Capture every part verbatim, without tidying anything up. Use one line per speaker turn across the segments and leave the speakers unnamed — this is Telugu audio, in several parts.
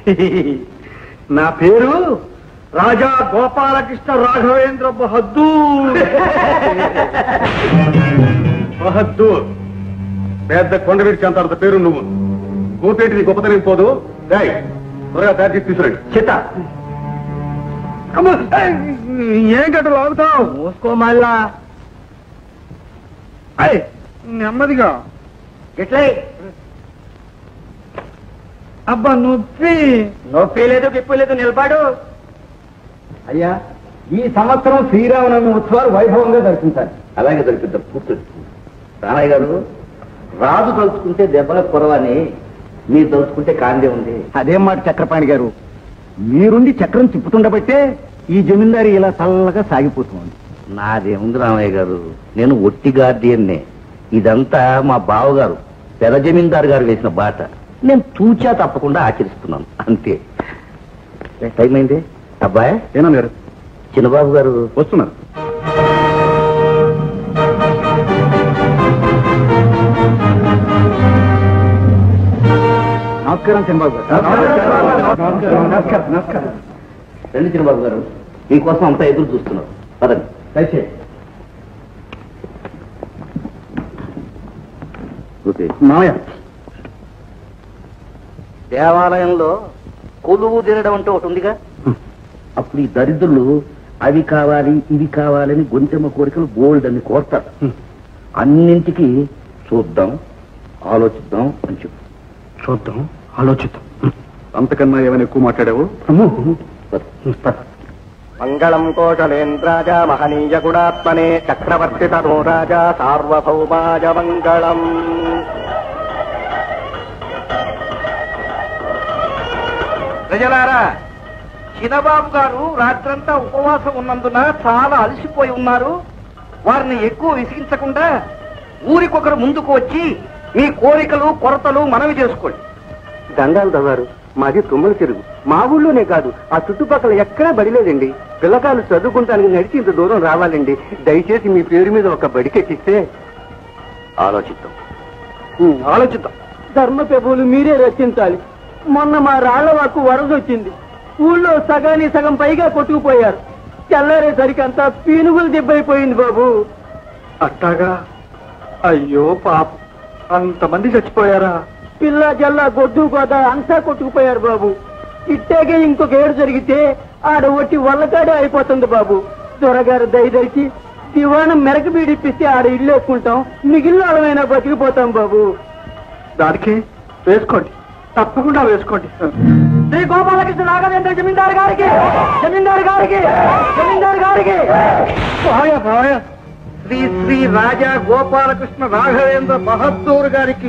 నా పేరు రాజా గోపాలకృష్ణ రాఘవేంద్ర బహద్దూర్. బహద్దూర్ పెద్ద కొండవీడి చెంత పేరు నువ్వు. గోపేటి నీ గొప్పతనం పోదు. త్వరగా తయారు చేసి తీసుకురండి. చిత్త ఏం గట్టలు ఆగుతావు? మూసుకో మళ్ళా. నెమ్మదిగా ఎట్లే. అబ్బా నొప్పి. నొప్పి లేదు గిప్పు లేదు, నిలబడు. అయ్యా, ఈ సంవత్సరం శ్రీరామనవమి ఉత్సవాలు వైభవంగా జరిపించాలి.
అలాగే జరిపిద్దాం. కూర్చోండి. రామయ్య గారు, రాజు తలుచుకుంటే దెబ్బల పొరవని, మీరు తలుచుకుంటే కాందే ఉంది.
అదేం మాట చక్రపాణి గారు, మీరుండి చక్రం తిప్పుతుండబట్టే ఈ జమీందారి ఇలా చల్లగా సాగిపోతుంది.
నాదేముంది రామయ్య గారు, నేను ఒట్టి గార్డియన్నే. ఇదంతా మా బావగారు పెద్ద జమీందారు గారు వేసిన బాట. నేను తూచా తప్పకుండా ఆచరిస్తున్నాను అంతే. టైం అయింది. అబ్బాయి
ఏనా గారు?
చిన్నబాబు గారు
వస్తున్నారు. నమస్కారం చిన్నబాబు గారు. నమస్కారం నమస్కారం.
రండి చిన్నబాబు గారు, మీకోసం అంతా ఎదురు చూస్తున్నారు. పదండి.
దయచేసి. మామయ్య,
దేవాలయంలో కొలువు తినడం అంటే ఒకటి ఉందిగా. అప్పుడు ఈ దరిద్రులు అవి కావాలి ఇవి కావాలని గొంతెమ్మ కోరికలు బోల్డ్ అని కోరుతారు. అన్నింటికి చూద్దాం ఆలోచిద్దాం అని చెప్పు.
చూద్దాం ఆలోచిద్దాం. అంతకన్నా ఏమైనా ఎక్కువ మాట్లాడావు?
మంగళం కోశలేంద్రాజ మహనీయ గుణాత్మనే చక్రవర్తి తనో రాజా సార్వభౌమాయ మంగళం. ప్రజలారా, చిన్నబాబు గారు రాత్రంతా ఉపవాసం ఉన్నందున చాలా అలసిపోయి ఉన్నారు. వారిని ఎక్కువ విసిగించకుండా ఊరికొకరు ముందుకు వచ్చి మీ కోరికలు కొరతలు మనవి చేసుకోండి.
దండాలు దవ్వారు, మాది తుమ్మల చెరువు. మా ఊళ్ళోనే కాదు, ఆ చుట్టుపక్కల ఎక్కడా బడిలేదండి. పిల్లకాయలు చదువుకుంటానికి నడిచి ఇంత దూరం రావాలండి. దయచేసి మీ పేరు మీద ఒక బడి కట్టిస్తే.
ఆలోచిద్దాం
ఆలోచిద్దాం.
ధర్మ ప్రభువులు మీరే రచించాలి. మొన్న మా రాళ్లవాకు వరద వచ్చింది. ఊళ్ళో సగాని సగం పైగా కొట్టుకుపోయారు. తెల్లారేసరికి అంతా పీనుగులు దెబ్బైపోయింది బాబు.
అట్టాగా? అయ్యో పాప, అంతమంది చచ్చిపోయారా?
పిల్ల జల్ల గొడ్డు గోద అంతా కొట్టుకుపోయారు బాబు. ఇట్టాగే ఇంకొక ఏడు జరిగితే ఆడ ఒట్టి వల్లకాడే అయిపోతుంది బాబు. దొరగారు దయదలిచి దివాణం మెరక బీడిప్పిస్తే ఆడ ఇల్లు వేసుకుంటాం, మిగిలిన వాళ్ళమైనా బతికిపోతాం బాబు.
దానికి వేసుకోండి, తప్పకుండా వేసుకోండి.
శ్రీ గోపాలకృష్ణ రాఘవేంద్ర జమీందారు గారికి, జమీందారు గారికి, జమీందారు గారికి.
శ్రీ శ్రీ రాజా గోపాలకృష్ణ రాఘవేంద్ర బహద్దూర్ గారికి.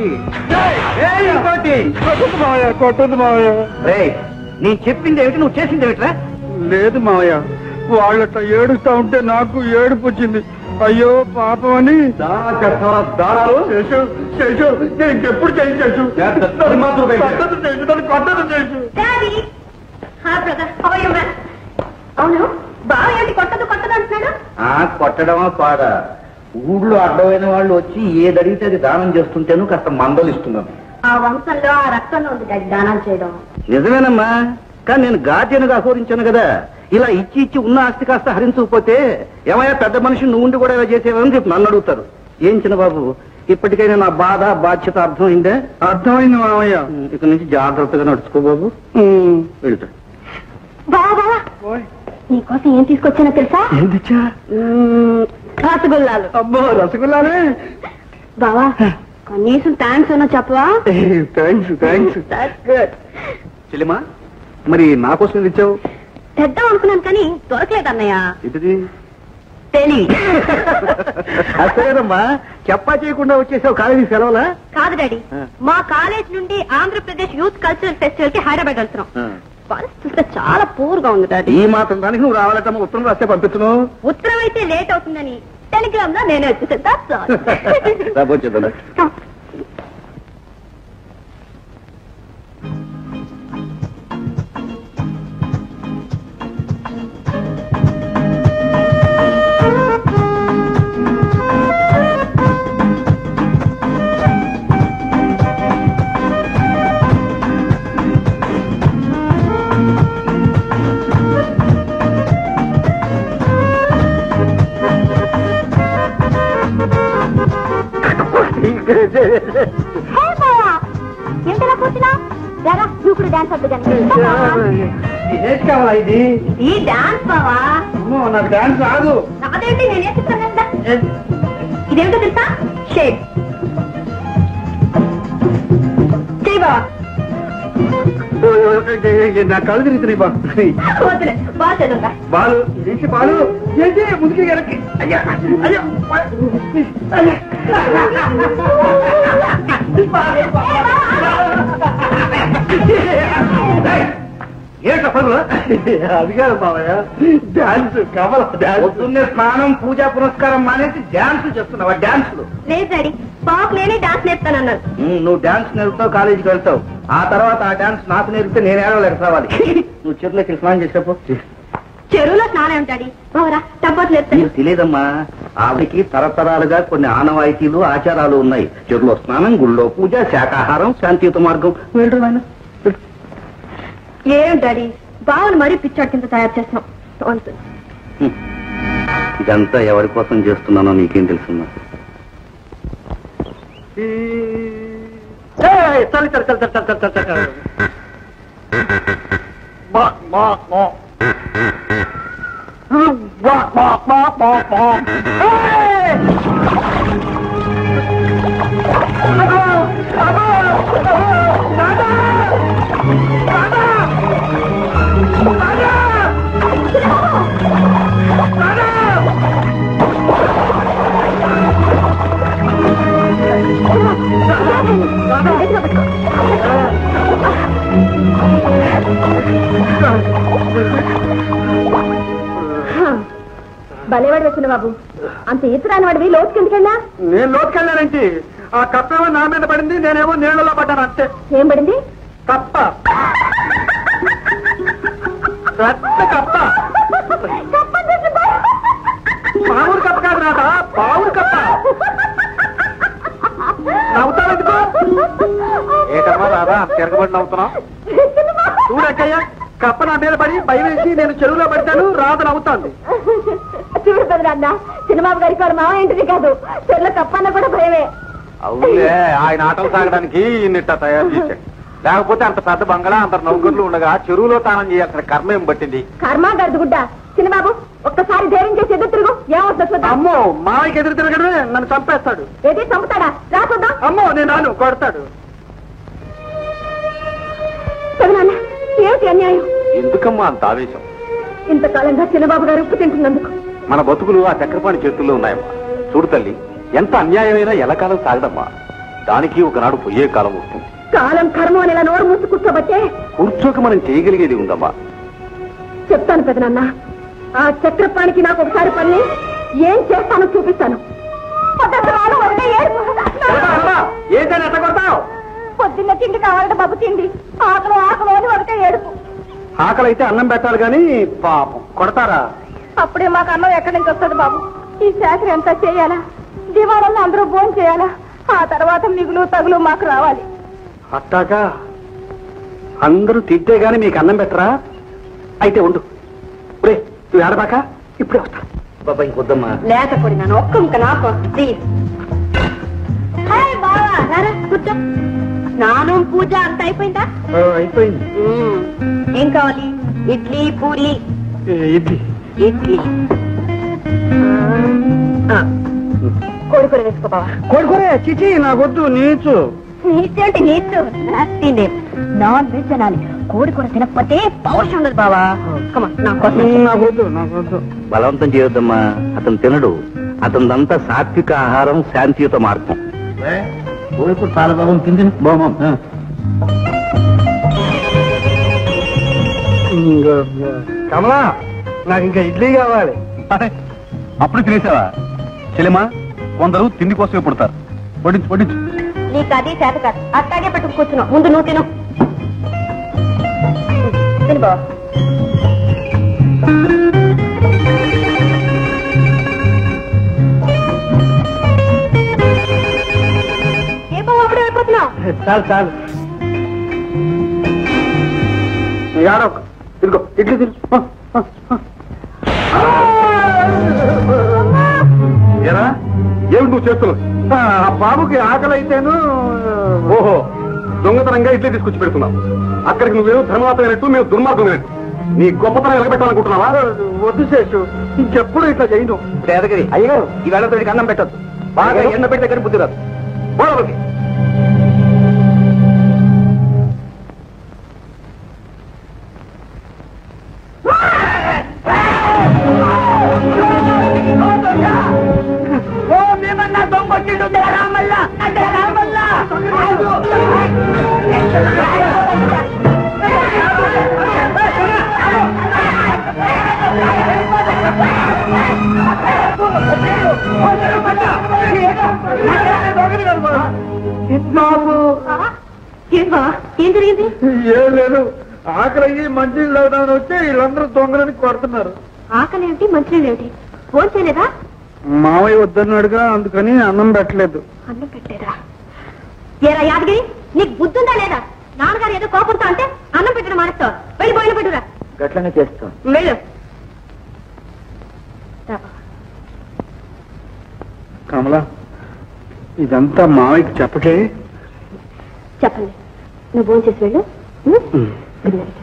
కొట్టదు మావయ్య.
నేను చెప్పింది ఏమిటి, నువ్వు చేసింది ఏమిట్రా?
లేదు మావయ్య, వాళ్ళట ఏడుస్తా ఉంటే నాకు ఏడుపు వచ్చింది. అయ్యో పాపం అని. దానాలు చేసు చేసు నేను ఇంకెప్పుడు చేసి చేసు కొట్టదు చేసు నన్ను కొట్టదు చేసు.
అవును, బావ ఏంటి కొట్టదు కొట్టదు అంటున్నాడు?
కొట్టడమా పాడా? ఊళ్ళో అడ్డమైన వాళ్ళు వచ్చి ఏది అడిగితే అది దానం చేస్తుంటేను కాస్త మందలు ఇస్తున్నాను.
ఆ వంశంలో ఆ రక్తంలో ఉంది డాడీ దానం చేయడం.
నిజమేనమ్మా, కానీ నేను గార్డియన్గా అహోరించాను కదా. ఇలా ఇచ్చి ఇచ్చి ఉన్న ఆస్తి కాస్త హరించకపోతే ఏమయ్యా పెద్ద మనిషి నువ్వు ఉండి కూడా ఇలా చేసేవని చెప్పి నన్ను అడుగుతారు. ఏం చిన్న బాబు, ఇప్పటికైనా నా బాధ బాధ్యత అర్థమైందే?
అర్థమైంది మామయ్య.
ఇక నుంచి జాగ్రత్తగా నడుచుకో బాబు. వెళ్తా.
బావా నీకోసం ఏం తీసుకొచ్చానో తెలుసా?
ఏం తెచ్చా?
రసగుల్లాలు.
అబ్బో రసగుల్లాలే.
బావా కనీసం థ్యాంక్స్ అన్నా చెప్పవా?
Thanks thanks. చెల్లిమా, మరి నా కోసం తెచ్చావు?
తెద్దాం అనుకున్నాను కానీ దొరకలేదు అన్నయ్య.
ఏంటిది?
తెలివి.
అసలేదమ్మా, చెప్పా చేయకుండా వచ్చేసావు కాలేజీ సెలవులా?
కాదు డాడీ, మా కాలేజ్ నుండి ఆంధ్రప్రదేశ్ యూత్ కల్చరల్ ఫెస్టివల్ కి హైదరాబాద్ వెళ్తున్నాం. పరిస్థితి చాలా పూర్ గా ఉంది డాడీ.
ఈ మాత్రం దానికి నువ్వు రావాలటమ్మా. ఉత్తరం రాస్తే పంపించను.
ఉత్తరం అయితే లేట్ అవుతుందని టెలిగ్రామ్ లో నేనే వచ్చేసాను. ఏంటలా కూర్చున్నా రారా నువ్వు కూడా డాన్స్ వద్దు కానీ
కావాలా ఇది
ఈ డాన్స్ బావా
నాకు డాన్స్ రాదు.
అదేంటి నేను నేర్పిస్తాను కదా. ఇదేమిటో తెలుసా షేక్ చేయి బావా.
నా కళ్ళు తిరుగుతున్నాయి బా.
వద్దులే బాగా చదువుతా.
బాలు ఏంటి బాలు ఏంటి ముందుకి వెనక్కి అయ్యా అయ్యో ఏంట పనులు అది కాదు బాబయ్య డాన్స్ కమల డాన్స్.
పొద్దున్నే స్నానం పూజా పురస్కారం మానేసి డాన్స్ చేస్తున్నావా? డాన్సులు
లేదు డాడీ బాబు నేనే డాన్స్ నేర్పుతానన్నాను.
నువ్వు డాన్స్ నేర్పుతావు, కాలేజీకి వెళ్తావు. ఆ తర్వాత ఆ డాన్స్ నాకు నేర్పితే నేను ఏడవలేక రావాలి. నువ్వు చెరువులోకి స్నానం చేసేపో.
చెరువులో స్నానం ఉంటాడు బావరా టబ్బోట్లు నేర్పుతాను.
నీకు తెలియదమ్మా, ఆవిడికి తరతరాలుగా కొన్ని ఆనవాయితీలు ఆచారాలు ఉన్నాయి. చెరువులో స్నానం, గుళ్ళో పూజ, శాకాహారం, శాంతియుత మార్గం. వెళ్ళరు ఆయన
ఏం డాడీ బావను మరీ పిచ్చాడు కింద తయారు చేస్తున్నాం.
ఇదంతా ఎవరి కోసం చేస్తున్నానో నీకేం తెలుసున్నా?
చలి చలి చలి చలి చలి చలి చలి బా బా బా బా బా బా బా బా
భలేవాడు వచ్చిన బాబు అంత ఈత రాని వాడివి లోతుకి ఎందుకెళ్ళా?
నేను లోతుకెళ్ళానంటే ఆ కప్పేమో నా మీద పడింది, నేనేమో నీళ్ళలో పడ్డాను అంతే.
ఏం పడింది?
కప్ప పెద్ద కప్ప. మామూలు కప్ప కాదు రాత, బావుడు కప్ప. నవ్వుతావెందుకు? ఏటమ్మా రాదా తిరగబడి నవ్వుతున్నావు? చూడక్కయ్య కప్ప నా మీద పడి భయం వేసి నేను చెరువులో పడతాను, రాత నవ్వుతాంది.
చూడు పెద్దనాన్న చిన్నబాబు గారికి వాడు మామ ఇంటిది కాదు, చెరువులో కప్పన్న కూడా భయమే.
అవునులే, ఆయన ఆటలు సాగడానికి ఇన్నిట్ట తయారు చేశాడు. లేకపోతే అంత పెద్ద బంగళా అంత నౌకర్లు ఉండగా చెరువులో తానం చేయాల్సిన కర్మ ఏం పట్టింది?
కర్మ గడుగుడ్డ. చిన్నబాబు ఒక్కసారి ధైర్యం చేసి ఎదురు తిరుగు, ఏమవుతుందో చూద్దాం.
అమ్మో మావయ్యకి ఎదురు తిరగడమే నన్ను చంపేస్తాడు.
ఏది చంపుతాడా? రా చూద్దాం.
అమ్మో నేను రాను, కొడతాడు.
పెద్దనాన్న ఏమిటి అన్యాయం?
ఎందుకమ్మా అంత ఆవేశం?
ఇంతకాలంగా చిన్నబాబు గారు ఉప్పు తింటున్నందుకు.
మన బతుకులు ఆ చక్రపాణి చేతుల్లో ఉన్నాయమ్మా. చూడు తల్లి, ఎంత అన్యాయమైనా ఎలకాలం సాగదమ్మా. దానికి ఒకనాడు పోయే కాలం వస్తుంది.
కాలం కర్మ అని ఇలా నోరు మూసి కూర్చోబట్టే
కూర్చోక మనం చేయగలిగేది ఉందమ్మా.
చెప్తాను పెద్దనాన్న, ఆ చక్రపాణికి నాకు ఒకసారి పని ఏం చేస్తానో చూపిస్తాను.
ఏంటని ఎట్ట కొడతావు?
పొద్దున్న తిండి కావాలంట బాబు, తిండి ఆకలి ఆకలి అని ఒకటే ఏడుపు.
ఆకలి అయితే అన్నం పెట్టాలి కానీ పాపం కొడతారా?
అప్పుడే మాకు అన్నం ఎక్కడి నుంచి వస్తుంది బాబు? ఈ శాఖ ఎంత చేయాలా? దివాళల్లో అందరూ భోజనం చేయాలా? ఆ తర్వాత మిగులు తగులు మాకు రావాలి.
అట్టాగా అందరూ తిట్టే గాని మీకు అన్నం పెట్టరా? అయితే ఉండు, రే నువ్వు ఏడబాక, ఇప్పుడే వస్తా.
బాబా ఇంకొద్దమ్మా.
లేకపోతే నన్ను ఒక్క ముక్క నాకు ప్లీజ్. హాయ్ బావా, రారా కూర్చో. స్నానం పూజ అంత అయిపోయిందా?
అయిపోయింది.
ఏం కావాలి? ఇడ్లీ పూరి.
ఇడ్లీ
ఇడ్లీ కోడికూర వేసుకో బావా.
కోడికూరే చిచి నాకొద్దు, నీచు.
నీచంటే నీచు తిండే. నాన్ వెజ్ అనాలి, కోడికూర తినకపోతే పౌరుషం ఉండదు బావా.
నాకొద్దు నాకొద్దు.
బలవంతం చేయొద్దమ్మా, అతను తినడు. అతనిదంతా సాత్విక ఆహారం, శాంతియుత మార్గం. కోడికూర చాలా బాగుంది, తింది బామం.
కమలా నాకు ఇంకా ఇడ్లీ కావాలి.
అప్పుడు తినేసావా చెల్లెమా? కొందరు తిండి కోసమే పుడతారు. వడ్డించు వడ్డించు.
నీకు అది చేత కాదు, అట్టాగే పెట్టుకు కూర్చున్నావు. ముందు నువ్వు తిను. తిను బావా. ఏ బావ అప్పుడే అయిపోతున్నావు?
చాలు చాలు. ఏడొక తిరుగు, ఇడ్లీ తిరుగు. ఏరా ఏమిటి నువ్వు చేస్తున్నావు? ఆ బాబుకి ఆకలి అయితేను. ఓహో, దొంగతనంగా ఇడ్లీ తీసుకొచ్చి పెడుతున్నావు. అక్కడికి నువ్వేమో ధర్మవాతమైనట్టు, మేము దుర్మార్గమైనట్టు. నీ గొప్పతనం నిలబెట్టాలనుకుంటున్నావా? వద్దు శేషు, ఇంకెప్పుడు ఇట్లా చేయను.
పేదగిరి అయ్యో, ఈ వేళతోడికి అన్నం పెట్టద్దు. బాగా ఎండ పెడితే కానీ బుద్ధి రాదు. పోలవకి
ఏం జరిగింది?
ఏం లేదు, ఆకలి అయ్యి మంచినీళ్ళు అవుదామని వచ్చి వీళ్ళందరూ దొంగలని కొడుతున్నారు.
ఆకలి ఏమిటి, మంచినీళ్ళు ఏమిటి? ఫోన్ చేయలేదా?
మామయ్య వద్దన్నాడుగా, అందుకని అన్నం పెట్టలేదు.
అన్నం పెట్టలేదా? ఏరా యాదగిరి, నీకు బుద్ధుందా లేదా? నాన్నగారు ఏదో కోపడతా అంటే అన్నం పెట్టడం మానేస్తావు. వెళ్ళి బయలు పెట్టురా.
గట్లనే చేస్తాం.
వెళ్ళు.
కమలా, ఇదంతా మామయ్యకి చెప్పకే.
చెప్పండి, నువ్వు ఫోన్ చేసి వెళ్ళు. Good night.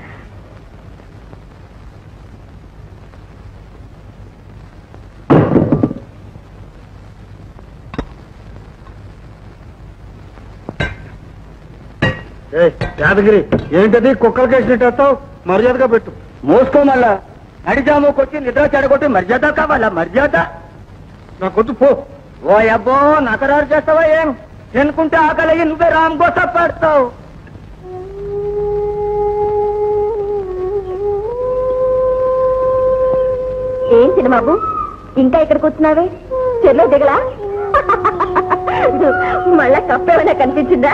యాదగిరి, ఏంటది కుక్కలకి వేసినట్టు? మర్యాదగా పెట్టు.
మోసుకో మళ్ళా. నడిజాముకొచ్చి నిద్ర చెడగొట్టి మర్యాద కావాలా? మర్యాద
నాకొద్దు, పో.
ఓ అబ్బో, నకరారు చేస్తావా ఏం? తినుకుంటే ఆకలి అయ్యి నువ్వే రామ్ గోస పడతావు.
ఏం సినిమాబు, ఇంకా ఇక్కడికి వచ్చినావే? చెల్లో దిగలా? మళ్ళా కప్పేమైనా కనిపించిందా?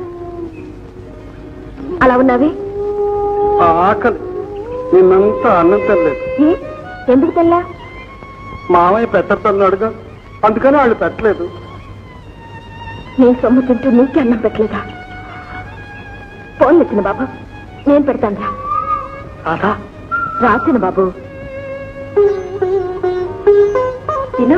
అలా ఉన్నావి.
ఆ ఆకలి నిన్నంతా అన్నం తెల్లలేదు.
ఎందుకు తెల్లా?
మామయ్య పెట్టన్నాడుగా, అందుకని వాళ్ళు పెట్టలేదు.
నీ సొమ్ము తింటూ నీకే అన్నం పెట్టలేదా? ఫోన్ వచ్చిన బాబు, నేను పెడతాను.
రాధా,
రాసిన బాబు, తిను.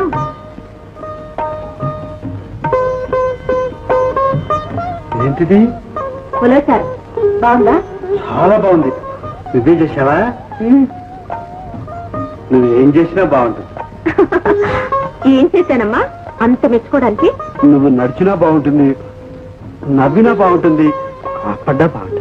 ఏంటిది?
పులోసారు బాగుందా?
చాలా బాగుంది. నువ్వే చేసావా? నువ్వేం చేసినా బాగుంటుంది.
ఏం చేశానమ్మా అంత మెచ్చుకోవడానికి?
నువ్వు నడిచినా బాగుంటుంది, నవ్వినా బాగుంటుంది, కాపడ్డా బాగుంటుంది.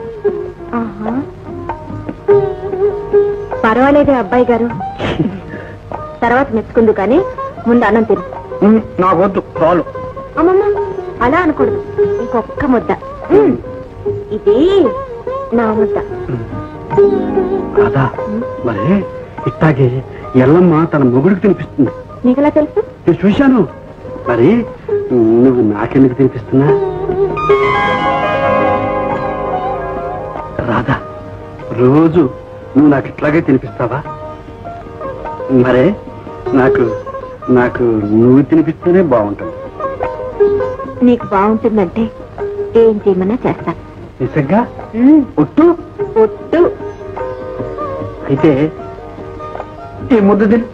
పర్వాలేదే అబ్బాయి గారు, తర్వాత మెచ్చుకుందు కానీ ముందు అన్నం తిను.
నాకొద్దు, చాలు.
అమ్మమ్మ, అలా అనకూడదు. ఇంకొక్క ముద్ద. ఇది నా ముద్ద.
కాదా? మరి ఇట్టాగే ఎల్లమ్మ తన మొగుడికి తినిపిస్తుంది.
నీకెలా తెలుసు?
నేను చూశాను. మరి నువ్వు నాకెందుకు తినిపిస్తున్నా? రాధా, రోజు నువ్వు నాకు ఇట్లాగే తినిపిస్తావా? మరే నాకు నాకు నువ్వు తినిపిస్తేనే బాగుంటుంది.
నీకు బాగుంటుందంటే ఏం చేయమన్నా చేస్తాను.
నిజంగా? ఒట్టు?
ఒట్టు.
అయితే ఈ ముద్ద తిని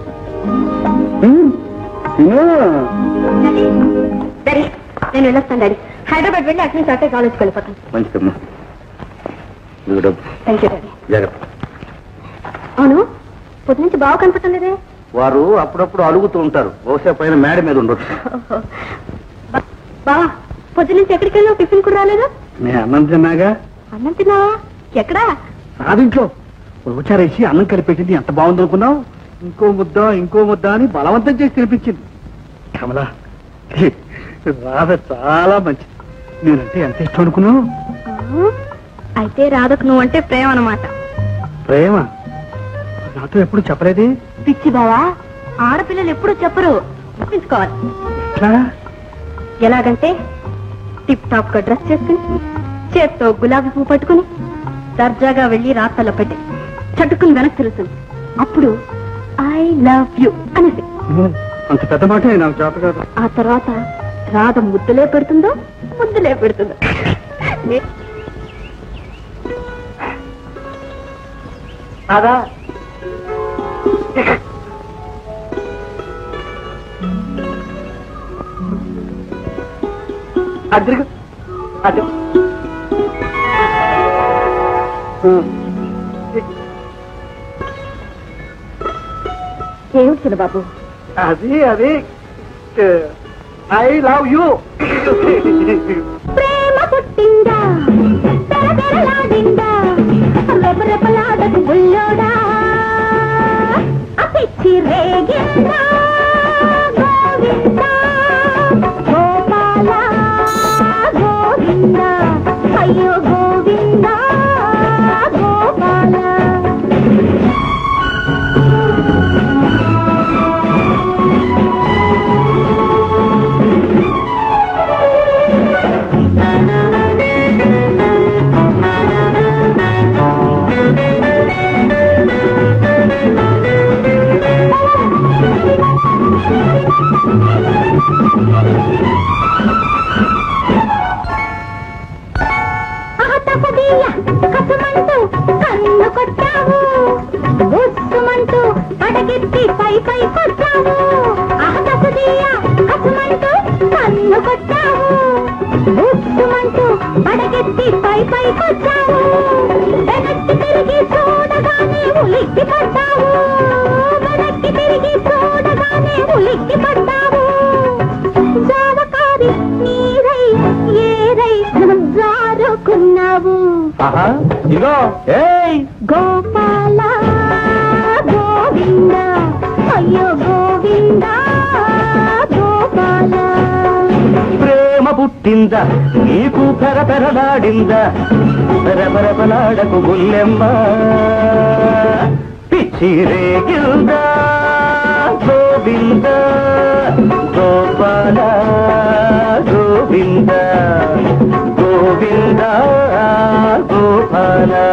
డాడీ, నేను వెళ్ళొస్తాను డాడీ. హైదరాబాద్ వెళ్ళి అటు నుంచి అట్టే కాలేజ్కి వెళ్ళిపోతాను.
మంచిదమ్మా.
Thank you daddy.
జాగ్రత్త.
అవును, పొద్దు నుంచి బాగా కనపడటం లేదే?
వారు అప్పుడప్పుడు అలుగుతూ ఉంటారు. బహుశా పైన మేడ మీద ఉండొచ్చు.
బా, పొద్దు నుంచి ఎక్కడికి వెళ్ళావు? టిఫిన్ కూడా రాలేదు?
నేను అన్నం తిన్నాగా.
అన్నం తిన్నావా? ఎక్కడా?
రాదింట్లో రుచారేసి అన్నం కలిపెట్టింది. ఎంత బాగుందనుకున్నావు? ఇంకో ముద్ద ఇంకో ముద్ద అని బలవంతం చేసి తినిపించింది. కమలా, రాధ చాలా మంచిది. నేనంటే ఎంత ఇష్టం అనుకున్నావు?
అయితే రాధకు నువ్వు అంటే ప్రేమ అన్నమాట.
ప్రేమ నాతో ఎప్పుడు చెప్పలేదే?
పిచ్చి బావా, ఆడపిల్లలు ఎప్పుడు చెప్పరు, చూపించుకోవాలి.
ఎట్లా?
ఎలాగంటే టిప్ టాప్ గా డ్రెస్ చేసుకుని, చేత్తో గులాబీ పువ్వు పట్టుకుని దర్జాగా వెళ్లి రాత్రలో పెట్టి చట్టుకుని వెనక్కి తిరుగుతుంది. అప్పుడు ఐ లవ్ యు అనేసి.
అంత పెద్ద మాట నాకు చేత కాదు.
ఆ తర్వాత రాధ ముద్దులే పెడుతుందో ముద్దులే పెడుతుందో.
రాధా, అది అది
ఏమిటి చిన్నబాబు?
అది అది ఐ లవ్ యూ.
ప్రేమ పుట్టిందా తెరదెరలాడిందా రెపరెపలాడకు బుల్లోడా అపిచ్చి రేగిందా గోవిందా గోపాల గోవిందా అయ్యో గోవిందా గోపాల. కసుమంటూ కన్ను కొట్టావు ఉస్సుమంటూ పడగెత్తి పై పై కొట్టావు. ఆహతసుదీయ కసుమంటూ కన్ను కొట్టావు ఉస్సుమంటూ పడగెత్తి పై పై కొట్టావు. వెనక్కి తిరిగి చూడగానే ఉలిక్కి పడ్డావు వెనక్కి తిరిగి చూడగానే ఉలిక్కి పడ్డావు. జావకారి నీరై ఏరై జారుకున్నావు.
ఇగో ఏయ్
గోపాల గోవింద అయ్యో గోవింద గోపాల.
ప్రేమ పుట్టిందా నీకు పెరపెరలాడిందా పెరపెరపలాడకు గుల్లెమ్మ పిచ్చి రేగిల్దా గోవింద గోపాల గోవింద గోవింద గోపాల.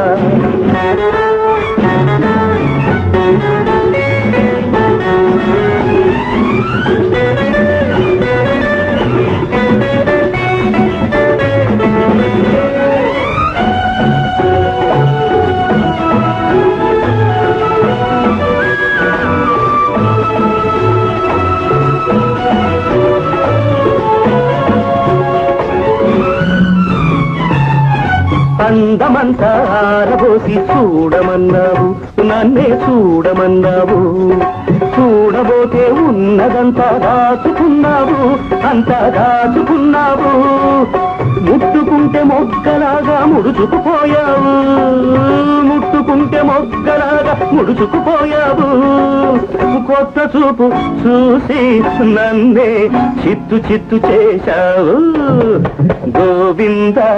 అందమంతా ఆరబోసి చూడమన్నావు నన్నే చూడమన్నావు. చూడబోతే ఉన్నదంతా దాచుకున్నావు అంతా దాచుకున్నావు. ముట్టుకుంటే మొగ్గలాగా ముడుచుకుపోయావు ముట్టుకుంటే మొగ్గలాగా ముడుచుకుపోయావు. కొత్త చూపు చూసి నన్నే చిత్తు చిత్తు చేశావు. గోవింద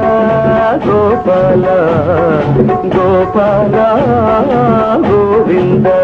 గోపాల గోపాల గోవింద.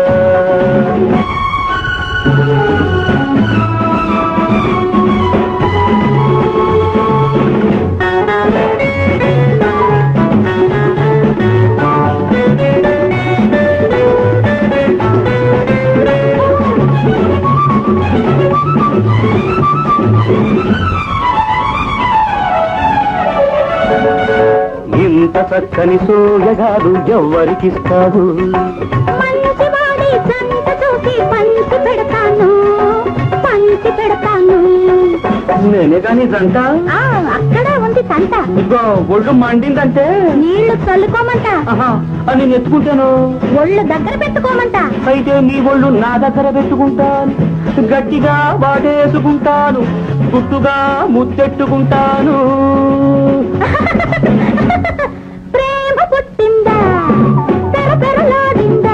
ఇంత చక్కని సోయగాడు ఎవ్వరికిస్తాడు.
మంచివాడి సంత చూసి పంచి పెడతాను పంచి పెడతాను.
నేనే కాని జంట
అక్కడే ఉంది సంత.
ఒళ్ళు మండిందంటే
నీళ్లు చల్లుకోమంట
అని నెత్తుకుంటాను.
ఒళ్ళు దగ్గర పెట్టుకోమంట.
అయితే నీ ఒళ్ళు నా దగ్గర పెట్టుకుంటాను. గట్టిగా వాడేసుకుంటాను గుట్టుగా ముద్దెట్టుకుంటాను.
ప్రేమ పుట్టిందా పెరపెరలాడిందా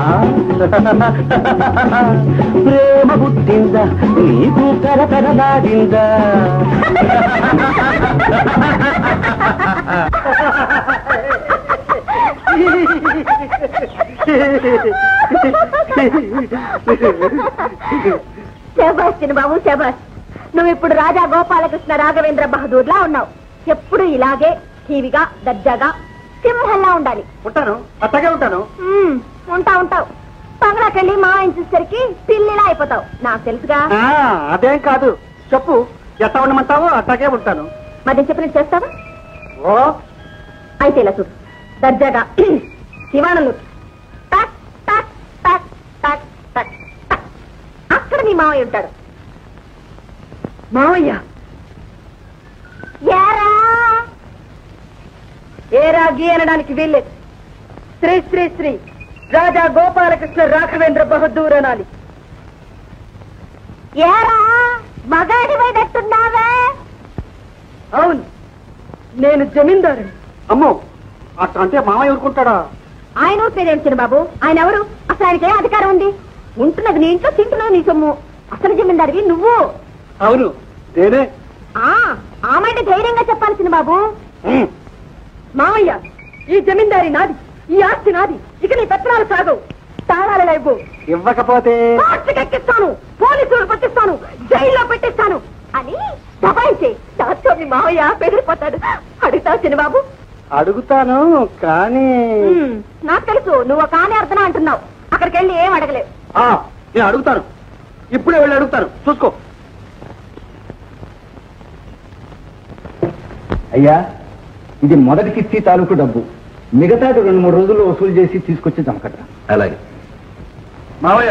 ప్రేమ పుట్టిందా నీకు పెరపెరలాడిందా.
శభాష్ బాబు శభాష్. నువ్వు ఇప్పుడు రాజా గోపాలకృష్ణ రాఘవేంద్ర బహదూర్లా ఉన్నావు. ఎప్పుడు ఇలాగే టీవీగా దర్జాగా సింహంలా ఉండాలి.
ఉంటాను అట్టగే ఉంటాను.
ఉంటా ఉంటావు బంగ్లాకెళ్ళి మా ఇంచేసరికి పిల్లిలా అయిపోతావు. నాకు తెలుసుగా.
అదేం కాదు చెప్పు ఎట్లా ఉండమంటావో అట్టగే ఉంటాను.
మరి చెప్పినట్టు చేస్తావా?
ఓ
అయితే ఇలా చూడు దర్జాగా శివానందు టక్ టక్ టక్ టక్ టక్ టక్. అక్కడ నీ మావయ్య ఉంటాడు. మావయ్య ఏ రాగి అనడానికి వీల్లేదు. శ్రీ శ్రీ శ్రీ రాజా గోపాలకృష్ణ రాఘవేంద్ర బహదూర్ అనాలి. ఏరా మగాడి పోయినట్టున్నావే? అవును, నేను జమీందారు.
అమ్మో అట్లా అంటే మామయ్య ఊరుకుంటాడా?
ఆయన ఊరి పేరు ఏం బాబు? ఆయన ఎవరు? అసలు ఆయనకి ఏ అధికారం ఉంది? ఉంటున్నది నీ ఇంట్లో, తింటున్నది నీ సొమ్ము. అసలు జమీందారివి నువ్వు.
అవును నేనే.
ఆ మాట ధైర్యంగా చెప్పాల్సిన బాబు. మామయ్య, ఈ జమీందారి నాది, ఈ ఆస్తి నాది. ఇక నీ పెత్తనాలు సాగవు. తాళాలు లేవు.
ఇవ్వకపోతే
ఎక్కిస్తాను, పోలీసులు పట్టిస్తాను, జైల్లో పెట్టిస్తాను అని దబాయించే. దాంతో మీ మామయ్య బెదిరిపోతాడు. అడుగుతావు చిన్నబాబు?
అడుగుతాను కానీ
నాకు తెలుసు నువ్వు కానీ అర్థనా అంటున్నావు. అక్కడికి వెళ్ళి ఏం అడగలేవు.
నేను అడుగుతాను, ఇప్పుడే వెళ్ళి అడుగుతాను, చూసుకో.
అయ్యా, ఇది మొదటి కిస్తీ తాలూకు డబ్బు. మిగతాది రెండు మూడు రోజుల్లో వసూలు చేసి తీసుకొచ్చి జమకట్ట. అలాగే
మావయ్య.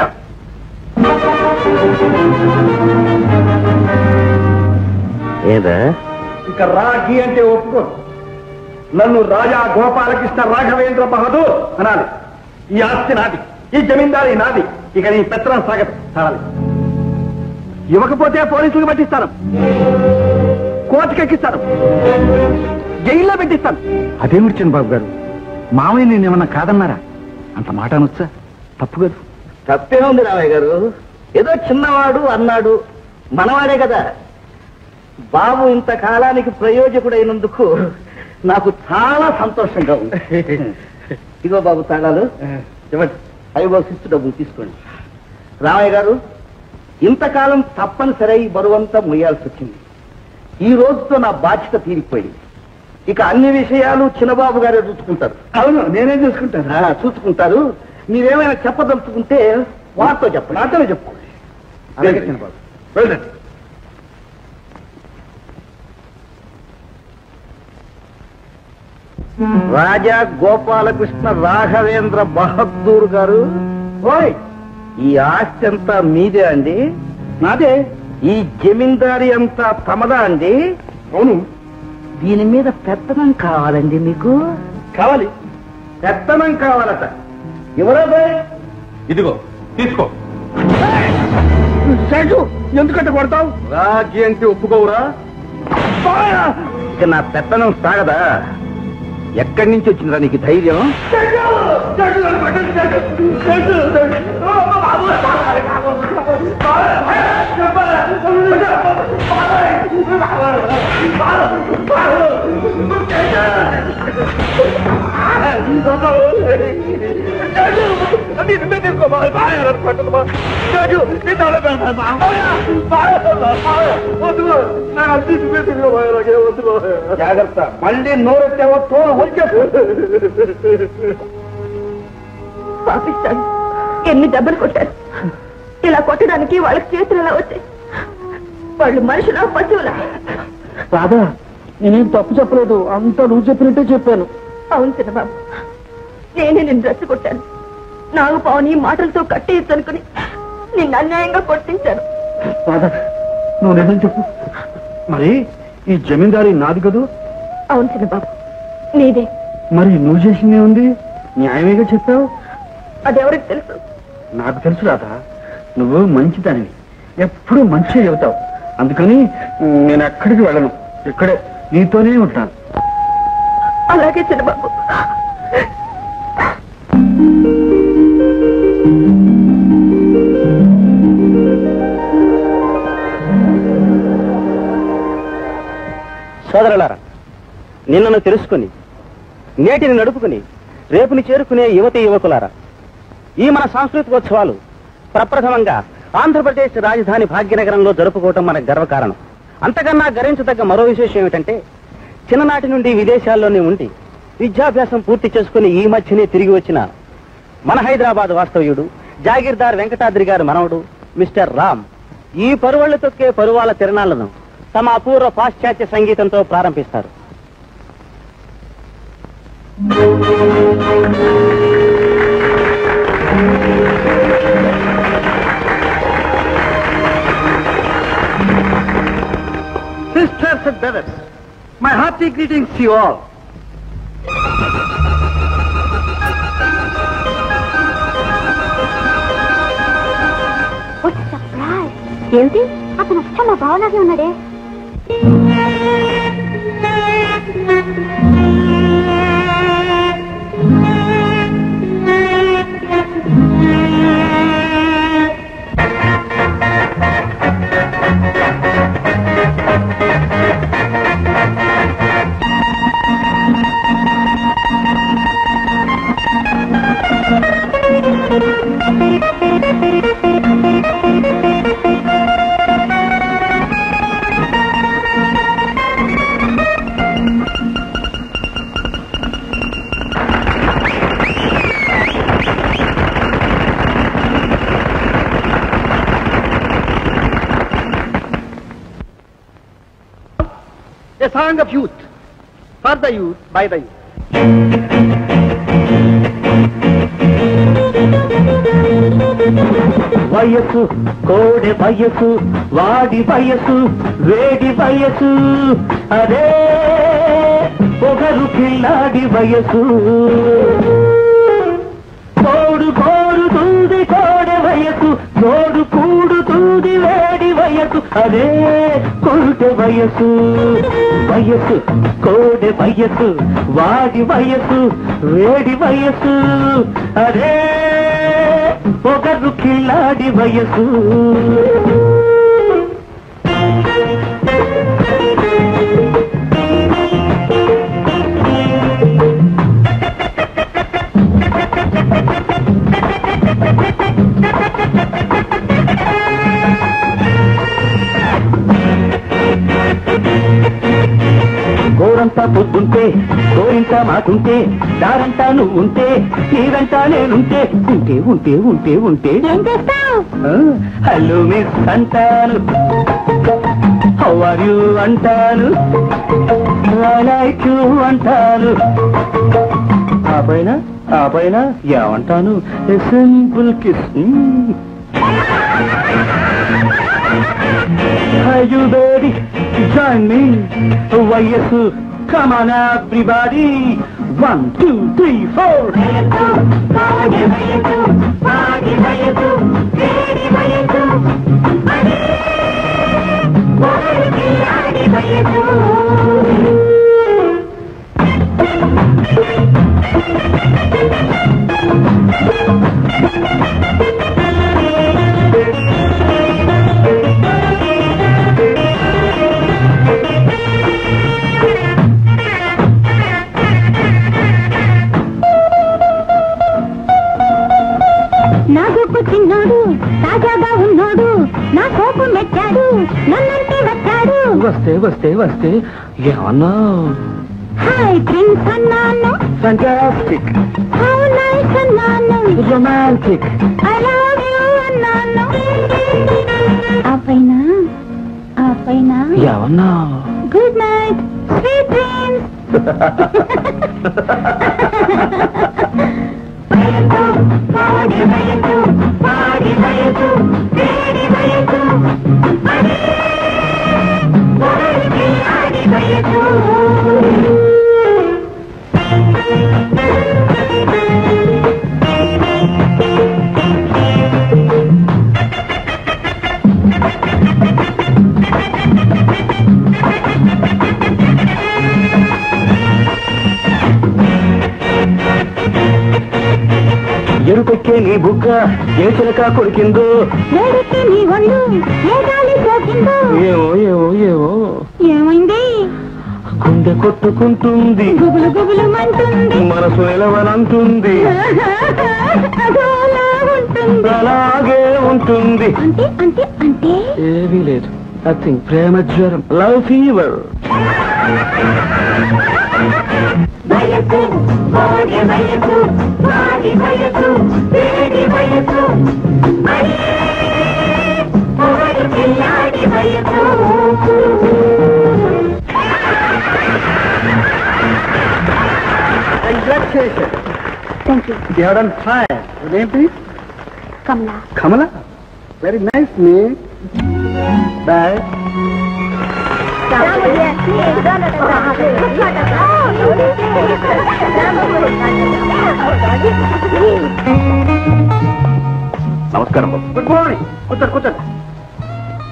ఏదా
ఇక రాగి అంటే ఒప్పుకోను. నన్ను రాజా గోపాలకృష్ణ రాఘవేంద్ర బహదూర్ అనాలి. ఈ ఆస్తి నాది, ఈ జమీందారీ నాది. ఇక నీ పెత్తనం సాగదు. చాలాలి. ఇవ్వకపోతే పోలీసులకు పట్టిస్తాను, కోర్టుకెక్కిస్తాను, జైల్లో పెట్టిస్తాను.
అదేమిటి చంద్రబాబు గారు, మామయ్య నేను ఏమన్నా కాదన్నారా? అంత మాట అనొచ్చా? తప్పు కాదు.
తప్పే ఉంది రామయ్య గారు. ఏదో చిన్నవాడు అన్నాడు, మనవాడే కదా. బాబు ఇంతకాలానికి ప్రయోజకుడైనందుకు నాకు చాలా సంతోషంగా ఉంది. ఇగో బాబు తాళాలు. అవి బాబు శిస్తు డబ్బులు తీసుకోండి. రామయ్య గారు, ఇంతకాలం తప్పనిసరి ఈ బరువంతా మొయ్యాల్సి వచ్చింది. ఈ రోజుతో నా బాధ్యత తీరిపోయింది. ఇక అన్ని విషయాలు చిన్నబాబు గారే చూసుకుంటారు.
అవును, నేనే చూసుకుంటాను.
ఆ, చూసుకుంటారు. మీరేమైనా చెప్పదలుచుకుంటే వారితో చెప్పండి.
నాతోనే చెప్పుకోండి. అలాగే చిన్నబాబు, వెళ్ళండి.
రాజా గోపాలకృష్ణ రాఘవేంద్ర బహదూర్ గారు, ఓయ్, ఈ ఆస్తి అంతా మీదే అండి?
నాదే.
ఈ జమీందారీ అంతా తమదా అండి?
అవును.
దీని మీద పెత్తనం కావాలండి మీకు?
కావాలి.
పెత్తనం కావాలట. ఎవరో
ఇదిగో తీసుకో.
శేషు, ఎందుకంటే కొడతావు? రాజీ అంటే ఒప్పుకోవురా?
ఇక నా పెత్తనం సాగదా? ఎక్కడి నుంచి వచ్చిందిరా నీకు ధైర్యం?
జాగ్రత్త, మళ్ళీ నోరెత్తావో తోలు వచ్చేసు.
పాపిస్తాను. ఎన్ని దెబ్బలు కొట్టారు. ఇలా కొట్టడానికి వాళ్ళకి చేతులు ఎలా వచ్చాయి? వాళ్ళు మనుషులా పశువులా?
రాధా, నేనేం తప్పు చెప్పలేదు, అంతా నువ్వు చెప్పినట్టే చెప్పాను.
అవును చిన్నబాబు, నేనే నిన్ను రెచ్చగొట్టాను. నాగు పావుని మాటలతో కట్టేయచ్చు అనుకుని నిన్ను అన్యాయంగా కొట్టించాను.
రాధా, నువ్వు నిజం చెప్పు.
మరి ఈ జమీందారీ నాది కదూ?
అవును చిన్నబాబు, నీదే.
మరి నువ్వు చేసిందే ఉంది, న్యాయమేగా చెప్పావు.
అదెవరికి తెలుసు?
నాకు తెలుసు రాధా, నువ్వు మంచిదానివి, ఎప్పుడు మంచిగా చెబుతావు. అందుకని నేను ఎక్కడికి వెళ్ళను, ఇక్కడే నీతోనే ఉంటాను.
అలాగే చిన్నబాబు.
సోదరులారా, నిన్నను తెలుసుకుని నేటిని నడుపుకుని రేపుని చేరుకునే యువతి యువకులారా, ఈ మన సాంస్కృతికోత్సవాలు ప్రప్రథమంగా ఆంధ్రప్రదేశ్ రాజధాని భాగ్యనగరంలో జరుపుకోవటం మన గర్వకారణం. అంతకన్నా గర్వించదగ్గ మరో విశేషం ఏమిటంటే, చిన్ననాటి నుండి విదేశాల్లోనే ఉండి విద్యాభ్యాసం పూర్తి చేసుకుని ఈ మధ్యనే తిరిగి వచ్చిన మన హైదరాబాద్ వాస్తవ్యుడు జాగీర్దార్ వెంకటాద్రి గారి మనవడు మిస్టర్ రామ్ ఈ పరువళ్లు తొక్కే పరువాల తిరణాలను తమ అపూర్వ పాశ్చాత్య సంగీతంతో ప్రారంభిస్తారు.
Sisters and brothers, my hearty greetings to you all.
ఏమిటి అతను అచ్చం మా బావలాగే ఉన్నాడే.
A song of youth, for the youth, by the youth.
వయసు కోడె వయసు వాడి వయసు వేడి వయసు అరే పొగరు పిల్లాడి వయసు కోడు కోరుతుంది కోడె వయసు కోడు కూడుతుంది వేడి వయసు అరే కొడుకె వయసు వయసు కోడె వయసు వాడి వయసు వేడి వయసు అరే పొగరు కిల్లాడి వయసు గోరంతా పొద్దుంటే గోరింతా మాకుంటే దారంతా నువ్వుంటే నీరంతా నేనుంటే ఉంటే ఉంటే ఉంటే ఉంటే హలో మిస్ అంటాను హౌ ఆర్ యూ అంటాను ఐ లైక్ యూ అంటాను ఆ పైన ఆ పైన ఏమంటాను simple kiss Are you ready to join me? Vayasu, come on everybody. One, two, three, four. Vayasu, Vayasu, Vayasu, Vayasu, Vayasu, Vayasu, Vayasu.
నా గొప్ప చిన్నోడు తాజాగా ఉన్నోడు నా కోపు మెచ్చాడు నన్నంటే వచ్చాడు
వస్తే వస్తే వస్తే ఏమన్నా
హాయ్ ప్రిన్స్ అన్నాను
ఫ్యాంటాస్టిక్
హౌ నైస్ అన్నాను
రొమాంటిక్
ఐ లవ్ యూ అన్నాను ఆ పైన ఆ పైన
ఏమన్నా
గుడ్ నైట్ స్వీట్ డ్రీమ్స్ వయసు వాడి వయసు వాడి వయసు వేడి వయసు వాడి ఆడి వయసు
ఎరుపెక్కే నీ బుగ్గ ఏ చిలక కొరికిందో
వేడికి నీ ఒళ్ళు ఏ గాలి సోకిందో
ఏమో ఏమో ఏమో
ఏమైంది
గుండె కొట్టుకుంటుంది
గుబులు గుబులు మంటుంది
మనసు నిలవనంటుంది
అదోలా ఉంటుంది
అలాగే ఉంటుంది
అంటే అంటే అంటే
ఏమీ లేదు నథింగ్ ప్రేమ జ్వరం లవ్ ఫీవర్
వయసు వాడి వయసు వాడి వయసు వేడి వయసు వాడి పిల్లాడి వయసు
Congratulations.
Thank you
You have done fine. Your name, please?
Kamala
Kamala. Very nice name. Bye.
నమస్కారం బాబు.
Good morning. కూర్చోండి కూర్చోండి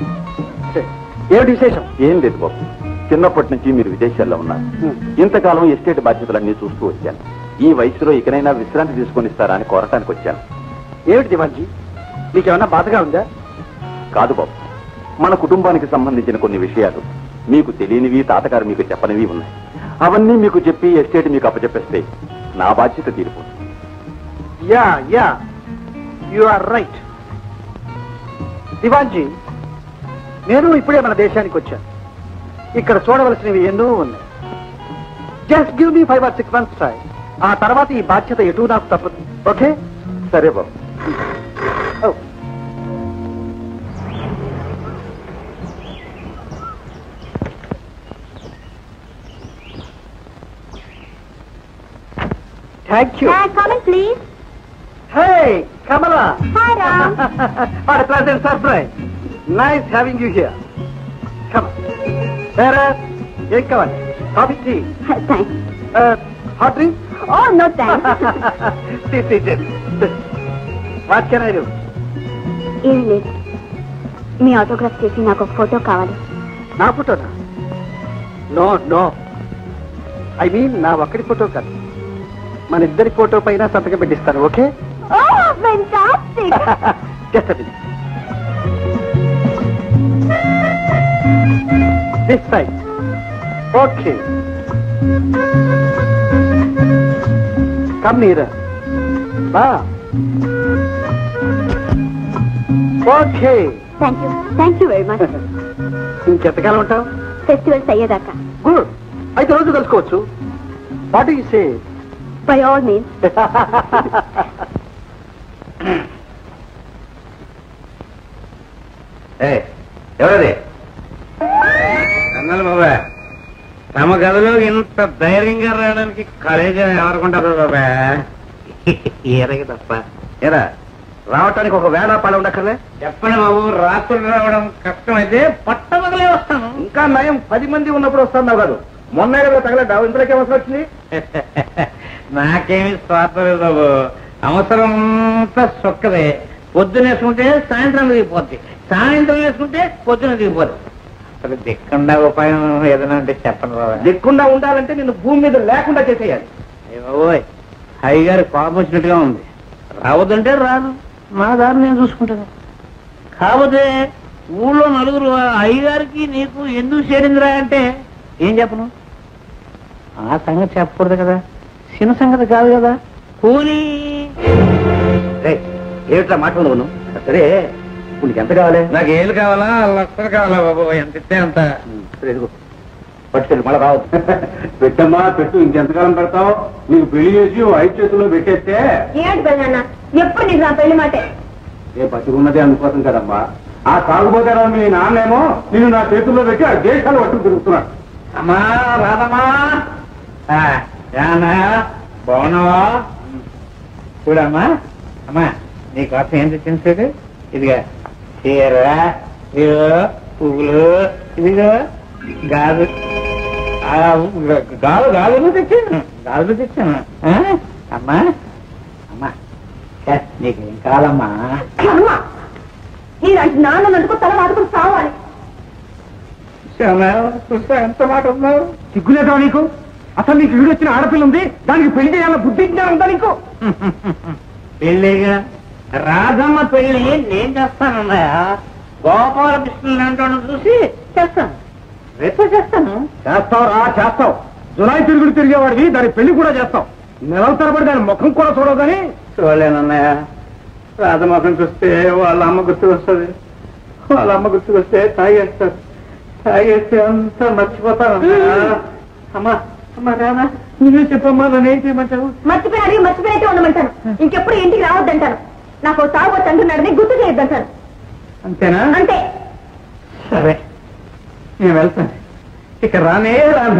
ఏమిటి విశేషం?
ఏం లేదు బాబు, చిన్నప్పటి నుంచి మీరు విదేశాల్లో ఉన్నారు. ఇంతకాలం ఎస్టేట్ బాధ్యతలన్నీ చూస్తూ వచ్చాను. ఈ వయసులో ఇకనైనా విశ్రాంతి తీసుకొని ఇస్తారా అని కోరటానికి వచ్చాను.
ఏమిటి దివాన్జీ, నీకేమన్నా బాధగా ఉందా?
కాదు బాబు, మన కుటుంబానికి సంబంధించిన కొన్ని విషయాలు మీకు తెలియనివి, తాతగారు మీకు చెప్పనివి ఉన్నాయి. అవన్నీ మీకు చెప్పి ఎస్టేట్ మీకు అప్పచెప్పేస్తే నా బాధ్యత తీరిపోతుంది.
Yeah yeah you are right దివాన్జీ. నేను ఇప్పుడే మన దేశానికి వచ్చాను. ఇక్కడ చూడవలసినవి ఎన్నో ఉన్నాయి. Just give me five or six months time. ఆ తర్వాత ఈ బాధ్యత ఎటు నాకు తప్పదు. ఓకే?
సరే బాబు.
Thank you.
Please.
Hey, Kamala.
Hi, Ram.
What a pleasant surprise. Nice having you here. Come on. Vera, ఏం కావాలి? Coffee, tea.
Thanks.
Uh, hot drink?
Oh no thanks.
See, see, see. What can I do?
ఏం లేదు, మీ ఆటోగ్రాఫ్ చేసి నాకు ఒక ఫోటో కావాలి.
నా ఫోటోనా? నో నో ఐ మీన్ నా ఒక్కడి ఫోటో కాదు, మన ఇద్దరి ఫోటో పైన సంతకం పెట్టిస్తాను. Okay?
Oh fantastic.
Just a minute. This side. Okay. Come nearer. Ba. Okay.
Thank you thank you very much.
ఇంకెంతకాలం ఉంటావు?
ఫెస్టివల్స్ అయ్యేదాకా.
గుడ్. అయితే రోజు కలుసుకోవచ్చు. What you say?
By all means.
ఎవరది? అన్నాను బాబా, తమ గదిలో ఇంత ధైర్యంగా రావడానికి కాలేజీ ఎవరుకుంటారు బాబా? ఏరగ తప్ప. ఏరా, రావటానికి ఒక వేళ పాల ఉండక్కర్లే? చెప్పండి బాబు, రాత్రులు రావడం కష్టమైతే పట్ట మొదలే వస్తాను. ఇంకా నయం, పది మంది ఉన్నప్పుడు వస్తాను కాదు. మొన్న కదా తగలడ్డా, ఇంతలోకి అవసరం వచ్చింది. నాకేమి స్వార్థం లేదు బాబు, అవసరం అంతా సొక్కదే. పొద్దున వేసుకుంటే సాయంత్రం దిగిపోద్ది, సాయంత్రం వేసుకుంటే పొద్దున దిగిపోద్ది. అసలు దిక్కుండా ఉపాయం ఏదైనా అంటే చెప్పండి బాబా. దిక్కుండా ఉండాలంటే నేను భూమి మీద లేకుండా చేసేయాలి. అయ్యోయ్, హైగారి కోపం వచ్చినట్టుగా ఉంది. రావద్దంటే రాను, నా దారి నేను చూసుకుంటాను. కాకపోతే ఊళ్ళో నలుగురు అయ్యగారికి నీకు ఎందుకు చేరిందిరా అంటే ఏం చెప్పను? ఆ సంగతి చెప్పకూడదు కదా, చిన్న సంగతి కాదు కదా. కూలి ఏమిట్లా మాట నువ్వు? సరే, ఇప్పుడు నీకు ఎంత కావాలి? నాకు ఏళ్ళు కావాలా, లక్షలు కావాలా బాబు? ఎంత ఇస్తే అంత. పట్టుకెళ్ళి మళ్ళీ రావద్దు.
పెట్టమ్మా, పెట్టు. ఇంకెంతకాలం పెడతావు? నీకు పెళ్లి చేసి ఐదు చేతుల్లో పెట్టేస్తే
ఏంటి పెళ్ళన్నా, ఎప్పుడు నీకు నా పెళ్లి మాటే?
ఏ పట్టుకున్నదే అందుకోసం కదమ్మా. ఆ తాగుపోతారా మీ నాన్నేమో నేను నా చేతుల్లో పెట్టి ఆ దేశాలు పట్టుకు తిరుగుతున్నాడు.
అమ్మా రాదమ్మా, బాగున్నావా? చూడమ్మా, అమ్మా నీకోసం ఏం తెచ్చింది చూడు. ఇదిగా చీర, ఇదిగో పువ్వులు, ఇదిగో గాజు. గాలు గాజులు తెచ్చాను, గాజులు తెచ్చాను. అమ్మా అమ్మా, నీకేం కావాలమ్మా?
నీలాంటి నాన్నందుకు తల వాడుకుని సావాలి.
చూసా ఎంత మాట ఉన్నావు?
సిగ్గులేదా నీకు? అసలు నీకు వీడొచ్చిన ఆడపిల్ల ఉంది, దానికి పెళ్లి చేయాల బుద్ధి జ్ఞానం ఉందా నీకు?
పెళ్ళిగా రాధమ్మ పెళ్లి నేను చేస్తానన్నాయా? గోపాలకృష్ణ అంటాను చూసి చేస్తాను, రేపు చేస్తాను.
చేస్తావు రా, చేస్తావు. జులాయి తిరుగుడు తిరిగేవాడివి, దాని పెళ్లి కూడా చేస్తావు. నెలల తరబడి దాని ముఖం కూడా చూడవు కానీ.
చూడలేనన్నాయా? రాధమ్మకం చూస్తే వాళ్ళ అమ్మ గుర్తు వస్తుంది, వాళ్ళ అమ్మ గుర్తుకు వస్తే తాగేస్తారు, తాగేస్తే అంతా మర్చిపోతానన్నా. అమ్మా అమ్మా రానా, నువ్వే చెప్పమ్మా, నన్ను ఏం చేయమంటావు?
మర్చిపోయి అడిగి మర్చిపోయితే ఉండమంటాను. ఇంకెప్పుడు ఇంటికి రావద్దంటాను. నాకు తాగొద్దు అంటున్నాడని గుర్తు చేయొద్దంటాను.
అంతేనా?
అంతే.
సరే, నేను వెళ్తాను, ఇక రానే రాను.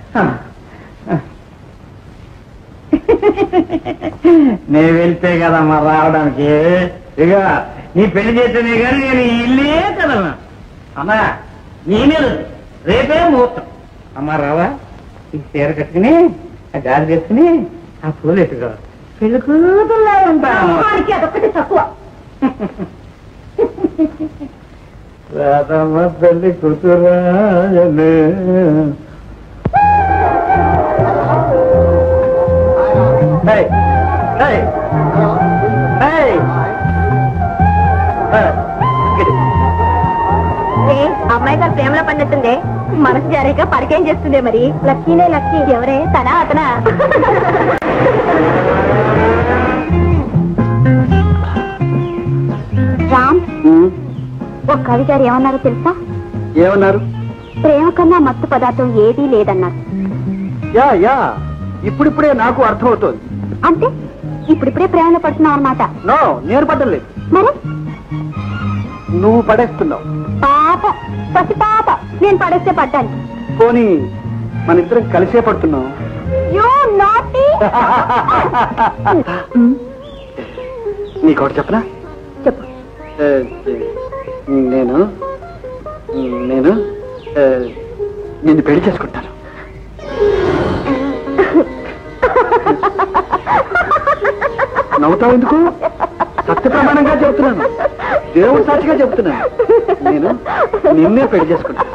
నేను వెళ్తే కదమ్మా రావడానికి. ఇక నీ పెళ్లి చేస్తేనే కానీ నేను ఇల్లే కదమ్మా. అమ్మా నేనే రేపే ముహూర్తం. అమ్మా రావా, ఈ చీర కట్టుకుని ఆ గాలి వేసుకుని ఆ పూలు ఎట్టుకో, పెళ్లి కూతురులా ఉంటాను.
అదొక్కటి తక్కువ.
రాధమ్మ తల్లి కూతురాయనే.
అమ్మాయి గారు ప్రేమలో పడినట్టుందే, మనసు జారీగా పరికేం చేస్తుందే. మరి లక్కీనే లక్కీ. ఎవరే, తనా అతనా? రామ్, ఓ కవి గారు ఏమన్నారో తెలుసా?
ఏమన్నారు?
ప్రేమ కన్నా మత్తు పదార్థం ఏదీ లేదన్నారు.
యా యా ఇప్పుడిప్పుడే నాకు అర్థమవుతోంది.
అంటే ఇప్పుడిప్పుడే ప్రేమలో పడుతున్నావు అన్నమాట?
నో, నేను పడలేదు,
మరి
నువ్వు పడేస్తున్నావు.
పాప పసి పాప, నేను పడేస్తే పడ్డాను.
పోనీ మన ఇద్దరం కలిసే పడుతున్నావు.
You naughty.
నీకోటి చెప్పనా?
చెప్పు.
నేను నేను నిన్ను పెళ్లి చేసుకుంటాను. నవ్వుతావు ఎందుకు? సత్య ప్రమాణంగా చెప్తున్నాను, దేవుడి సాక్షిగా చెప్తున్నాను. నేను నిన్నే పెళ్లి చేసుకుంటాను.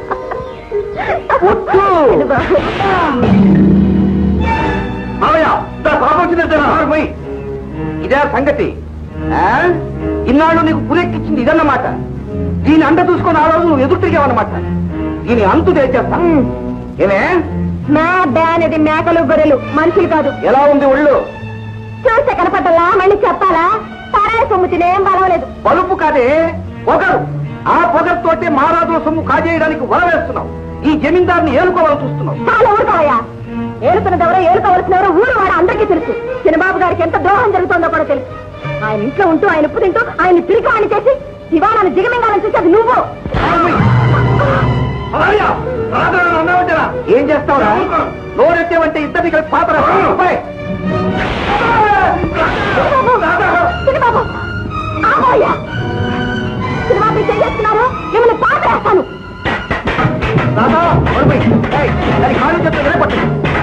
ఇదే సంగతి. ఇన్నాళ్ళు నీకు పురెక్కించింది ఇదన్నమాట. దీని అండ చూసుకొని ఆ రోజు నువ్వు ఎదురు తిరిగావన్నమాట. దీని అంతు తెచ్చేస్తా. ఏమే
నా డా అనేది మేకలు గొర్రెలు, మనుషులు కాదు.
ఎలా ఉంది ఒళ్ళు?
చూస్తే కనపడ్డలా, మళ్ళీ చెప్పాలా? సారాయి సొమ్ము తినేం బలవలేదు.
బలుపు కాదే, పొగరు. ఆ పొగరుతోటే మహారాజుల సొమ్ము కాజేయడానికి వరవేస్తున్నావు. ఈ జమీందారుని ఏలుకోవాలని చూస్తున్నావు.
చాలా ఊరుకోవయ్యా. ఏలుతున్నదెవరో ఏలుకోవలసినవరో ఊరు వాడు అందరికీ తెలుసు. చిన్నబాబు గారికి ఎంత ద్రోహం జరుగుతుందో కూడా తెలుసు. ఆయన ఇంట్లో ఉంటూ ఆయన ఉప్పు తింటూ ఆయన తిరిగి వాడిని చేసి దివాణాన్ని దిగమింగాలని చూసి అది నువ్వు.
ఏం చేస్తావురా? నోరెత్తేవంటే ఇద్దరిని కలిపి పాత్ర.
చిన్నబాబు ఆగోయ్యా. చిన్నబాబు చేస్తున్నారు, మిమ్మల్ని పాత్రేస్తాను.
ఖాళీ చెప్తే పట్టు.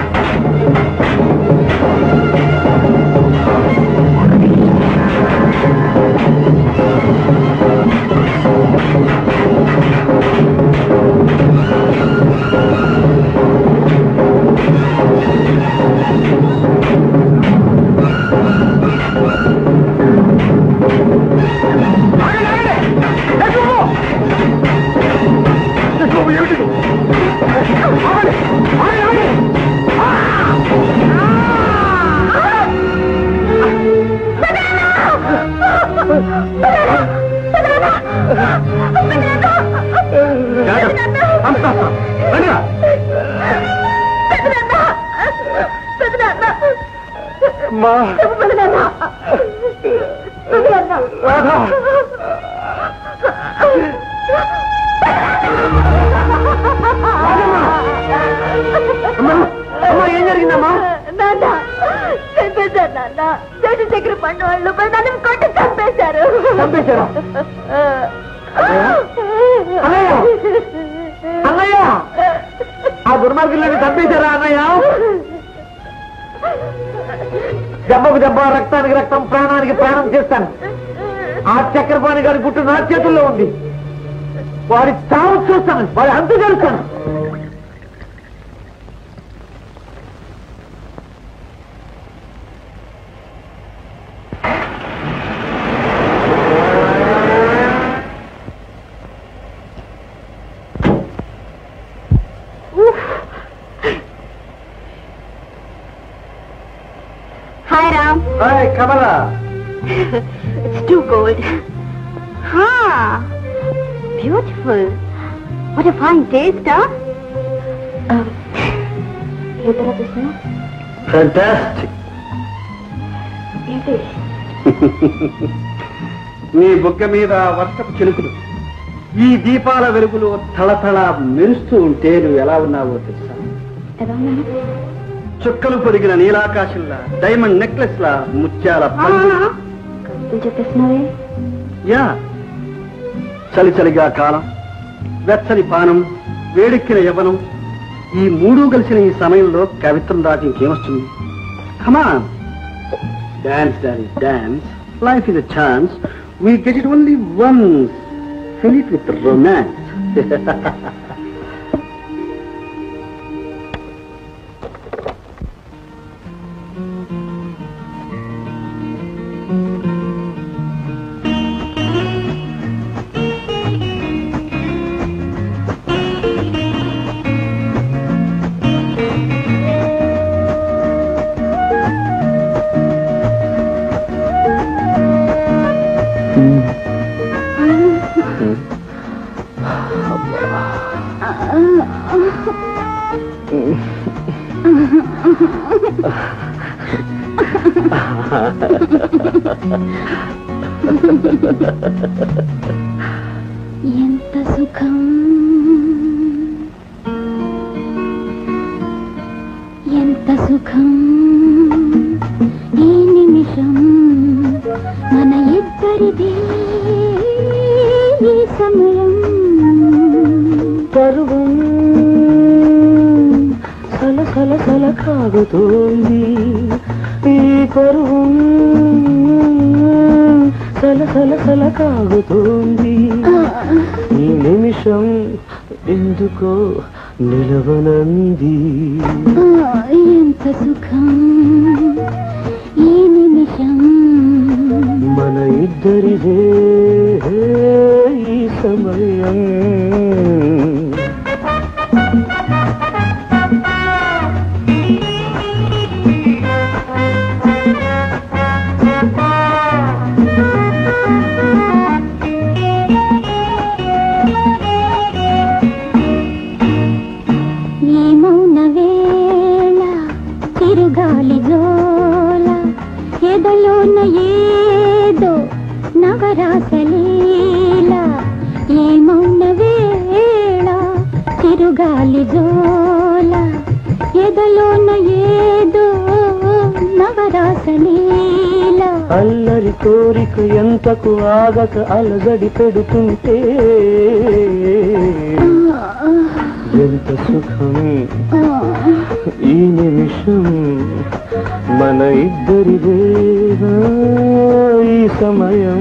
ఏం జరిగిందమ్మా?
నాన్న చంపేశారు. నాన్న చెట్టు చక్కెర పండు వాళ్ళు నన్ను కొట్టి చంపేశారు.
చంపేశారా? అన్నయ్య, ఆ దుర్మార్గులను చంపేశారా అన్నయ్య? దెబ్బకు దెబ్బ, రక్తానికి రక్తం, ప్రాణానికి ప్రాణం చేస్తాను. ఆ చక్రపాణి గారి గుట్టు నా చేతుల్లో ఉంది. వారి చావు చూస్తాను, వారి అంతు తెలుస్తాను.
Hi, Ram.
Hi, Kamala.
It's too cold. Ah, beautiful. What a fine taste, huh? Um, ఏ తర్వాత చూస్తున్నా?
Fantastic.
ఏంటి?
నీ బుగ్గ మీద వర్షపు చినుకులు ఈ దీపాల వెలుగులో తళతళ మెరుస్తూ ఉంటే నువ్వు ఎలా ఉన్నావో తెలుసా?
ఎలా ఉన్నాను?
చుక్కలు పొదిగిన నీలాకాశంలా, డైమండ్ నెక్లెస్ లా, ముత్యాల పండు.
కవితలు చెప్పేస్తున్నావే?
యా, చలి చలిగా కాలం, వెచ్చని పానం, వేడెక్కిన యవ్వనం, ఈ మూడు కలిసిన ఈ సమయంలో కవిత్వం దాటి ఇంకేమొస్తుంది? Come on, dance dance dance. Life is a chance, we get it only once.
fill it with romance.
ఎంత సుఖం ఎంత సుఖం ఈ నిమిషం మన ఇద్దరిది ఈ సమయం
పరువం సల సల సల కాగుతోంది ఈ పరువం సల సల సల కాగుతోంది ఈ నిమిషం ఎందుకో నిలవనంది
ఎంత సుఖం ఈ నిమిషం
మన ఇద్దరిదే ఈ సమయం
ఎదలోన ఏదో నవరాసలీల ఏమౌన వేళ తిరుగాలి జోల ఎదలోన ఏదో నవరాసలీల
అల్లరి కోరిక ఎంతకు ఆగక అలగడి పెడుతుంటే ఎంత సుఖం ఈ నిమిషం మన ఇద్దరిదే ఈ సమయం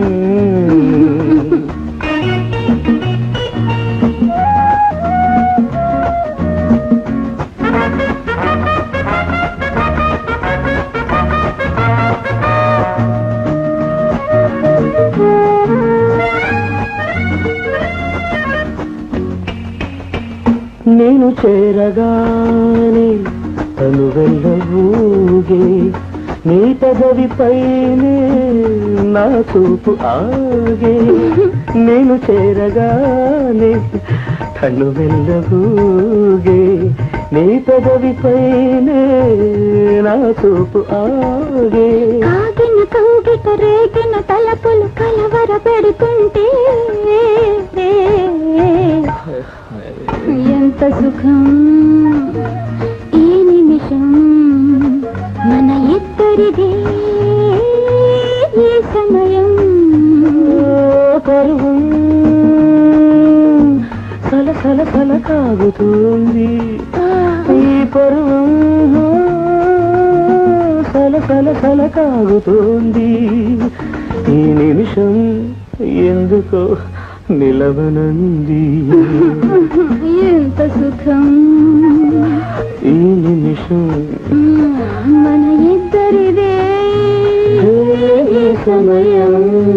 నేను చేరగానే తను వెళ్ళబూగే నీ పెదవిపైనే నా చూపు ఆగే నేను చేరగానే తను వెళ్ళబూగే నీ పెదవిపైనే నా చూపు ఆగే
కాగిన కౌగిట రేగిన తలపులు కలవర పెడుతుంటే ఎంత సుఖం ఈ నిమిషం మన ఇద్దరిదే ఈ సమయం
పరువం సల సల సల కాగుతోంది ఈ పరువం సల సల సల కాగుతోంది ఈ నిమిషం ఎందుకో నిలవనంది
ఎంత సుఖం
ఈ నిమిషం
మన ఇద్దరిదే
ఈ సమయం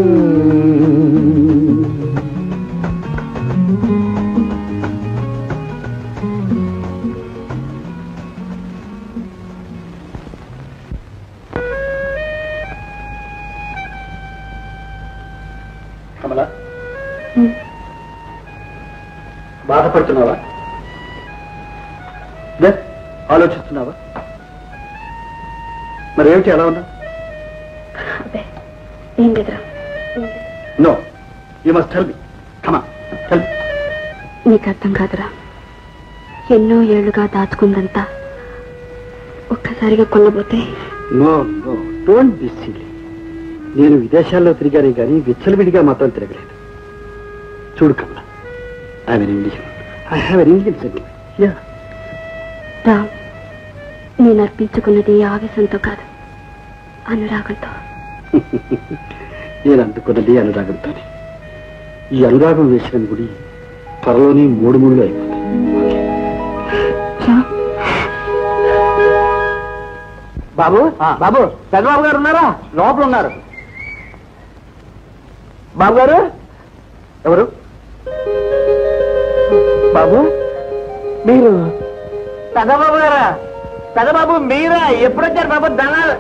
కమలా బాధపడుతున్నావా ఆలోచిస్తున్నావా మరేమిటి ఎలా ఉన్నా
ఏం లేదురా
no you must tell me come on tell me
నీకు అర్థం కాదురా ఎన్నో ఏళ్లుగా దాచుకుందంతా ఒక్కసారిగా కొల్లబోతే
no no don't be silly నేను విదేశాల్లో తిరిగానే కానీ విచ్చలవిడిగా మాత్రం తిరగలేదు చూడు Kamala I an Indian I have an Indian sentiment యా
రా నేను అర్పించుకున్నది ఆవేశంతో కాదు అనురాగంతో
నేను అందుకున్నది అనురాగంతోనే
ఈ అనురాగం వేసిన గుడి త్వరలోనే మూడు మూడులు అయిపోతాయి.
బాబు బాబు పెద్దబాబు గారు ఉన్నారా? లోపల ఉన్నారు. బాబు గారు ఎవరు? బాబు మీరు పెద్దబాబు గారా? పెద్దబాబు మీరా? ఎప్పుడొచ్చారు బాబు? ధనాలు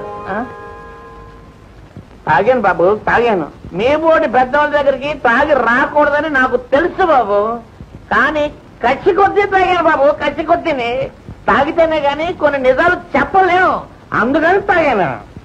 తాగాను బాబు, తాగాను. మీ బోటి పెద్దవాళ్ళ దగ్గరికి తాగి రాకూడదని నాకు తెలుసు బాబు, కానీ కచ్చి కొద్దీ తాగాను బాబు, కచ్చి కొద్దిని. తాగితేనే గాని కొన్ని నిజాలు చెప్పలేము, అందుకని తాగాను.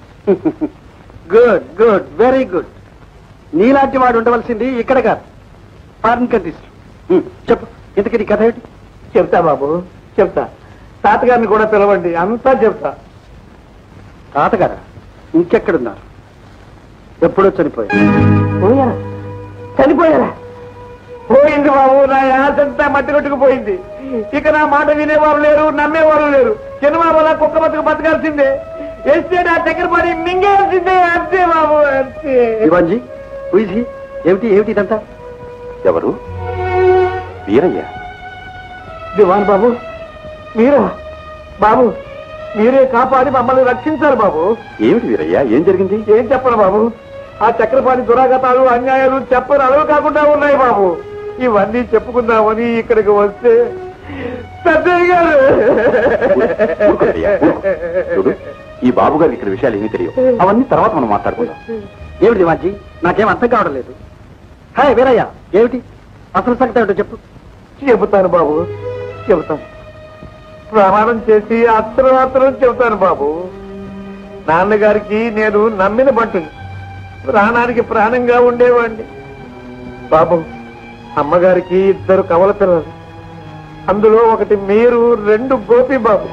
Good good very good. నీలాంటి వాడు ఉండవలసింది ఇక్కడ కాదు, ఫారిన్ కంట్రీస్. చెప్పు, ఇంతకీ నీ కథ ఏంటి?
చెప్తా బాబు, చెప్తా. తాతగారిని కూడా పిలవండి, అంతా చెప్తా.
తాతగారా? ఇంకెక్కడున్నారు? ఎప్పుడో చనిపోయారు.
పోయారా? చనిపోయారా? పోయింది బాబు, నా ఆశంతా మట్టి కొట్టుకుపోయింది. ఇక నా మాట వినేవారు లేరు, నమ్మేవారు లేరు. చిన్నబాబులా కుక్క బతుకు బతకాల్సిందే, వేస్తే నా దగ్గర పడి మింగేయాల్సిందే. అంతే బాబు, అంతే.
దివాన్జీ, హుయిజీ, ఏమిటి ఏమిటి ఇదంతా?
ఎవరు? వీరయ్య.
దివాన్ బాబు మీరా? బాబు మీరే కాపాడి మమ్మల్ని రక్షించారు బాబు.
ఏమిటి వీరయ్య, ఏం జరిగింది?
ఏం చెప్పను బాబు, ఆ చక్రపాణి దురాగతాలు అన్యాయాలు చెప్పని అలవి కాకుండా ఉన్నాయి బాబు. ఇవన్నీ చెప్పుకుందామని ఇక్కడికి వస్తే పెద్దయ్య గారు.
ఊరుకో వీరయ్య, ఊరుకో. చూడు, ఈ బాబు గారికి ఇక్కడ విషయాలు ఏమీ తెలియవు, అవన్నీ తర్వాత మనం మాట్లాడుకుందాం.
ఏమిటి దివాన్జీ, నాకేం అర్థం కావడం లేదు. హాయ్ వీరయ్య, ఏమిటి అసలు సంగతి ఏమిటో చెప్పు.
చెబుతాను బాబు, చెబుతాను. ప్రమాణం చేసి అత్రం చెబుతాను బాబు. నాన్నగారికి నేను నమ్మిన బంటుని, ప్రాణానికి ప్రాణంగా ఉండేవాడిని బాబు. అమ్మగారికి ఇద్దరు కవల పిల్లలు, అందులో ఒకటి మీరు, రెండు గోపి బాబు.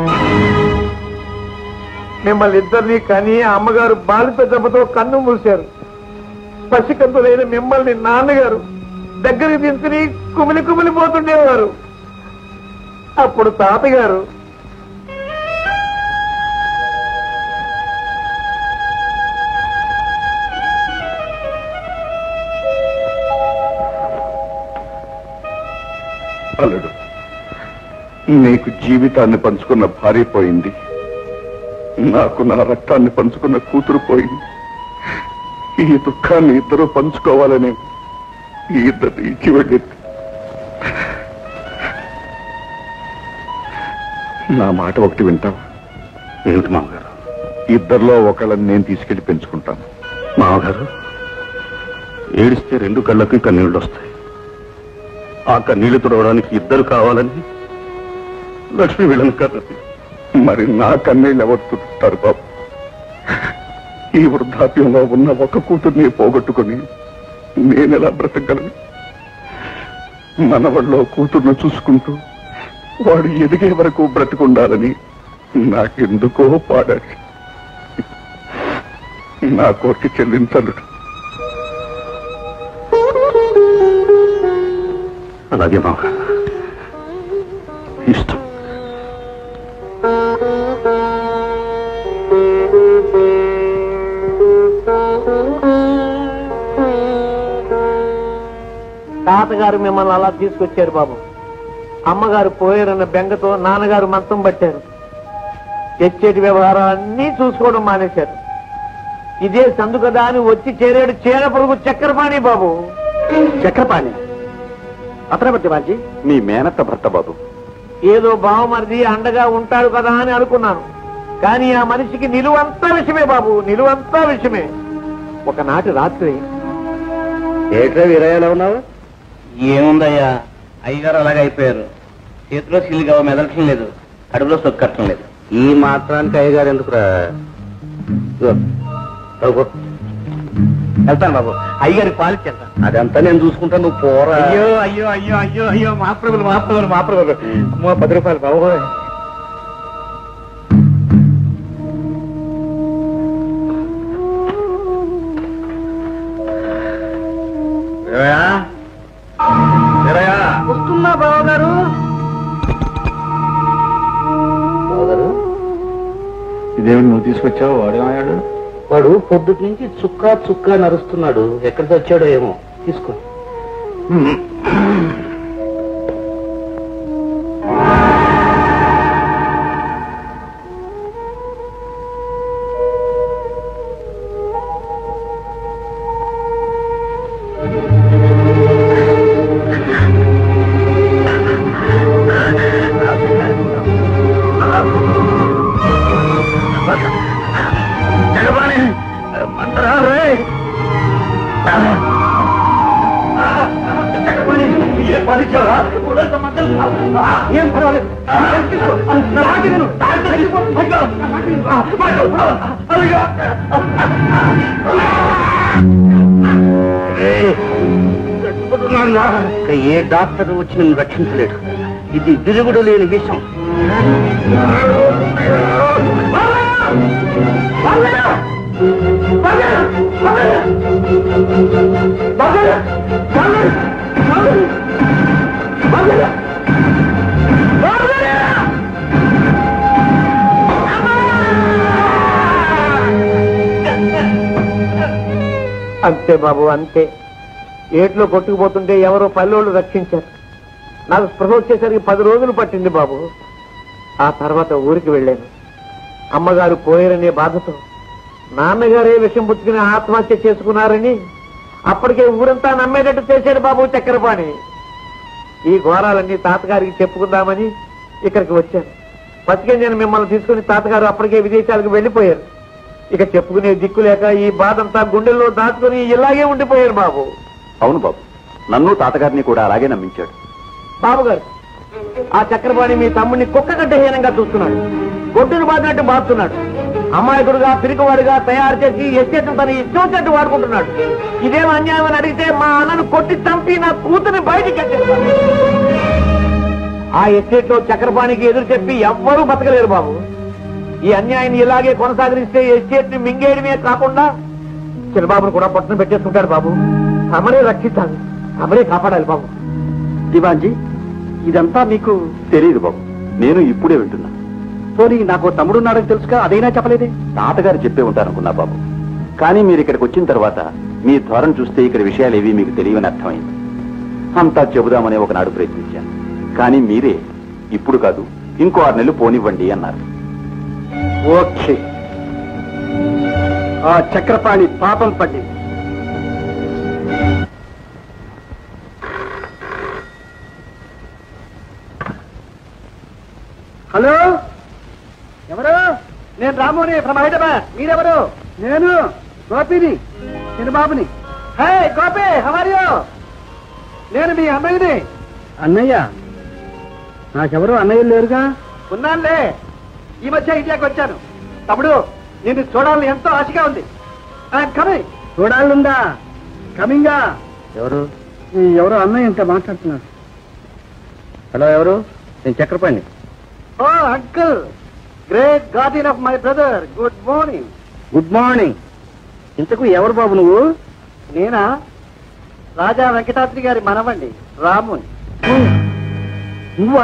మిమ్మల్ని ఇద్దరిని కానీ అమ్మగారు బాలిత దెబ్బతో కన్ను మూశారు. పసికంతులైన మిమ్మల్ని నాన్నగారు దగ్గరికి తీసుకుని కుమిలి కుమిలి పోతుండేవారు. అప్పుడు తాతగారు
అల్లుడు, నీకు జీవితాన్ని పంచుకున్న భార్య పోయింది, నాకు నా రక్తాన్ని పంచుకున్న కూతురు పోయింది. ఈ దుఃఖాన్ని ఇద్దరూ పంచుకోవాలని ఈ ఇద్దరు ఇచ్చి వెళ్ళింది. నా మాట ఒకటి వింటావా?
ఏమిటి మామగారు?
ఇద్దరిలో ఒకళ్ళని నేను తీసుకెళ్లి పెంచుకుంటాను.
మామగారు, ఏడిస్తే రెండు కళ్ళకి కన్నీళ్లు వస్తాయి. ఆ కన్నీళ్లు తుడవడానికి ఇద్దరు కావాలని లక్ష్మి వీళ్ళని కన్నది.
మరి నా కన్నీళ్ళు ఎవరు తుడుస్తారు బాబు? ఈ వృద్ధాప్యంలో ఉన్న ఒక కూతుర్ని పోగొట్టుకుని నేనెలా బ్రతకగలను? మనవళ్ళలో కూతుర్ను చూసుకుంటూ వాడు ఎదిగే వరకు బ్రతికుండాలని నాకెందుకో పాడాలి. నా కోరిక చెల్లించలు.
అలాగే మామ, ఇష్టం.
తాతగారు మిమ్మల్ని అలా తీసుకొచ్చారు బాబు. అమ్మగారు పోయారన్న బెంగతో నాన్నగారు మంచం పట్టారు. తెచ్చేటి వ్యవహారాలన్నీ చూసుకోవడం మానేశారు. ఇదే సందు కదా అని వచ్చి చేరాడు చీర పొరుగు చక్రపాణి బాబు.
చక్రపాణి అతనే దివాన్జీ?
మీ మేనత్త భర్త బాబు.
ఏదో బావమరిది అండగా ఉంటాడు కదా అని అనుకున్నాను, కానీ ఆ మనిషికి నిలువంతా విషయమే బాబు, నిలువంతా విషయమే. ఒకనాటి రాత్రి
ఏట్రా వీరయ్యలా ఉన్నావు?
ఏముందయ్యా, అయ్యగారు అలాగే అయిపోయారు. చేతిలో సిల్లిగా మెదలటం లేదు, కడుపులో సొక్కట్టం లేదు.
ఈ మాత్రానికి అయ్యగారు ఎందుకురా?
వెళ్తాను బాబు, అయ్యగారికి పాలిచ్చి వెళ్తాను.
అదంతా నేను చూసుకుంటాను, నువ్వు పోరా.
అయ్యో అయ్యో అయ్యో అయ్యో అయ్యో మహాప్రభులు మహాప్రభులు మహాప్రభులు అమ్మో, పది రూపాయలు బాబు.
వస్తున్నా బావగారు.
ఇదేమి నువ్వు తీసుకొచ్చావు? వాడేమయ్యాడు?
వాడు పొద్దుటి నుంచి చుక్క చుక్క నరుస్తున్నాడు, ఎక్కడ తెచ్చాడో ఏమో. తీసుకో.
ఏం పర్వాలేదు
ఏ డాక్టర్ వచ్చి నన్ను రక్షించలేడు. ఇది తిరుగుడు లేని విషయం.
అంతే బాబు, అంతే. ఏట్లో కొట్టుకుపోతుంటే ఎవరో పల్లెళ్ళు రక్షించారు. నాకు స్పృహ వచ్చేసరికి పది రోజులు పట్టింది బాబు. ఆ తర్వాత ఊరికి వెళ్ళాను. అమ్మగారు పోయారనే బాధతో నాన్నగారే విషం పుచ్చుకుని ఆత్మహత్య చేసుకున్నారని అప్పటికే ఊరంతా నమ్మేటట్టు చేశాడు బాబు చక్కెరపాణి. ఈ ఘోరాలన్నీ తాతగారికి చెప్పుకుందామని ఇక్కడికి వచ్చాను. బతికే నేను మిమ్మల్ని తీసుకుని తాతగారు అప్పటికే విదేశాలకు వెళ్ళిపోయారు. ఇక చెప్పుకునే దిక్కు లేక ఈ బాధంతా గుండెల్లో దాచుకుని ఇలాగే ఉండిపోయారు బాబు.
అవును బాబు, నన్ను తాతగారిని కూడా అలాగే నమ్మించాడు.
బాబు గారు, ఆ చక్రపాణి మీ తమ్ముడిని కుక్క కంటే హీనంగా చూస్తున్నాడు. గొడ్డును బాధినట్టు బాస్తున్నాడు. అమాయకుడుగా పిరికివాడుగా తయారు చేసి ఎస్టేట్ తన ఇష్టం వచ్చినట్టు వాడుకుంటున్నాడు. ఇదేం అన్యాయం అని అడిగితే మా అన్నను కొట్టి చంపి నా కూతురిని బయటికి ఎట్టేస్తాడు. ఆ ఎస్టేట్ లో చక్రపాణికి ఎదురు చెప్పి ఎవ్వరూ బతకలేరు బాబు. ఈ అన్యాయాన్ని ఇలాగే కొనసాగిస్తే ఎస్టేట్ ని మింగేయడమే కాకుండా చిన్నబాబును కూడా పట్టున పెట్టేసుకుంటాడు బాబు. తమరే రక్షించాలి, తమరే కాపాడాలి బాబు.
దివాన్జీ, ఇదంతా మీకు తెలియదు బాబు. నేను ఇప్పుడే వింటున్నా. పోనీ నాకు తమ్ముడున్నాడని తెలుసుగా, అదైనా చెప్పలేదే. తాతగారు చెప్పే ఉంటారనుకున్నా బాబు. కానీ మీరు ఇక్కడికి వచ్చిన తర్వాత మీ ధోరణి చూస్తే ఇక్కడ విషయాలు ఏవి మీకు తెలియని అర్థమైంది. అంతా చెబుదామని ఒకనాడు ప్రయత్నించాను. కానీ మీరే ఇప్పుడు కాదు ఇంకో ఆరు నెలలు పోనివ్వండి అన్నారు.
ఓకే, ఆ చక్రపాణి పాపం పడింది. హలో, ఎవరు? నేను రాముని ఫ్రమ్ హైదరాబాద్. మీరెవరు? నేను గోపిని, చిన్నబాబుని. Hey Gopi, how are you? నేను మీ అన్నయ్యని. అన్నయ్య? నాకెవరు అన్నయ్య లేరుగా. ఉన్నానులే, ఈ మధ్య ఇండియాకి వచ్చాను. తమ్ముడు, నిన్ను చూడాలని ఎంతో ఆశగా ఉంది. I'm coming. చూడాలందా? కమింగా?
ఎవరు?
ఎవరో అన్నయ్య ఇంత మాట్లాడుతున్నారు.
హలో, ఎవరు? నేను Chakrapani.
Oh uncle, great guardian of my brother, good morning.
Good morning. ఇంతకు ఎవరు బాబు నువ్వు?
నేనా? రాజా వెంకటాద్రి గారి మనవండి, రాముని.
నువ్వా?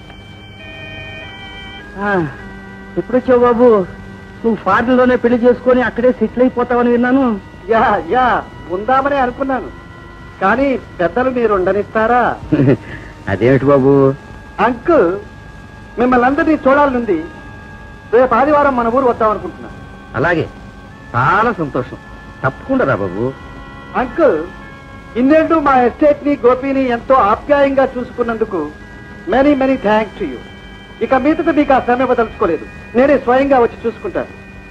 ఎప్పుడొచ్చావు బాబు? నువ్వు ఫారెన్ లోనే పెళ్లి చేసుకొని అక్కడే సెటిల్ అయిపోతావని విన్నాను.
యా యా ఉందామని అనుకున్నాను, కానీ పెద్దలు మీరు ఉండనిస్తారా?
అదేమిటి బాబు?
అంకుల్, మిమ్మల్ని అందరినీ చూడాలనుంది. రేపు ఆదివారం మన ఊరు వద్దాం అనుకుంటున్నాను.
అలాగే, చాలా సంతోషం. తప్పకుండా రా బాబు.
అంకుల్, ఇన్నేళ్ళు మా ఎస్టేట్ ని గోపిని ఎంతో ఆప్యాయంగా చూసుకున్నందుకు many many thanks to you. ఇక మీదట మీకు ఆ శ్రమ ఇవ్వదలుచుకోలేదు. నేనే స్వయంగా వచ్చి చూసుకుంటాను.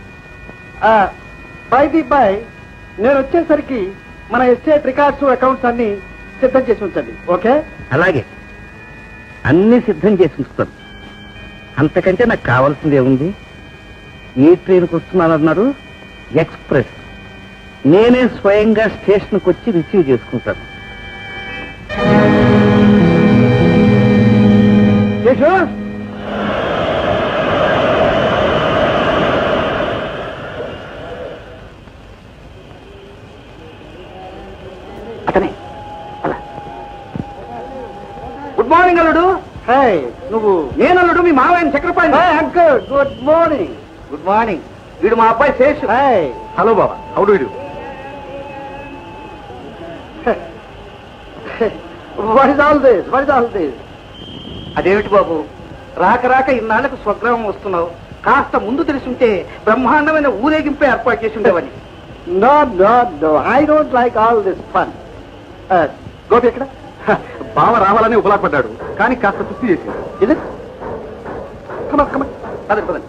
బై ది బై, నేను వచ్చేసరికి మన ఎస్టేట్ రికార్డ్స్ అకౌంట్స్ అన్ని సిద్ధం చేసి ఉంచండి. ఓకే?
అలాగే, అన్ని సిద్ధం చేసి ఉంచుతాను. అంతకంటే నాకు కావాల్సింది ఏముంది? ఏ ట్రైన్కి వస్తున్నానన్నారు? ఎక్స్ప్రెస్. నేనే స్వయంగా స్టేషన్కి వచ్చి రిసీవ్ చేసుకుంటాను.
అతనే.
గుడ్ మార్నింగ్ అల్లుడు. నువ్వు? నేను అల్లుడు, మీ మావయ్య Chakrapani. Uncle, good morning.
Good morning. వీడు మా అబ్బాయి శేషు.
హలో బాబా, how do you?
What is all this what is all this అదేమిటి బాబు రాక రాక ఇన్నాళ్లకు స్వగ్రామం వస్తున్నావు కాస్త ముందు తెలుసుంటే బ్రహ్మాండమైన ఊరేగింపే ఏర్పాటు చేసి ఉండేవని no no no I don't like all this fun
Gopi ఎక్కడ బావ రావాలని ఉపలాపడ్డాడు కానీ కాస్త తృప్తి చేశాడు
ఇది కమన్ కమన్ పదండి పదండి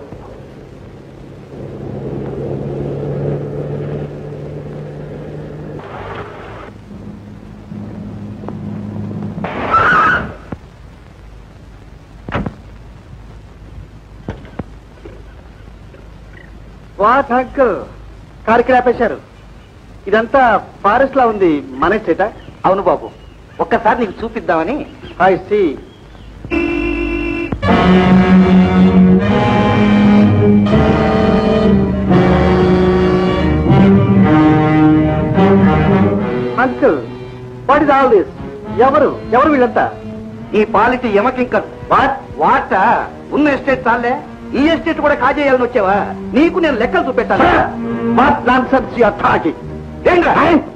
వాట్ అంకుల్ కారు ఇక్కడ ఆపేశారు ఇదంతా ఫారెస్ట్ లా ఉంది మన చేత అవును బాబు ఒక్కసారి నీకు చూపిద్దామని I see uncle what is all this ఎవరు ఎవరు వీళ్ళంతా ఈ పాలిటీ యమకింకర్ వాట్ వాట ఉన్న ఎస్టేట్ చాలే ఈ ఎస్టేట్ కూడా కాజేయాలని వచ్చావా నీకు నేను లెక్కలు చూపెట్టాను what nonsense you are talking ఏంట్రా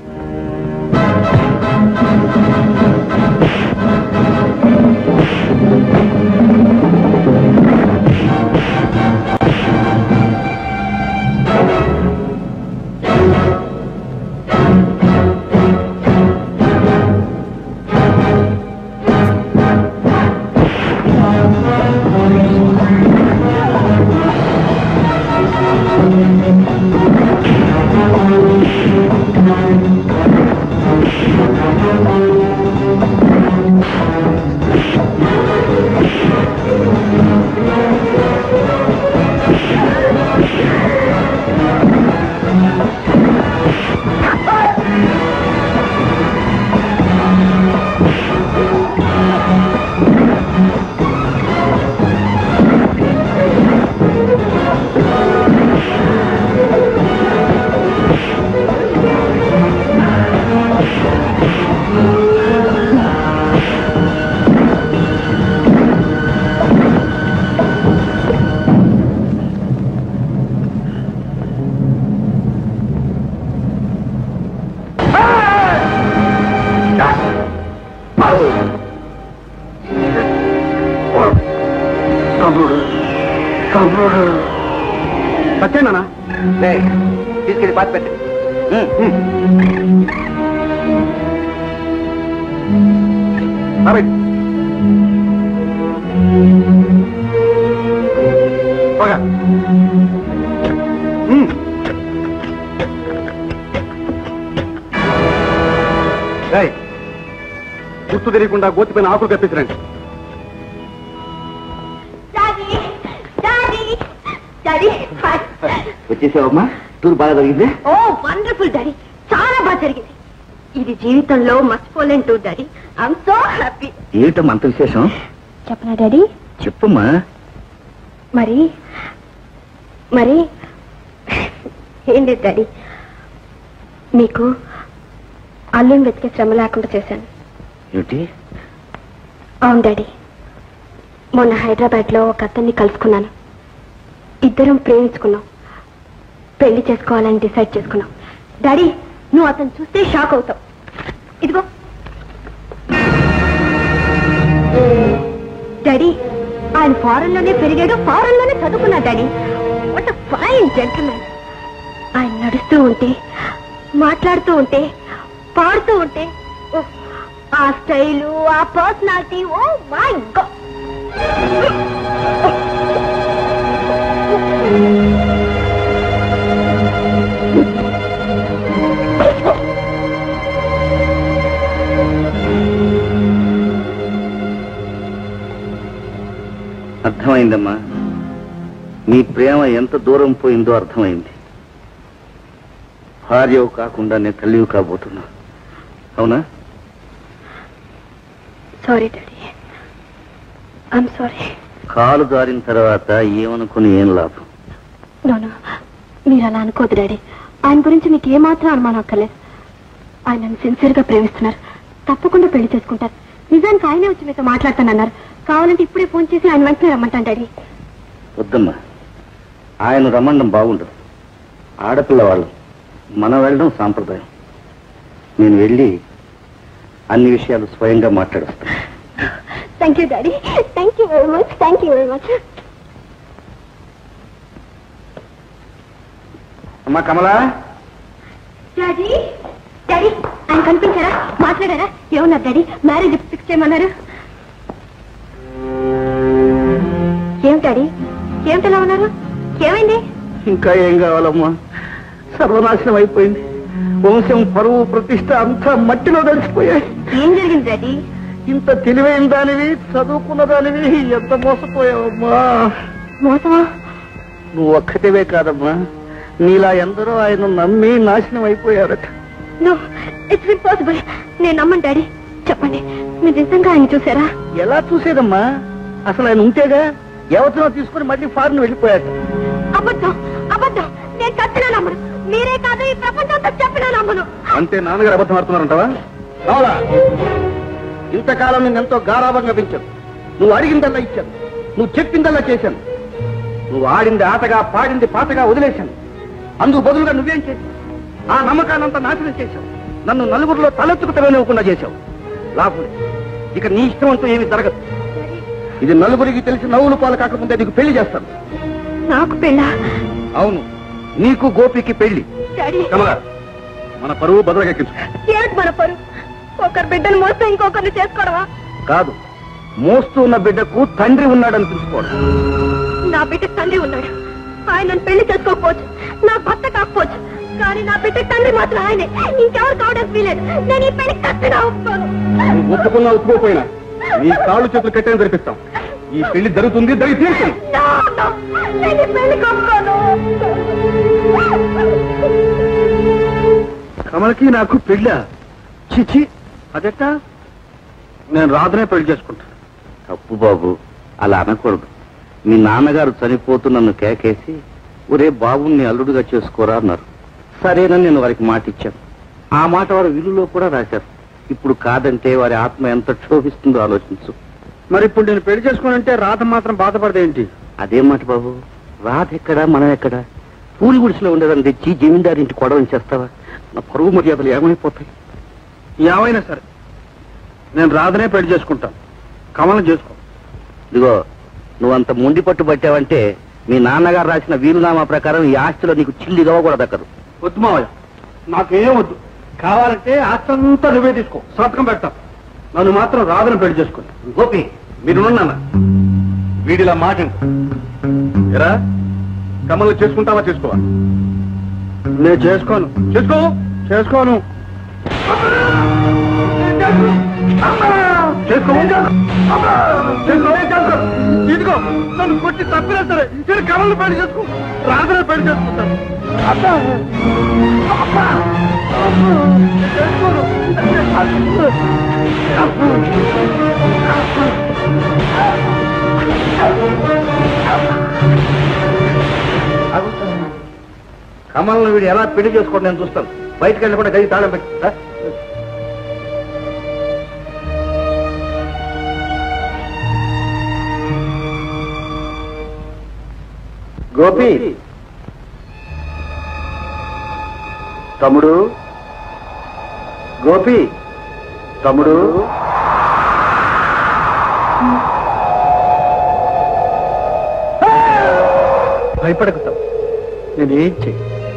సత్యేనా
తీసుకెళ్ళి పాతి పెట్టండి
గుర్తు తెలియకుండా గోతిపైన ఆకులు కప్పించరండి
వచ్చేసావమ్మా టూర్ బాగా జరిగింది
ఓ వండర్ఫుల్ డాడీ చాలా బాగా జరిగింది ఇది జీవితంలో మర్చిపోలేని tour daddy I'm so happy
ఏమిటమ్మా అంత విశేషం
చెప్పనా డాడీ
చెప్పమ్మా
మరి మరి ఏం లేదు డాడీ మీకు అల్లం వెతికే శ్రమ లేకుండా చేశాను
ఏమిటి
అవును డాడీ మొన్న హైదరాబాద్ లో ఒక అతన్ని కలుసుకున్నాను ఇద్దరం ప్రేమించుకున్నాం పెళ్లి చేసుకోవాలని డిసైడ్ చేసుకున్నాం డాడీ నువ్వు అతను చూస్తే షాక్ అవుతావు ఇదిగో డాడీ ఆయన ఫారెన్ లోనే పెరిగాడు ఫారెన్ లోనే చదువుకున్నా daddy what a fine gentleman ఆయన నడుస్తూ ఉంటే మాట్లాడుతూ ఉంటే పాడుతూ ఉంటే ఆ స్టైలు ఆ పర్సనాలిటీ ఓ మై గాడ్
అర్థమైందమ్మా నీ ప్రేమ ఎంత దూరం పోయిందో అర్థమైంది భార్యవు కాకుండా నేను తల్లివి కాబోతున్నా అవునా
సారీ డాడీ ఐఎమ్ సారీ
కాలు జారిన తర్వాత ఏమనుకుని ఏం లాభం
నోను మీరు అలా అనుకోదు డాడీ ఆయన గురించి మీకు ఏమాత్రం అనుమానం అక్కర్లేదు ఆయన నన్ను సిన్సియర్ గా ప్రేమిస్తున్నారు తప్పకుండా పెళ్లి చేసుకుంటారు నిజానికి ఆయనే వచ్చి మీతో మాట్లాడతానన్నారు కావాలంటే ఇప్పుడే ఫోన్ చేసి ఆయన వెంటనే రమ్మంటాను డాడీ
వద్దమ్మా ఆయన రమ్మండం బాగుండదు ఆడపిల్ల వాళ్ళు మనం వెళ్ళడం సాంప్రదాయం నేను వెళ్ళి అన్ని విషయాలు స్వయంగా మాట్లాడుస్తాను.
Thank you daddy, thank you very much, thank you very much.
అమ్మా కమలా.
డాడీ డాడీ ఆయన కనిపించారా? మాట్లాడారా? ఏమన్నారు డాడీ? మ్యారేజ్ ఫిక్స్ చేయమన్నారు. ఏమిటి డాడీ, ఏమిటలా ఉన్నారు? ఏమైంది?
ఇంకా ఏం కావాలమ్మా, సర్వనాశనం అయిపోయింది. వంశం పరువు ప్రతిష్ట అంతా మట్టిలో కలిసిపోయాయి.
ఏం జరిగింది డాడీ?
ఇంత తెలివైన దానివి, చదువుకున్న దానివి, ఎంత మోసపోయావమ్మా.
మోసమా?
నువ్వు ఒక్కటివే కాదమ్మా, నీలా ఎందరో ఆయన నమ్మి నాశనం అయిపోయారట.
No, it's impossible. నేను నమ్మను డాడీ. చెప్పండి, మీరు నిజంగా ఆయన చూసారా?
ఎలా చూసేదమ్మా, అసలు ఆయన ఉంటేగా ఎవరినో తీసుకుని మళ్ళీ ఫారెన్ వెళ్ళిపోయాట.
అబద్ధం, అబద్ధం. నేను చచ్చినా నమ్మను. మీరే కాదు, ఈ ప్రపంచంతో చెప్పినా నమ్మను.
అంటే నాన్నగారు అబద్ధం ఆడుతున్నారంటావా?
అవునా? ఇంతకాలం నేను ఎంతో గారాభంగా పెంచాను. నువ్వు అడిగిందల్లా ఇచ్చాను, నువ్వు చెప్పిందల్లా చేశాను. నువ్వు ఆడింది ఆటగా, పాడింది పాటగా వదిలేశాను. అందుకు బదులుగా నువ్వేం చేశావు? ఆ నమ్మకాన్నంతా నాశనం చేశావు. నన్ను నలుగురిలో తలెత్తుకు తెలవనివ్వకుండా చేశావు. లాభం, ఇక నీ ఇష్టం అంటూ ఏమీ జరగదు. ఇది నలుగురికి తెలిసి నవ్వులు పాలు కాకముందే నీకు పెళ్లి చేస్తాను.
నాకు పెళ్ళా?
అవును, నీకు గోపికి పెళ్లి.
డాడీ,
కమలా, మన పరువు బదులకెక్కించు.
ఏమిటి మన పరు? ఒకరి బిడ్డను మోస్తే ఇంకొకరిని చేసుకోవడమా?
కాదు, మోస్తూ ఉన్న బిడ్డకు తండ్రి ఉన్నాడని తెలుసుకోవడం.
నా బిడ్డ తండ్రి ఉన్నాడు. ఆయన నన్ను పెళ్లి చేసుకోకపోవచ్చు, నా భర్త కాకపోవచ్చు, కానీ నా బిడ్డ తండ్రి మాత్రం ఆయనే. ఇంకెవరు కావడానికి వీలేదు. నేను ఈ పెళ్లి కట్టినా ఒప్పుకోను.
నువ్వు ఒప్పుకున్నా ఒప్పుకోపోయినా నీ కాళ్ళు చేతులు కట్టేని జరిపిస్తాం. ఈ పెళ్లి జరుగుతుంది, జరిగి తీరుతుంది.
No, no, నేను ఈ పెళ్లికి ఒప్పుకోను.
కమలకి నాకు పెళ్ళా? చిచి, అదెట్టా?
నేను రాధనే పెళ్లి చేసుకుంటాను.
తప్పు బాబు, అలా అనకూడదు. మీ నాన్నగారు చనిపోతూ నన్ను కేకేసి, ఒరే బాబుని అల్లుడుగా చేసుకోరా అన్నారు. సరేనని నేను వారికి మాట ఇచ్చాను. ఆ మాట వారి విలువలో కూడా రాశారు. ఇప్పుడు కాదంటే వారి ఆత్మ ఎంత క్షోభిస్తుందో ఆలోచించు.
మరి ఇప్పుడు నేను పెళ్లి చేసుకోనంటే రాత మాత్రం బాధపడదేంటి?
అదేం మాట బాబు, రాత ఎక్కడా, మనం ఎక్కడా? పూరి గుడిసెలో ఉండేదాన్ని తెచ్చి జమీందారింటి కొడవని చేస్తావా? నా పరువు మర్యాదలు ఏమైపోతాయి?
ఏమైనా సరే నేను రాధనే పెళ్లి చేసుకుంటాను. కమలం చేసుకో.
ఇదిగో, నువ్వంత మొండి పట్టు పట్టావంటే మీ నాన్నగారు రాసిన వీలునామా ప్రకారం ఈ ఆస్తిలో నీకు చిల్లిగా కూడా దక్కదు.
వద్దు మావయ్య, నాకేం వద్దు. కావాలంటే ఆస్తంతా నువ్వే తీసుకో, సంతకం పెడతా. నన్ను మాత్రం రాధను పెళ్లి చేసుకోండి.
గోపి,
మీరు నాన్న వీడిలా మాట ఎరా, కమలు చేసుకుంటావా చేసుకోవా?
నేను చేసుకోను.
చేసుకో.
చేసుకోను. ఇదిగో, నన్ను కొట్టి తప్పినా సరే నేను కమలను పెళ్లి చేసుకో, రాధనే పెళ్లి చేసుకుంటాను.
కమలను వీడు ఎలా పెళ్లి చేసుకోండి నేను చూస్తాను. బయటకు వెళ్ళి కూడా గది తాళం పెట్టి. గోపి, తమ్ముడు, గోపి, తమ్ముడు.
భయపడకుతాం, నేనేం చెయ్యి.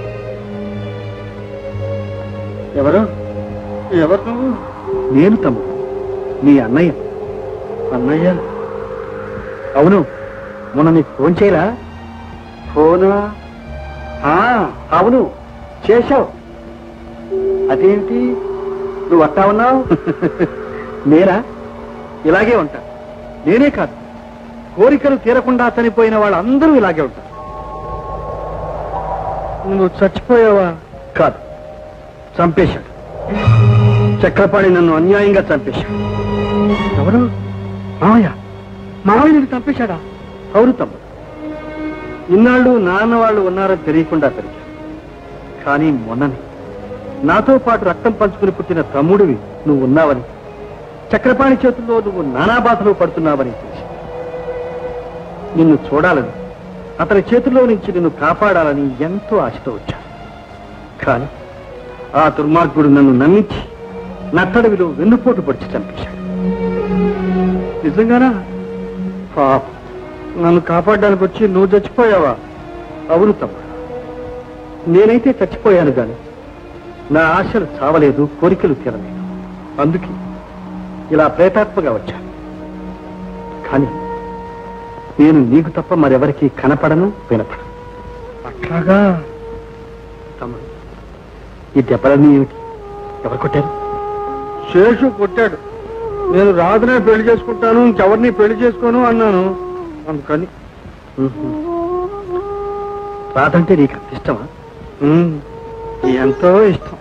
ఎవరు ఎవరు నువ్వు?
నేను తమ్ముడు, నీ అన్నయ్య.
అన్నయ్య? అవును, మొన్న నీకు ఫోన్ చేయరా? ఫోనా? అవును, చేశావు. అదేంటి నువ్వు వస్తా ఉన్నావు? నేనా? ఇలాగే ఉంటా. నేనే కాదు, కోరికలు తీరకుండా చనిపోయిన వాళ్ళందరూ ఇలాగే ఉంటారు. నువ్వు చచ్చిపోయావా? కాదు, చంపేశాడు. చక్రపాణి నన్ను అన్యాయంగా చంపేశాడు. ఎవరు? మావయ్య. మావయ్య నిన్ను చంపేశాడా? అవును తమ్ముడు. ఇన్నాళ్ళు నాన్న వాళ్ళు ఉన్నారని తెలియకుండా పెరిగాను. కానీ మొన్ననే నాతో పాటు రక్తం పంచుకుని పుట్టిన తమ్ముడివి నువ్వు ఉన్నావని, చక్రపాణి చేతుల్లో నువ్వు నానా బాధలు పడుతున్నావని తెలిసి నిన్ను చూడాలని, అతని చేతుల్లో నుంచి నిన్ను కాపాడాలని ఎంతో ఆశతో వచ్చాను. కానీ ఆ దుర్మార్గుడు నన్ను నమ్మించి నట్టడవిలో వెన్నుపోటు పొడిచి చంపేశాడు. నిజంగానా? పాప, నన్ను కాపాడడానికి వచ్చి నువ్వు చచ్చిపోయావా? అవును తమ్ముడు, నేనైతే చచ్చిపోయాను గాని నా ఆశలు చావలేదు, కోరికలు తీరలేదు. అందుకే ఇలా ప్రేతాత్మగా వచ్చాను. కానీ నేను నీకు తప్ప మరెవరికి కనపడను, వినపడను. అట్లాగా? తమ్ముడు, ఈ దెబ్బలన్నీ ఏమిటి? ఎవరు కొట్టారు? శేషు కొట్టాడు. నేను రాధనే పెళ్లి చేసుకుంటాను, ఇంకెవరిని పెళ్లి చేసుకోను అన్నాను. అందుకని. రాధంటే నీకు అంత ఇష్టమా? ఎంతో ఇష్టం.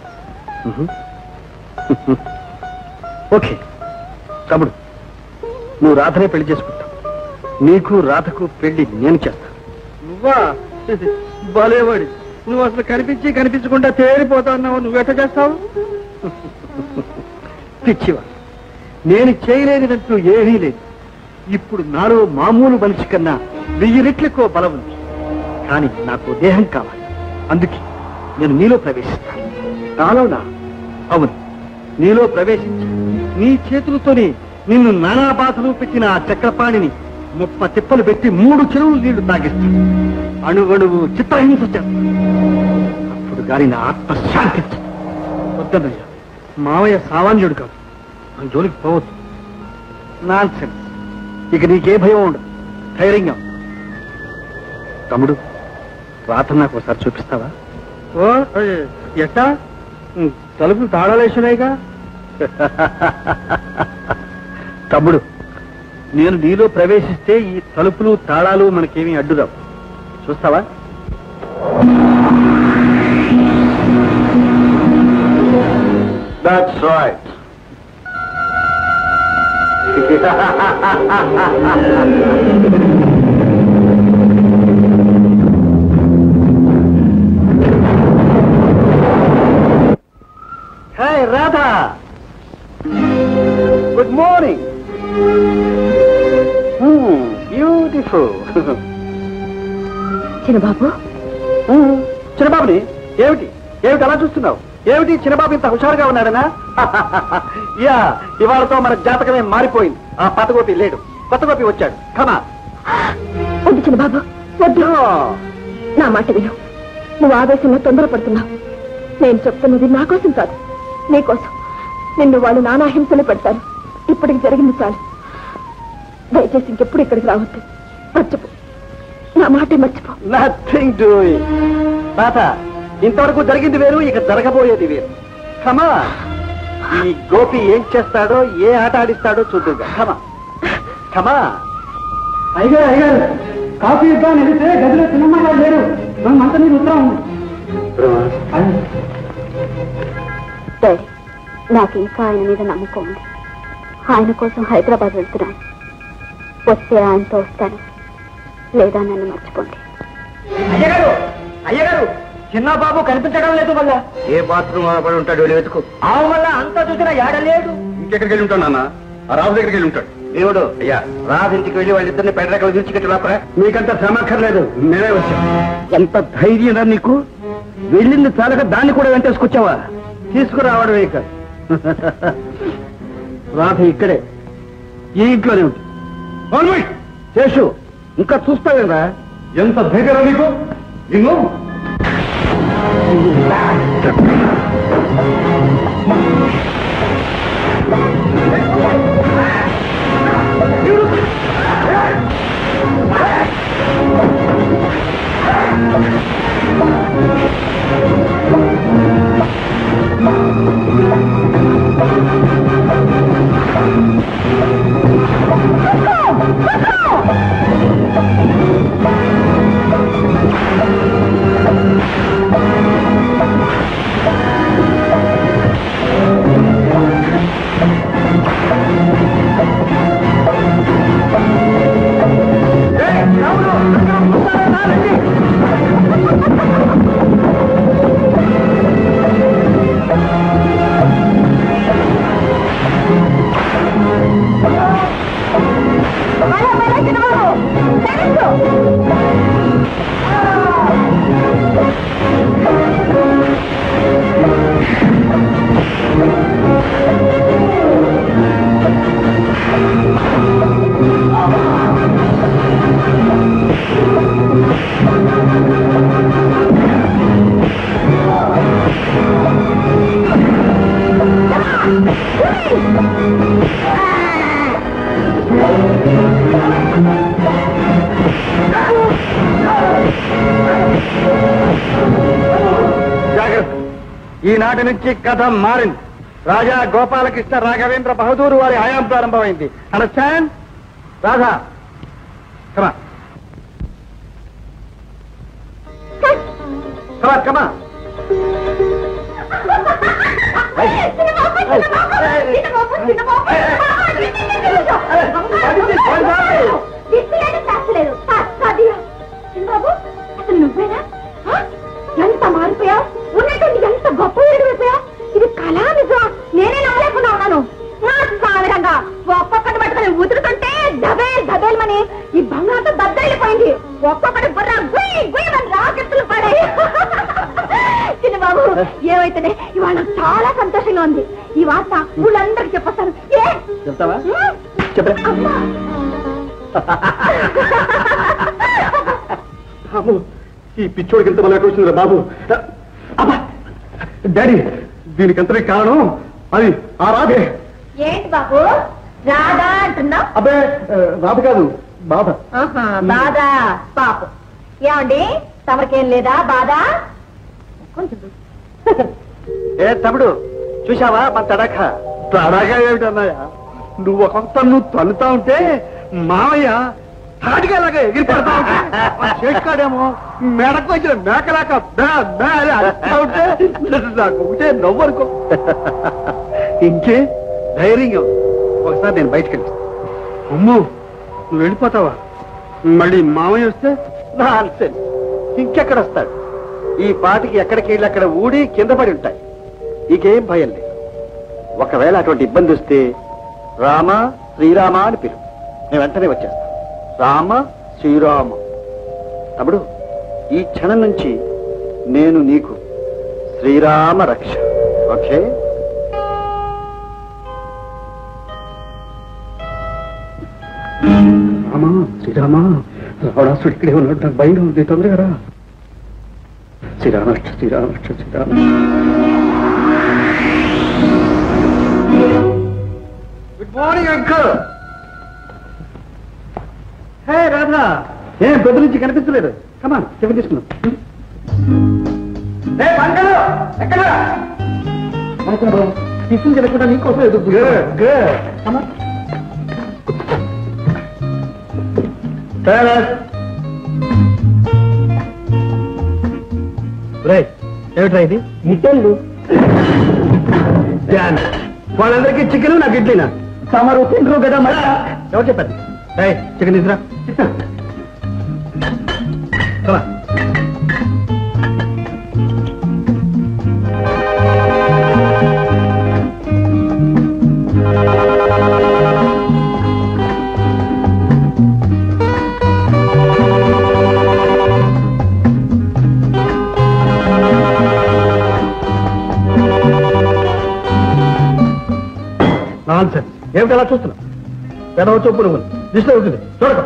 ఓకే తమ్ముడు, నువ్వు రాధనే పెళ్లి చేసుకుంటావు. నీకు రాధకు పెళ్లి నేను చేస్తాను. నువ్వా? బాలేవాడి, నువ్వు అసలు కనిపించి కనిపించకుండా తేలిపోతా అన్నావు. నువ్వెట్ట చేస్తావు? పిచ్చివా, నేను చేయలేనిదంటూ ఏమీ లేదు. ఇప్పుడు నాలో మామూలు మనిషి కన్నా వెయ్యి రెట్లకో బలం ఉంది. కానీ నాకు దేహం కావాలి. అందుకే నేను నీలో ప్రవేశిస్తాను. నాలోనా? అవును, నీలో ప్రవేశించి నీ చేతులతోనే నిన్ను నానా బాధలు పెట్టిన ఆ చక్రపాణిని ముప్ప తిప్పలు పెట్టి మూడు చెరువులు నీళ్లు తాగిస్తాను. అణువణువు చిత్రహింస చేస్తాను. అప్పుడు గాని నా ఆత్మ శాంతించదు. వద్దన్నయ్య, మావయ్య సామాన్యుడు కాదు, మన జోలికి పోవద్దు. నాన్సెన్స్. ఇక నీకే భయం ఉండదు, ధైర్యంగా. తమ్ముడు, రాత నాకు ఒకసారి చూపిస్తావా? ఓ ఎట్టా? తలుపులు తాళాలేసినాయిగా. తమ్ముడు, నేను నీలో ప్రవేశిస్తే ఈ తలుపులు తాళాలు మనకేమీ అడ్డురావు. చూస్తావా?
That's right.
Hey, Radha. Good morning. Hmm, beautiful.
చిన్నబాబు,
చిన్నబాబుని ఏమిటి ఏమిటి అలా చూస్తున్నావు? ఏమిటి చిన్నబాబు ఇంత హుషారుగా ఉన్నాడనా? యా, ఇవాళతో మన జాతకమే మారిపోయింది. ఆ పాత గోపి లేడు, కొత్త గోపి వచ్చాడు. కమా.
వద్దు చిన్నబాబు, వద్దు. నా మాట విను. నువ్వు ఆవేశంలో తొందరపడుతున్నావు. నేను చెప్తున్నది నా కోసం కాదు, నీకోసం. నిన్ను వాళ్ళు నానా హింసలు పెడతారు. ఇప్పటికి జరిగింది చాలు. దయచేసి ఇంకెప్పుడు ఇక్కడికి రావద్దు. మర్చిపో, నా మాటే మర్చిపో.
Nothing doing. తాత, ఇంతవరకు జరిగింది వేరు, ఇక జరగబోయేది వేరు. కమా. ఈ గోపి ఏం చేస్తాడో, ఏ ఆట ఆడిస్తాడో చూద్దుగా. కమా కమా. అయ్యారు అయ్యారు, కాఫీ ఇద్దాం వెళితే గదిలో చిన్నమ్మ లేరు. అంత నీరు ఉత్తరం ఉంది.
నాకు ఇంకా ఆయన మీద నమ్మకం ఉంది. ఆయన కోసం హైదరాబాద్ వెళ్తున్నాను. వస్తే ఆయనతో వస్తాను, లేదా నన్ను మర్చిపోండి.
అయ్యగారు అయ్యగారు, చిన్న బాబు కనిపించడం లేదు. వల్ల
ఏ బాత్రూమ్ పడి ఉంటాడు, వెళ్ళి వెతుకు.
ఆవు వల్ల అంతా చూసినా ఏడలేడు.
ఇంకెక్కడికి వెళ్ళి ఉంటాడు నాన్న? ఆ రాజు దగ్గరికి వెళ్ళి ఉంటాడు.
దేవుడు, అయ్యా, రాజు ఇంటికి వెళ్ళి వాళ్ళిద్దరిని పెడరెక్కలు విడిచిపెట్టి రాపరా.
మీకంత శ్రమక్కర్లేదు, నేనే వచ్చాను.
ఎంత ధైర్యం రా నీకు? వెళ్ళింది చాలక దాన్ని కూడా వెంటేసుకొచ్చావా?
తీసుకురావడమే ఇక. రాధ ఇక్కడే, ఈ ఇంట్లోనే ఉంటుంది.
శేషు, ఇంకా చూస్తావేరా?
ఎంత ధైర్యం నీకు? నిన్ను
Thank you.
ఈనాటి నుంచి కథ మారింది. రాజా గోపాలకృష్ణ రాఘవేంద్ర బహదూర్ వారి హయాం ప్రారంభమైంది. అండర్స్టాండ్? రాధా కమా కమా కమా
అసలు నువ్వేనా? ఎంత మారిపోయావు, ఉన్నట్టుండి ఎంత గొప్ప విడిపోయావు. ఇది కళా నిజం, నేనే నమ్మలేకుండా ఉన్నాను. నా సాధారణంగా ఒక్కొక్కటి పట్టుకొని ఉతురుతుంటే దబేల్ దబేల్మని ఈ బంగారంతో దద్దరిల్లిపోయింది. ఒక్కొక్కటి బుర్ర గుయ్ గుయ్యమని రాకెత్తులు పడాయి. చిన్న బాబు, ఏమైతేనే ఇవాళ చాలా సంతోషంగా ఉంది. ఈ వార్త ఊళ్ళందరికీ చెప్పొస్తాను. ఏ
చెప్తావా? చెప్పలే. ఈ పిచ్చోడికి ఎంత మళ్ళీ వచ్చిందిరా బాబు. డాడీ, దీనికి ఎంతనే కారణం అది ఆ రాధే.
ఏంటి బాబు రాధా అంటున్నావు?
అబ్బే రాధ కాదు, బాధ.
బాధ పాపం. ఏమండి తమకేం లేదా బాధ? కొంచెం
ఏ తమ్ముడు, చూసావా మన తడాక? తడాక ఏమిటన్నాయా? నువ్వు ఒకంత నువ్వు తన్నుతా ఉంటే మావయ్య తాటిగా లాగా ఎగిరి పడతా ఉంటే చేస్తాడేమో మెడకు వచ్చిన మేకలాక ఉంటే నాకు ఒకటే నవ్వు అనుకో. ఇంకే ధైర్యంగా ఒకసారి నేను బయటకు వెళ్ళి. అమ్మో, నువ్వు వెళ్ళిపోతావా? మళ్ళీ మామయ్య వస్తే నా అంతే, ఇంకెక్కడ వస్తాడు? ఈ పాటికి ఎక్కడికి వెళ్ళి అక్కడ ఊడి కింద పడి ఉంటాయి. నీకేం భయం లేదు. ఒకవేళ అటువంటి ఇబ్బంది వస్తే రామ శ్రీరామ అని పిలు, నేను వెంటనే వచ్చేస్తాను. రామ శ్రీరామ. తమ్ముడు, ఈ క్షణం నుంచి నేను నీకు శ్రీరామ రక్ష. ఓకే? రామా శ్రీరామ, రావణాసుడు ఇక్కడే ఉన్నాడు, నాకు భయంగా ఉంది, తొందరగా రా. శ్రీరామ రక్ష, శ్రీరామ రక్ష, Srirama. Good morning uncle. Hey Radha, ఏం పొద్దు నుంచి కనిపించలేదు. కమాన్, టిఫిన్ తీసుకున్నాం. టిఫిన్ తినకుండా నీకోసం ఎదుగు. ఏమిట్రా ఇది?
ఇడ్డళ్ళు.
వాళ్ళందరికీ చికెన్, నాకు ఇడ్లీనా?
తమరు తింటారు కదా మరి.
ఎవరు చెప్పారు? చికెన్ తీసురా. నాన్సెన్స్. ఏమిటి అలా చూస్తున్నా? పెదవ చూపు నువ్వు దిష్టి ఉంటుంది, చూడక.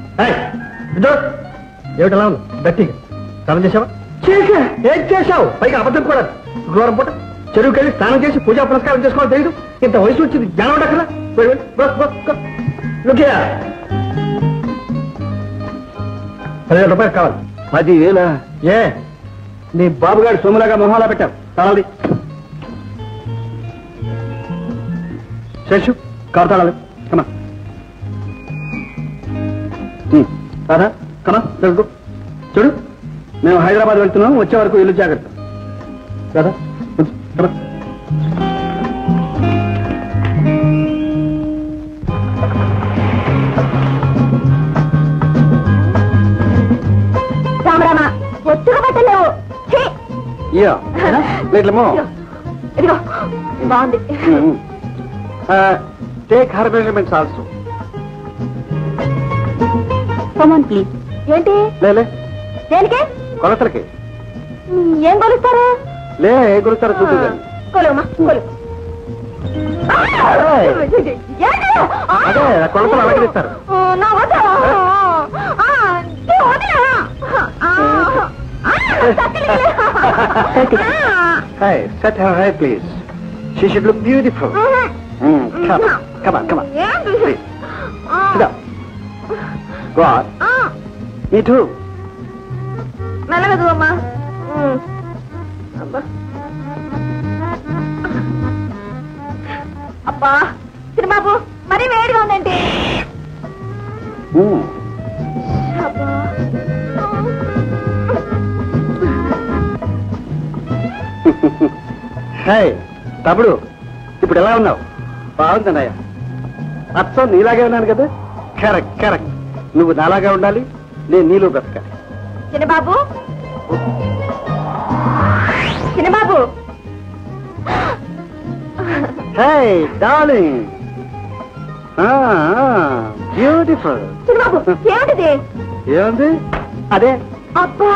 ఏమిటి అలా ఉంది? గట్టిగా స్నానం చేసావా? చేసా. ఏం చేశావు? పైగా అబద్ధం కూడా. శుక్రవారం పూట చెరువుకి వెళ్ళి స్నానం చేసి పూజా పురస్కారం చేసుకోవాలి తెలియదు. ఇంత వయసు వచ్చింది, జ్ఞానం ఉండక్కదా? పదివేల రూపాయలు కావాలి. పదివేల? ఏ నీ బాబుగారు సొమ్ములాగా మొహాలా పెట్టావు. తాళాలి శేషు, కారుతాళాలి. కమా రాధా, కమా తెలుగు. చూడు, మేము హైదరాబాద్ వెళ్తున్నాం, వచ్చే వరకు ఇల్లు జాగ్రత్త. రాధా కమా.
రామరామ, ఒత్తుగా పెట్టలేవు.
ప్లేట్లమో
ఇదిగో బాగుంది.
Take her measurements also.
Come on please. ఏంటి?
లేలే.
దేనికి?
కొలతలకి.
ఏం కొలుస్తారు?
లే, ఏ కొలుస్తారో చూద్దు.
కొలుమా కొలు.
అదే కొలతలు అలాగే ఇస్తారు. Hey, set her hair, please. She should look beautiful. Mm, come on, come on, come on. Please. Sit down. Go on. Me too.
మెల్లగదు అమ్మా. అబ్బా సినిమాబు మరీ వేడిగా ఉందండి.
తమ్ముడు ఇప్పుడు ఎలా ఉన్నావు? బాగుందన్నయ్య. అచ్చం నీలాగే ఉన్నాను కదా. Correct correct. నువ్వు నాలాగా ఉండాలి, నేను నీలో బ్రతకాలి.
చిన్నబాబు చిన్నబాబు
హే డార్లింగ్, బ్యూటిఫుల్.
చిన్నబాబు ఏమిటిది?
ఏముంది? అదే.
అబ్బా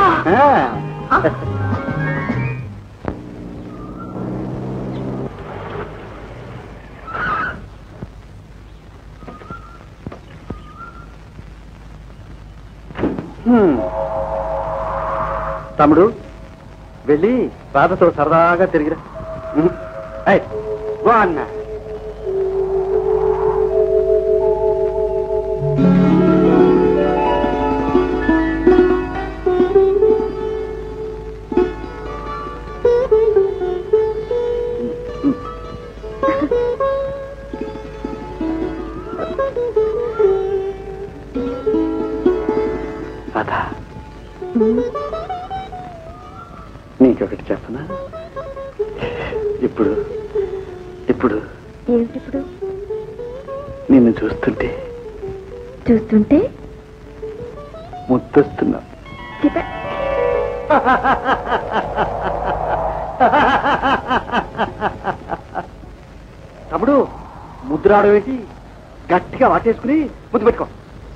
తమ్ముడు వెళ్ళి రాధతో సరదాగా తిరిగిరా. వా అన్న. రాధా, నీకొకటి చెప్పనా? ఇప్పుడు ఇప్పుడు
ఏమిటిప్పుడు?
నిన్ను చూస్తుంటే
చూస్తుంటే
ముద్దొస్తున్నా. తమ్ముడు ముద్దు రావడం ఏంటి? గట్టిగా వాటేసుకుని ముద్దు పెట్టుకో.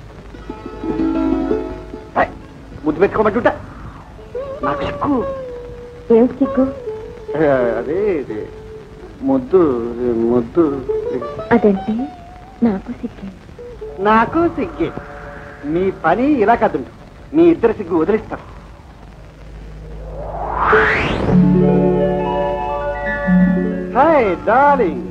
ముద్దు పెట్టుకోమంటుంటా. నాకు సిగ్గు.
ఏమిటి సిగ్గు?
అదే ముద్దు ముద్దు.
అదంటే నాకు సిగ్గే.
నాకు సిగ్గే. మీ పని ఇలా కాదుండు. మీ ఇద్దరు సిగ్గు వదిలిస్తారు. Hi darling.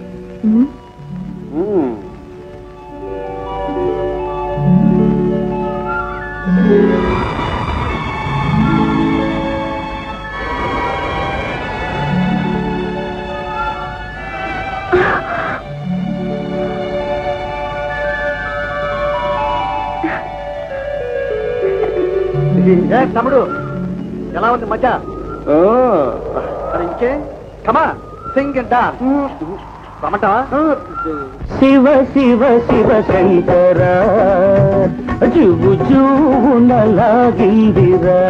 తమ్ముడు ఎలా ఉంది మజ? ఇంకే కమా సింగ్ అండ్ డాన్స్. రమ్మంటావా?
శివ శివ శివ శంకర జుగు జూనలాగిందిరా.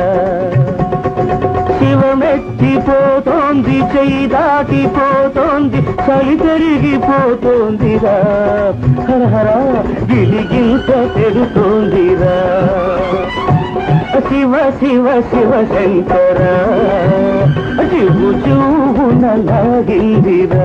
శివమెత్తిపోతోంది, చెయ్యి దాటిపోతోంది, చలి పెరిగిపోతోందిరా. హరహర గిలిగింత పెడుతోందిరా. శివ శివ శివ శంకర జుగు జూనలాగిందిరా.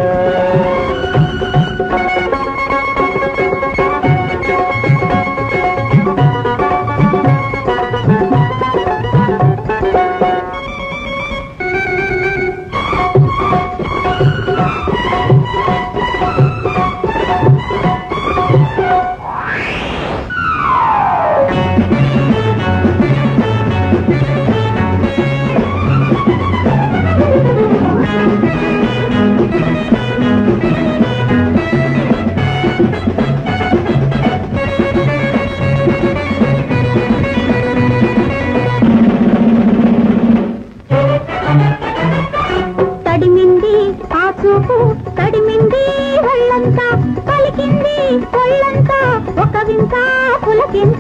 తడిమింది ఆ చూపు, తడిమింది ఒళ్ళంతా, పలికింది ఒళ్ళంతా ఒక వింత పులకింత.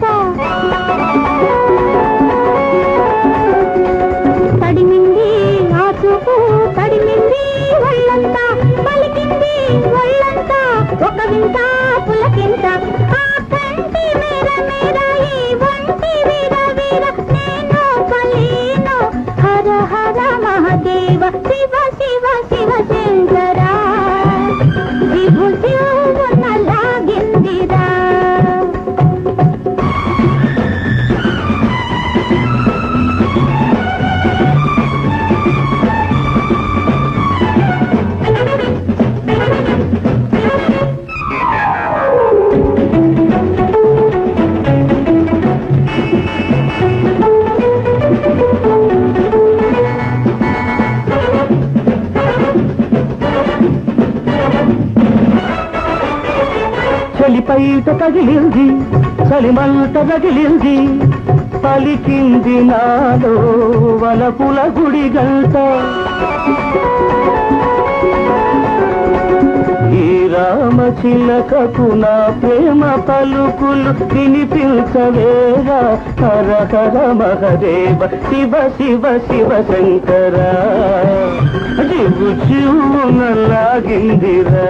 తడిమింది ఆ చూపు, తడిమింది ఒళ్ళంతా, పలికింది ఒళ్ళంతా ఒక వింత పులకింత. ఆ కంటి మేర మేర ఈ వంటి వీర వీర నేను పలీను. హర హర మహాదేవ శివ శివ శివ శంకర విభు జీవనలాగిందిరా.
బయట తగిలింది చలిమంట తగిలింది పలికింది నాలో వలపుల గుడి గంట ఈ రామ చిలకకు నా ప్రేమ పలుకులు వినిపించవేరా హర హర మహదేవ శివ శివ శివ శంకర జీవు జీవున లాగిందిరా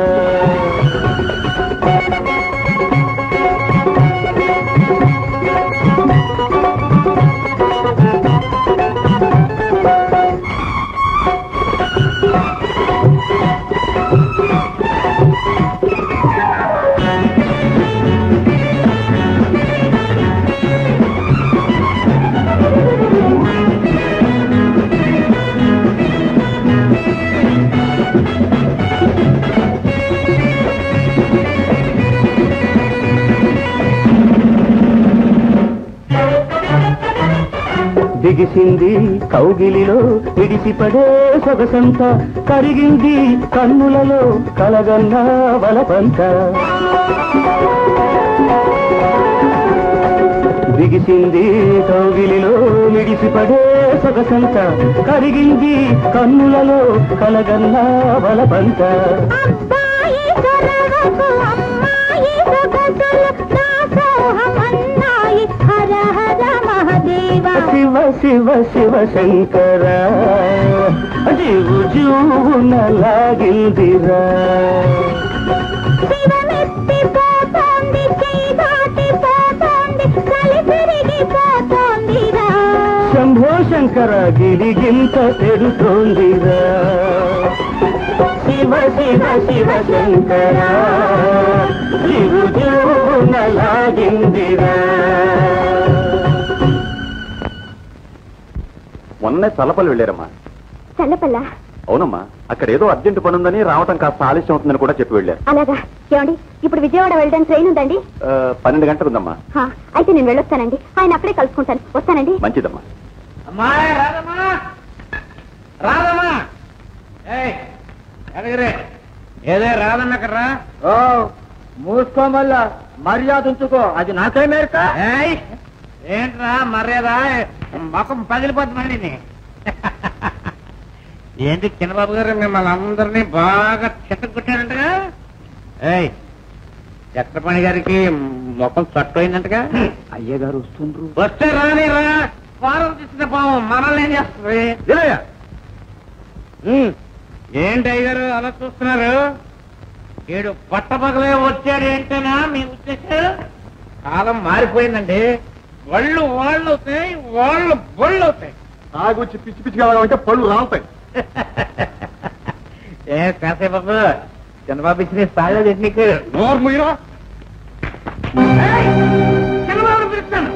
దిగిసింది కౌగిలిలో విడిసిపడే సొగసంత కరిగింది కన్నులలో కలగన్న వలపంత దిగిసింది కౌగిలిలో విడిసిపడే సొగసంత కరిగింది కన్నులలో కలగన్న వలపంత శివ శివ శివ శంకర జీవు జీవున లాగిందిరా శంభో శంకర గిరిగింత తెరుతోందిరా శివ శివ శివ శంకర జీవు జీవున లాగిందిరా
మొన్నే చల్లపల్లి వెళ్ళారమ్మా.
చల్లపల్ల?
అవునమ్మా, అక్కడ ఏదో అర్జెంట్ పని ఉందని రావటం కాస్త ఆలస్యం అవుతుందని కూడా చెప్పి వెళ్ళారు.
అలాగా? ఏమండి, ఇప్పుడు విజయవాడ వెళ్ళడానికి ట్రైన్ ఉందండి?
పన్నెండు గంటలకు ఉందమ్మా.
అయితే నేను వెళ్ళొస్తానండి, ఆయన అక్కడే కలుసుకుంటాను. వస్తానండి.
మంచిదమ్మా.
అమ్మాయి రాదమ్మా, రాదమ్మా. ఎదగరే ఏదే రాదన్నకర్రా.
ఓ మూసుకోమల్లా మర్యాద ఉంచుకో, అది నాకే మేరక.
ఏంట్రా మర్యాద? మొఖం పగిలిపోతుందండి. ఏంటి చిన్నబాబు గారు మిమ్మల్ని అందరినీ బాగా చెట్టగొట్టారంటగా? ఏయ్, చక్రపాణి గారికి ముఖం చట్టయిందంటగా?
అయ్య గారు వస్తుండ్రు.
వస్తే రాని రా, ఫారం తీసుకునే పాము మనల్ని ఏం చేస్తుంది? ఏంటి అయ్యగారు అలా చూస్తున్నారు? ఏడు పట్టపగలే వచ్చాడు ఏంటనా మీ ఉద్దేశం? కాలం మారిపోయిందండి. వాళ్ళు వాళ్ళు అవుతాయి, వాళ్ళు బళ్ళు అవుతాయి.
తాగొచ్చి పిచ్చి పిచ్చిగా అంటే పళ్ళు రావుతాయి.
ఏ కాసేపు చంద్రబాబు ఇచ్చిన స్థాయిలో నీకు నోరు ముయ్యరా. చంద్రబాబు పిలుస్తాను.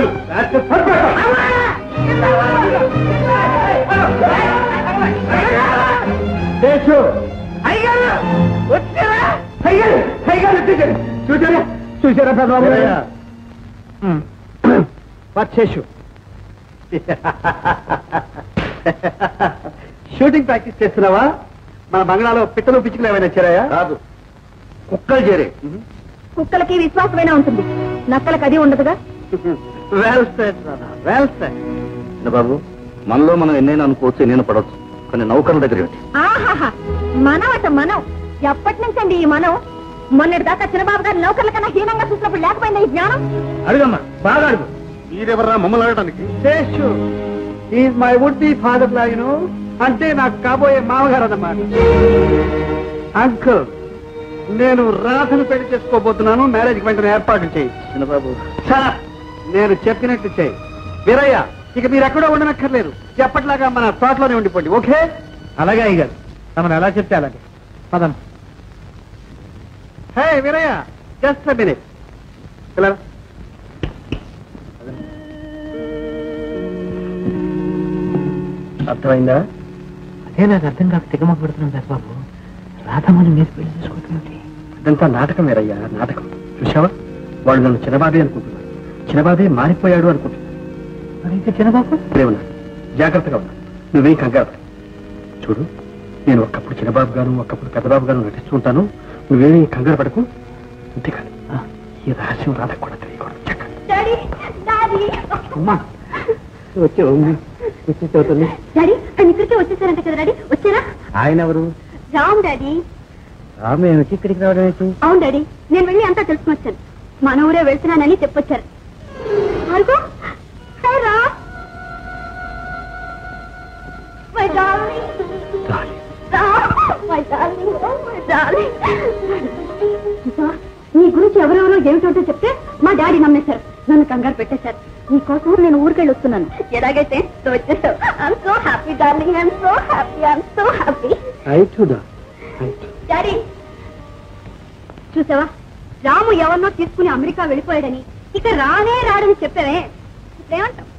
అయ్యారు వచ్చారా? అయ్యారు అయ్యారు చూసారా చూసారా చంద్రబాబు వచ్చేసు.
షూటింగ్ ప్రాక్టీస్ చేస్తున్నావా? మన బంగ్లాలో పిట్టలు పిచ్చుకలు ఏమైనా చేరాయా?
కాదు, కుక్కలు చేరే.
కుక్కలకి విశ్వాసమైనా ఉంటుంది, నక్కలకి అది ఉండదుగా.
బాబు, మనలో మనం ఎన్నైనా అనుకోవచ్చు, ఎన్నైనా పడవచ్చు, కానీ నౌకర్ల దగ్గర ఏమిటి?
ఆహాహా, మనం అట మనం ఎప్పటి నుంచి అండి ఈ మనం? మొన్నటి దాకా చిన్నబాబు గారు నౌకర్ల కన్నా హీనంగా చూసినప్పుడు లేకపోయిందా ఈ జ్ఞానం?
అడుగమ్మా, బాగా అడుగు. మీరెవర్రా మమ్మల్ని అడగటానికి? Seshu is my would be father లాగిను, అంటే నాకు కాబోయే మామగారు అన్నమాట. అంకుల్, నేను రాధను పెళ్లి చేసుకోబోతున్నాను. మ్యారేజ్ వెంటనే ఏర్పాటు చేయి.
చిన్నబాబు,
చాలా నేను చెప్పినట్టు చేయి. వీరయ్య, ఇక మీరు ఎక్కడో ఉండనక్కర్లేదు, ఎప్పటిలాగా మన తోటలోనే ఉండిపోండి. ఓకే? అలాగే అయ్యారు, తమను ఎలా చెప్తే అలాగే. పదం. Hey Veerayya, just minute. పిల్లరా, అర్థమైందా?
అదే నాకు అర్థం కాక తిగమక పెడుతున్నాం కదా బాబు. రాధమ్మని మీద పెళ్లి చేసుకోవటం
ఇదంతా నాటకం వీరయ్య, నాటకం. చూసావా, వాళ్ళు నన్ను చిన్నబాబే అనుకుంటున్నారు, చిన్నబాబే మారిపోయాడు అనుకుంటున్నారు.
అయితే చిన్నబాబు
ప్రేమనా, జాగ్రత్తగా ఉన్నా, నువ్వేం కంగారు. చూడు, నేను ఒక్కప్పుడు చిన్నబాబు గాను ఒక్కప్పుడు పెద్దబాబు గాను నటిస్తూ ఉంటాను. నువ్వేమీ కంగారు పడకు. అంతేకాదు, ఈ రహస్యం రాధ కూడా తెలియకూడదు.
డాడీ డాడీ
అమ్మా వచ్చావు వచ్చేసవుతుంది.
డాడీ ఆయన ఇక్కడికే వచ్చేసారంట కదా డాడీ. వచ్చారా?
ఆయన ఎవరు?
రామ్ డాడీ.
రామే వచ్చి ఇక్కడికి రావడం ఏంటి?
అవును డాడీ, నేను వెళ్ళి అంతా తెలుసుకుని వచ్చాను. మన ఊరే వెళ్తున్నానని చెప్పొచ్చారు. అరుగో hi Ram. My darling my darling my darling. నీ గురించి ఎవరెవరో ఏమిటో చెప్తే మా డాడీ నమ్మేశారు, నన్ను కంగారు పెట్టేశారు. నీకోసం నేను ఊరికెళ్ళి వస్తున్నాను. ఎలాగైతే వచ్చేసావు. I'm so happy darling, I'm so happy, I'm so happy. Daddy చూసావా, రాము ఎవరినో తీసుకుని అమెరికా వెళ్ళిపోయాడని, ఇక రానే రాడని చెప్పావే, ఏమంటావు?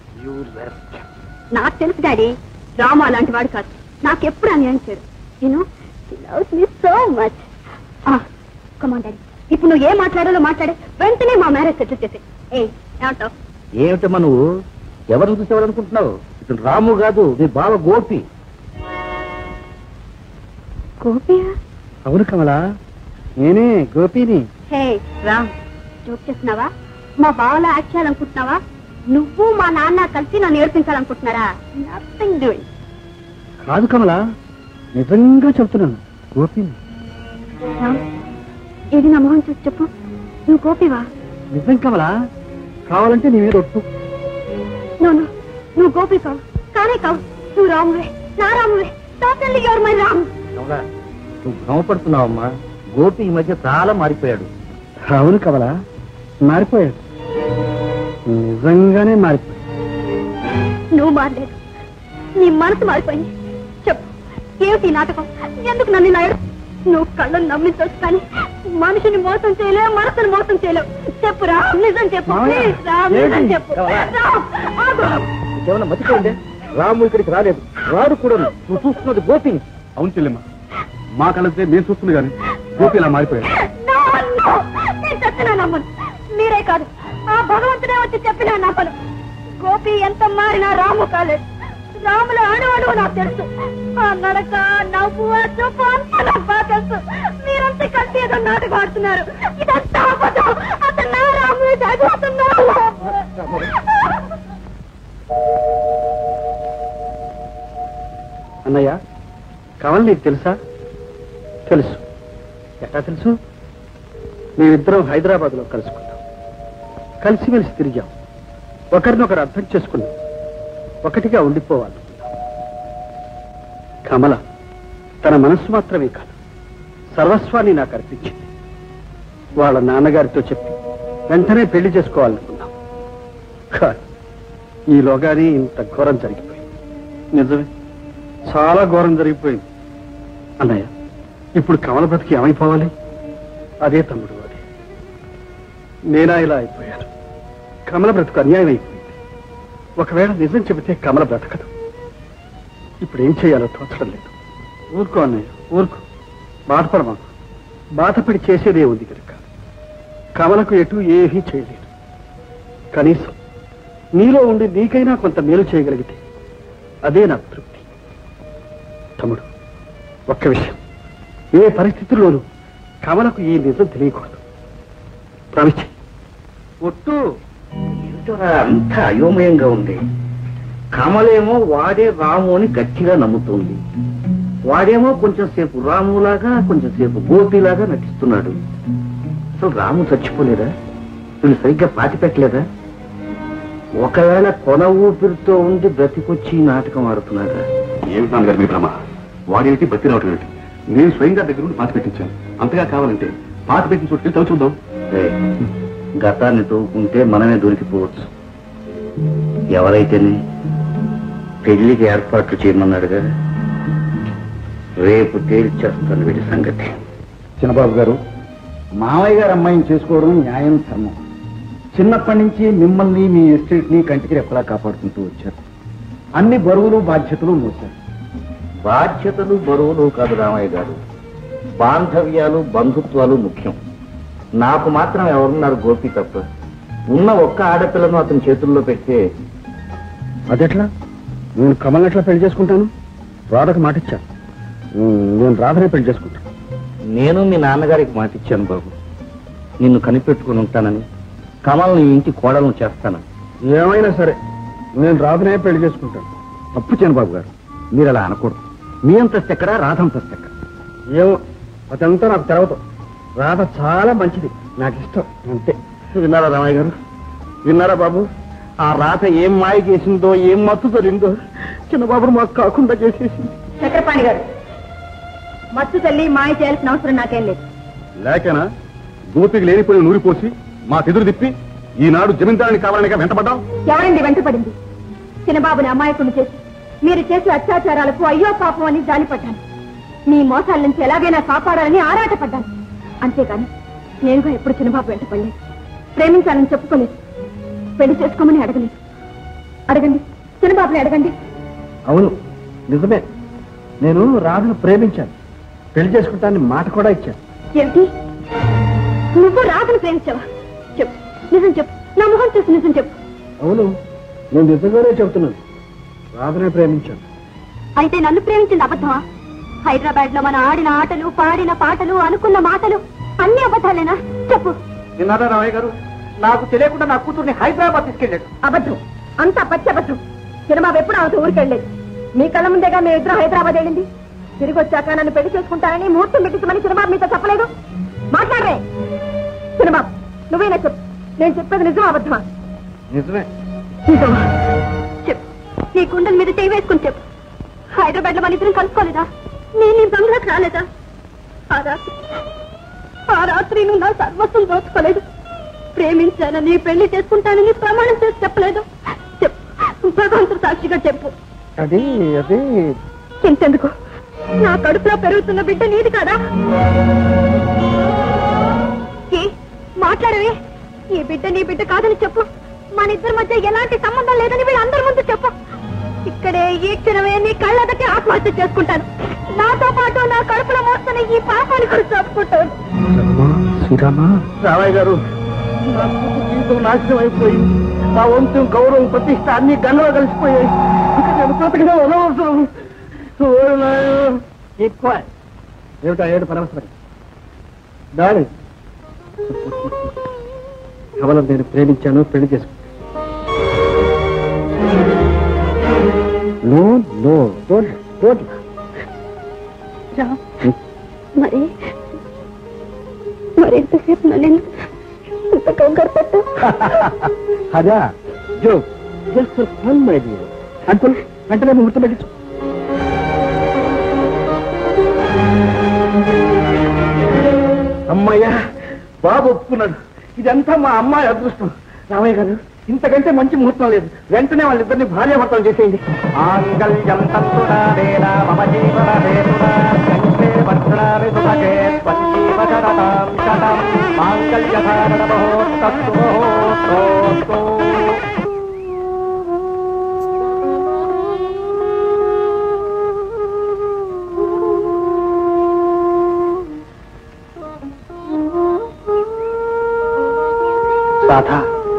నాకు తెలుసు డాడీ, రాము అలాంటి వాడు కాదు. నాకెప్పుడు అన్యాయం చేయడు. నేను loves me so much. Come on daddy, ఇప్పుడు నువ్వు ఏం మాట్లాడాలో మాట్లాడే, వెంటనే మా మ్యారేజ్ సెటిల్ చేసే. ఏ ఏమంటావు?
ఏమిటమ్మా నువ్వు ఎవరు చూసేవాలనుకుంటున్నావు? ఇతను రాము కాదు, నీ బావ గోపి.
గోపియా?
అవును కమలా, నేనే గోపిని.
హే రామ్, జోక్ చేస్తున్నావా? మా బావలా యాక్ట్ చేయాలనుకుంటున్నావా? నువ్వు మా నాన్న కలిసి నన్ను ఏడిపించాలనుకుంటున్నారా? Nothing doing.
కాదు కమలా, నిజంగా చెప్తున్నాను, గోపిని.
రామ్, ఏది నా మొహం చూసి చెప్పు, నువ్వు గోపివా?
నిజం కమలా, కావాలంటే నీ మీద ఒట్టు.
నువ్వు నువ్వు గోపి కావు, కానే కావు. నువ్వు రామువే, నా రామువే. Totally your my Ram.
Kamala, నువ్వు భ్రమపడుతున్నావమ్మా. గోపి ఈ మధ్య చాలా మారిపోయాడు.
అవును కమలా, మారిపోయాడు, నిజంగానే మారిపోయాడు.
నువ్వు మారలేదు, నీ మనసు మారిపోయింది. చెప్పు, ఏమిటి ఈ నాటకం? ఎందుకు నన్ను ఇలా ఏడు? నువ్వు కళ్ళను నమ్మించవచ్చు కానీ మనిషిని మోసం చేయలేవు, మనసుని మోసం చేయలేవు. చెప్పు రా, నిజం చెప్పు. ప్లీజ్ రా, నిజం చెప్పు.
ఏమన్నా మర్చిపోయిందే? రాము ఇక్కడికి రాలేదు, రాడు కూడా. నువ్వు చూస్తున్నది గోపిని.
అవును చెల్లెమ్మ, మా కళ్ళతే నేను చూస్తుంది కానీ గోపి ఇలా మారిపోయాడు.
నేను చచ్చినా నమ్మను. మీరే కాదు, ఆ భగవంతుడే వచ్చి చెప్పినా నమ్మను. గోపి ఎంత మారినా రాము కాలేదు. రాములో అణు అణువు నాకు తెలుసు. ఆ నడక, నవ్వు, చూపు అంతా నాకు బాగా తెలుసు. మీరంతా కలిసి ఏదో నాటకం ఆడుతున్నారు. ఇదంతా అబద్ధం. అతను నా రాము, అతను నా రాము.
అన్నయ్య, కమల్ నీకు తెలుసా? తెలుసు. ఎట్లా తెలుసు? మేమిద్దరం హైదరాబాద్ లో కలుసుకున్నాం, కలిసిమెలిసి తిరిగాం, ఒకరినొకరు అర్థం చేసుకున్నాం, ఒకటిగా ఉండిపోవాలి. కమల తన మనస్సు మాత్రమే కాదు, సర్వస్వాన్ని నాకు అర్పించింది. వాళ్ళ నాన్నగారితో చెప్పి వెంటనే పెళ్లి చేసుకోవాలనుకున్నాం. కానీ ఈలోగానే ఇంత ఘోరం జరిగిపోయింది. నిజమే, చాలా ఘోరం జరిగిపోయింది. అన్నయ్య, ఇప్పుడు కమల బ్రతికి ఏమైపోవాలి? అదే తమ్ముడు, అదే నేనా ఇలా అయిపోయాను. కమల బ్రతుకు అన్యాయం అయిపోయింది. ఒకవేళ నిజం చెబితే కమల బ్రతకదు. ఇప్పుడు ఏం చేయాలో తోచడం లేదు. ఊరుకో అన్నయ్య, ఊరుకో, బాధపడమా. బాధపడి చేసేదే ఉంది కనుక కమలకు ఎటు ఏమీ చేయలేదు. కనీసం నీలో ఉండి నీకైనా కొంత మేలు చేయగలిగితే అదే నాకు తృప్తి. తమ్ముడు, ఒక్క విషయం, ఏ పరిస్థితుల్లోనూ కమలకు ఈ నిజం తెలియకూడదు. ప్రామిస్ చెయ్యి.
ఒట్టు. ఏమిటోరా అంత అయోమయంగా ఉంది. కమలేమో వాడే రాము అని గట్టిగా నమ్ముతుంది, వాడేమో కొంచెం సేపు రాములాగా కొంచెం సేపు గోపిలాగా నటిస్తున్నాడు. అసలు రాము చచ్చిపోలేదా? వీళ్ళు సరిగ్గా పాతి పెట్టలేదా? ఒకవేళ కొన ఊపిరితో ఉండి బ్రతికొచ్చి నాటకం ఆడుతున్నాడా?
ఏమిటి నాన్నగారు మీ భ్రమ? వాడేమిటి బతి రావటం ఏమిటి? నేను స్వయంగా దగ్గర నుండి పాతి పెట్టించాను. అంతగా కావాలంటే పాతి పెట్టిన చోటుకి తవ్వి చూద్దాం.
గతాన్ని తవ్వుకుంటే మనమే దొరికిపోవచ్చు. ఎవరైతేనే పెళ్లికి ఏర్పాట్లు చేయమన్నాడుగా, రేపు తేల్చేస్తాను వీడి సంగతి.
చిన్నబాబు గారు, మావయ్య గారు అమ్మాయిని చేసుకోవడం న్యాయం, ధర్మం. చిన్నప్పటి నుంచి మిమ్మల్ని మీ ఎస్టేట్ ని కంటికి రెప్పలా కాపాడుకుంటూ వచ్చారు. అన్ని బరువులు బాధ్యతలు మోశారు.
బాధ్యతలు బరువులు కాదు రామయ్య గారు, బాంధవ్యాలు బంధుత్వాలు ముఖ్యం. నాకు మాత్రం ఎవరున్నారు గోపి తప్ప. ఉన్న ఒక్క ఆడపిల్లను అతని చేతుల్లో పెడితే
అదెట్లా? నేను కమల్ని ఎట్లా పెళ్లి చేసుకుంటాను? రాధకు మాట ఇచ్చాను, నేను రాధనే పెళ్లి చేసుకుంటాను.
నేను మీ నాన్నగారికి మాటిచ్చాను బాబు. నిన్ను కనిపెట్టుకుని ఉంటానని, కమల్ని ఇంటి కోడలను చేస్తానని.
ఏమైనా సరే నేను రాధనే పెళ్లి చేసుకుంటాను.
తప్పు చంద్రబాబు గారు, మీరు అలా అనకూడదు. మీ అంతస్తు ఎక్కడా, రాధంతస్తు ఎక్కడ?
ఏమో అదంతా నాకు తెలవదు. రాధ చాలా మంచిది, నాకు ఇష్టం అంతే.
విన్నారా రామయ్య గారు? విన్నారా బాబు? ఆ రాధ ఏం మాయ చేసిందో, ఏం మత్తు తొలిందో చిన్నబాబును మాకు కాకుండా చేసేసింది.
చక్రపాణి గారు, మత్తు తల్లి మాయ చేయాల్సిన అవసరం నాకేం లేదు.
లేకనా గోపికి లేనిపోయిన నూరిపోసి మా ఎదురు తిప్పి ఈనాడు జమీందారుని కావాలనిగా వెంటపడ్డాం.
ఎవరండి వెంటపడింది? చిన్నబాబుని అమాయకుని చేసి మీరు చేసే అత్యాచారాలకు అయ్యో పాపం అని జాలిపడ్డాను. మీ మోసాల నుంచి ఎలాగైనా కాపాడాలని ఆరాటపడ్డాను. అంతేగాని నేనుగా ఎప్పుడు చిన్నబాబు వెంటపడలేదు. ప్రేమించాలని చెప్పుకోలేదు. పెళ్లి చేసుకోమని అడగలేదు. అడగండి, చిన్నబాబుని అడగండి.
అవును నిజమే, నేను రాధను ప్రేమించాను, పెళ్లి చేసుకుంటానని మాట కూడా ఇచ్చాను.
ఏమిటి? నువ్వు రాధను ప్రేమించావా? చెప్పు, నిజం చెప్పు. నా మొహం చూసి నిజం చెప్పు.
అవును, నేను నిజంగానే చెబుతున్నాను, రాధనే ప్రేమించాను.
అయితే నన్ను ప్రేమించింది అబద్ధమా? హైదరాబాద్ లో మన ఆడిన ఆటలు, పాడిన పాటలు, అనుకున్న మాటలు అన్ని అబద్ధాలేనా? చెప్పు.
విన్నారా రామయ్య గారు? నాకు తెలియకుండా నా కూతుర్ని హైదరాబాద్ తీసుకెళ్ళాడు.
అబద్ధం, అంతా పచ్చి అబద్ధం. సినిమావి ఎప్పుడు ఆమెతో ఊరికెళ్ళలేదు. మీ కళ్ళ ముందేగా మేము ఇద్దరు హైదరాబాద్ వెళ్ళింది. తిరిగి వచ్చాక నన్ను పెళ్లి చేసుకుంటానని ముహూర్తం పెట్టించమని సినిమా మీతో చెప్పలేదు. మాట్లాడరే సినిమా, నువ్వేనా చెప్పు. నేను చెప్పేది నిజమా అబద్ధమా?
నిజమే.
నిజమా? చెప్పు. నీ గుండెల మీద చేయి వేసుకుని చెప్పు. హైదరాబాద్ లో మన ఇద్దరం కలుసుకోలేదా? నేను నీ బంగ్లాకి రాలేదా? ఆ రాత్రి ఆ రాత్రి నువ్వు నా సర్వస్వం దోచుకోలేదు. ప్రేమించానని, పెళ్లి చేసుకుంటానని ప్రమాణం చేసి చెప్పలేదు. చెప్పు, భగవంతుడు సాక్షిగా చెప్పు.
అది అది
ఇంతెందుకు, నా కడుపులో పెరుగుతున్న బిడ్డ నీది కాదా? ఏ మాట్లాడవే? ఈ బిడ్డ నీ బిడ్డ కాదని చెప్పు. మన ఇద్దరి మధ్య ఎలాంటి సంబంధం లేదని వీళ్ళందరి ముందు చెప్పు. ఇక్కడే ఈ క్షణమే నీ కళ్ళదకి ఆత్మహత్య చేసుకుంటాను. నాతో పాటు నా కడుపులో మోస్తున్న ఈ పాపాన్ని కూడా చెప్పుకుంటాను.
శ్రీరామా,
రామయ్య గారు, నా కూతురు జీవితం నాశనం అయిపోయింది. నా వంతు, గౌరవం, ప్రతిష్ట అన్ని గంగలో కలిసిపోయాయి. ఇక నేను బ్రతకడం అనవసరం.
ఎక్కువ ఏమిటా ఏడు పరమస్వరం దాని కేవలం నేను ప్రేమించాను, పెళ్లి చేసుకుంటాను. నో నో డోంట్ డోంట్
మరి మరి ఎంతసేపు నన్ను ఇంత కంగారు పెట్టు.
అదా జో just for fun my dear. Uncle వెంటనే ముహూర్తం పెట్టించు.
అమ్మయ్యా, బాబు ఒప్పుకున్నాడు. ఇదంతా మా అమ్మాయి అదృష్టం. రామయ్య గారు, ఇంతకంటే మంచి ముహూర్తం లేదు. వెంటనే వాళ్ళిద్దరిని భార్యాభర్తలు చేసేయండి. రాధా,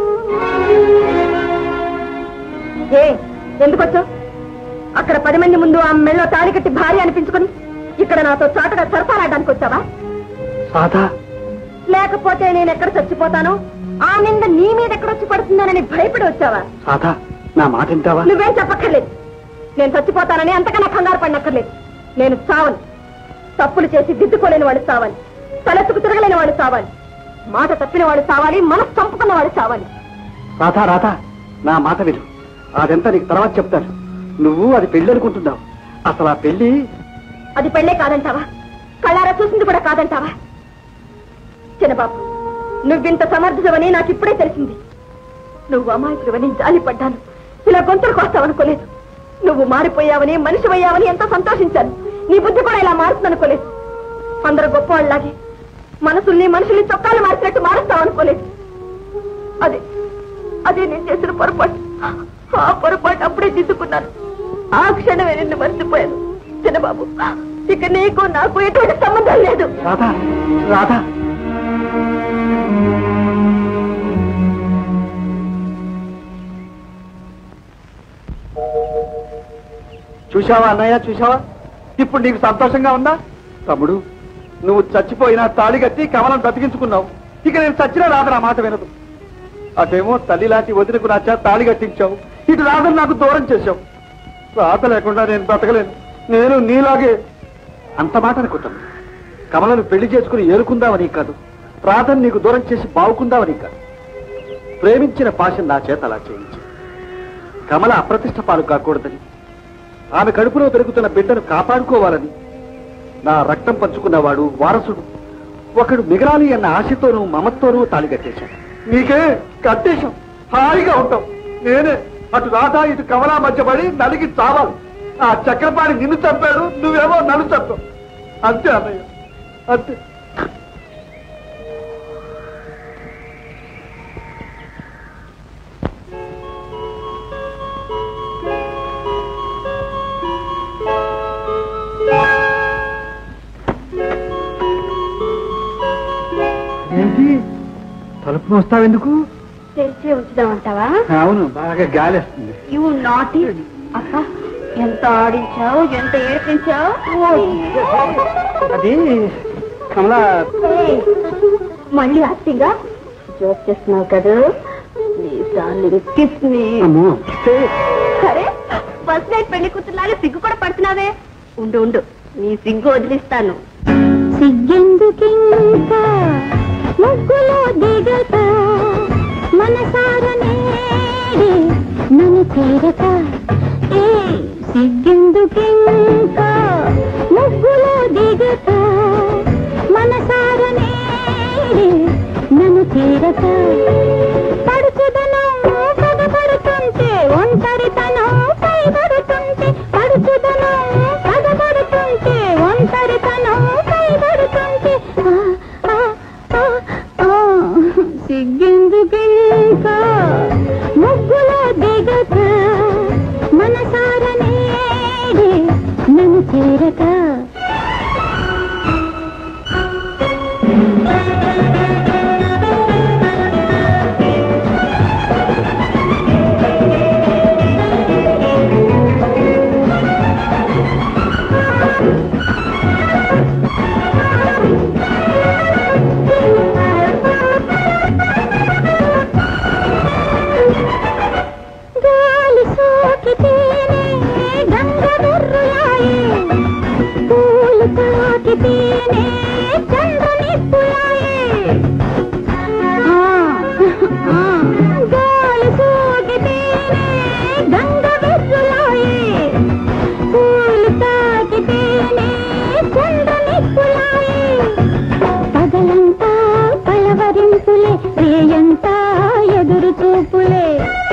ఏ ఎందుకొచ్చావు? అక్కడ పది మంది ముందు ఆ మెళ్ళో తాళి కట్టి భార్య అనిపించుకుని ఇక్కడ నాతో చాటుగా సరఫరాడడానికి వచ్చావా?
రాధా,
లేకపోతే నేను ఎక్కడ చచ్చిపోతానో ఆ నింద నీ మీద ఎక్కడొచ్చి పడుతుందోనని భయపడి వచ్చావా?
రాధా, నా మాట వింటావా?
నువ్వేం చెప్పక్కర్లేదు. నేను చచ్చిపోతానని అంతకన్నా కంగారు పడినక్కర్లేదు. నేను చావను. తప్పులు చేసి దిద్దుకోలేని వాడు చావాలి. తలెత్తుకు తిరగలేని వాడు చావాలి. మాట తప్పిన వాడు చావాలి. మనసు చంపుకున్న వాడు చావాలి.
రాధా, రాధా, నా మాట విను. అదంతా నీకు తర్వాత చెప్తాను. నువ్వు అది పెళ్లి అనుకుంటున్నావు. అసలు ఆ పెళ్లి
అది పెళ్లే కాదంటావా? కళ్ళారా చూసింది కూడా కాదంటావా? చిన్నబాబు, నువ్వింత సమర్థుడవని నాకు ఇప్పుడే తెలిసింది. నువ్వు అమాయకుడివని జాలిపడ్డాను. ఇలా గొంతులకు వస్తావనుకోలేదు. నువ్వు మారిపోయావని, మనిషివయ్యావని ఎంతో సంతోషించాను. నీ బుద్ధి కూడా ఇలా మారుతుందనుకోలేదు. అందరూ గొప్పవాళ్ళలాగే మనసుల్ని, మనుషుల్ని చొక్కాలు మార్చినట్టు మారుస్తావనుకోలేదు. అదే అదే నేను చేసిన పొరపాటు. ఆ పొరపాటు అప్పుడే దిద్దుకున్నాను. ఆ క్షణమే నిన్ను మర్చిపోయాను. చిన్నబాబు, ఇక నీకు నాకు ఎటువంటి సంబంధం లేదు.
రాధా, రాధా, చూశావా అన్నయ్య, చూశావా? ఇప్పుడు నీకు సంతోషంగా ఉందా? తమ్ముడు, నువ్వు చచ్చిపోయినా తాళి కట్టి కమలం బ్రతికించుకున్నావు.
ఇక నేను చచ్చినా రాధ నా మాట వినదు. అటేమో తల్లి లాంటి వదినకు నా చేత తాళి కట్టించావు, ఇటు రాధను నాకు దూరం చేశావు. రాధ లేకుండా నేను బ్రతకలేను. నేను నీలాగే. అంత మాట అనుకుంటాను. కమలను పెళ్లి చేసుకుని ఏరుకుందామని కాదు, రాధను నీకు దూరం చేసి బావుకుందామని కాదు. ప్రేమించిన పాశం నా చేత అలా చేయించి కమల అప్రతిష్ట పాలు కాకూడదని, ఆమె కడుపులో పెరుగుతున్న బిడ్డను కాపాడుకోవాలని నా రక్తం పంచుకున్నవాడు వారసుడు ఒకడు మిగలాలి అన్న ఆశతోనూ మమతోనూ తాళి కట్టేశాను. నీకే కట్టేశాం, హాయిగా ఉంటాం. నేనే అటు రాధా ఇటు కమలా మధ్య పడి నలిగి చావాలి. ఆ చక్రపాణి నిన్ను చంపాడు, నువ్వేమో నన్ను చంపావు. అంతే అన్నయ్య, అంతే. ఏంటి తలుపు వస్తావెందుకు?
తెరిచే ఉంచుదామంటావా?
అవును, బాగా గాలి వస్తుంది.
యూ నాట్ అక్క, ఎంత ఆడించావు, ఎంత ఏడ్పించావు.
అది కమలా,
మళ్ళీ యాక్టింగ్ జోక్ చేస్తున్నావు కదా. అరే ఫస్ట్ నైట్ పెళ్లి కూతురులాగా సిగ్గు కూడా పడుతున్నావే. ఉండు ఉండు, నీ సిగ్గు వదిలిస్తాను. సిగ్గెందుకింకా ముగ్గులో దిగక మనసారనే నన్ను చేరక. ఏ సిగ్గెందుకింకా ముగ్గులో దిగక మనసారనే నన్ను చేరక. పడుచుదనం పగబడుతుంటే ఒంటరితనం పైబడుతుంటే, పడుచుదనం పగబడుతుంటే ఒంటరితనం పైబడుతుంటే. సిగ్గెందుకింకా ముగ్గులో దిగక మనసారనే నన్ను చేరక. పగలంతా పలవరింపులే, రేయంతా ఎదురు చూపులే.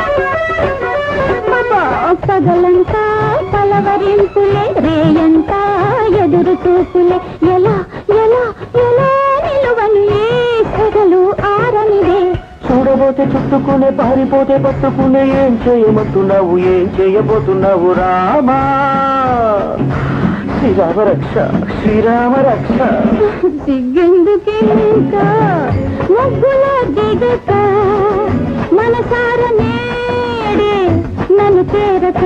పగలంతా పలవరింపులే, రేయంతా ఎదురు చూపులే. ఎలా ఎలా ఎలా నిలువను ఏ సెగలు ఆరనిదే.
చూడబోతే చుట్టుకునే, పారిపోతే పట్టుకునే. ఏం చేయమంటున్నావు, ఏం చేయబోతున్నావు రామా? శ్రీరామ రక్ష, శ్రీరామ రక్ష.
సిగ్గెందుకింకా ముగ్గులో దిగక మనసార నేడే నన్ను చేరక.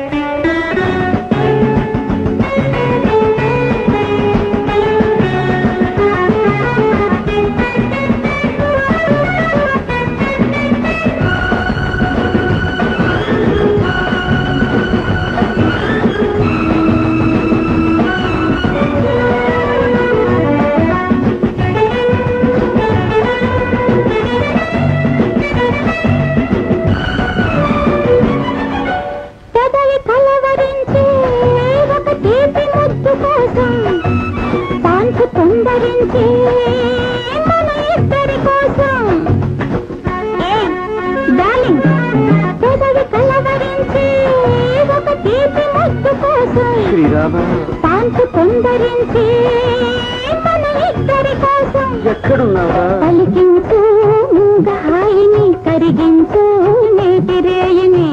తొందరించి మన ఇద్దరి కోసం డార్లింగ్, పెదవి కలవరించి ఒక తీపి ముద్దు కోసం.
శ్రీరామ
పాంచు తొందరించి మన ఇద్దరి కోసం.
ఎక్కడున్నావా?
పలికించు హాయిని, కరిగించు నేటి రేయిని.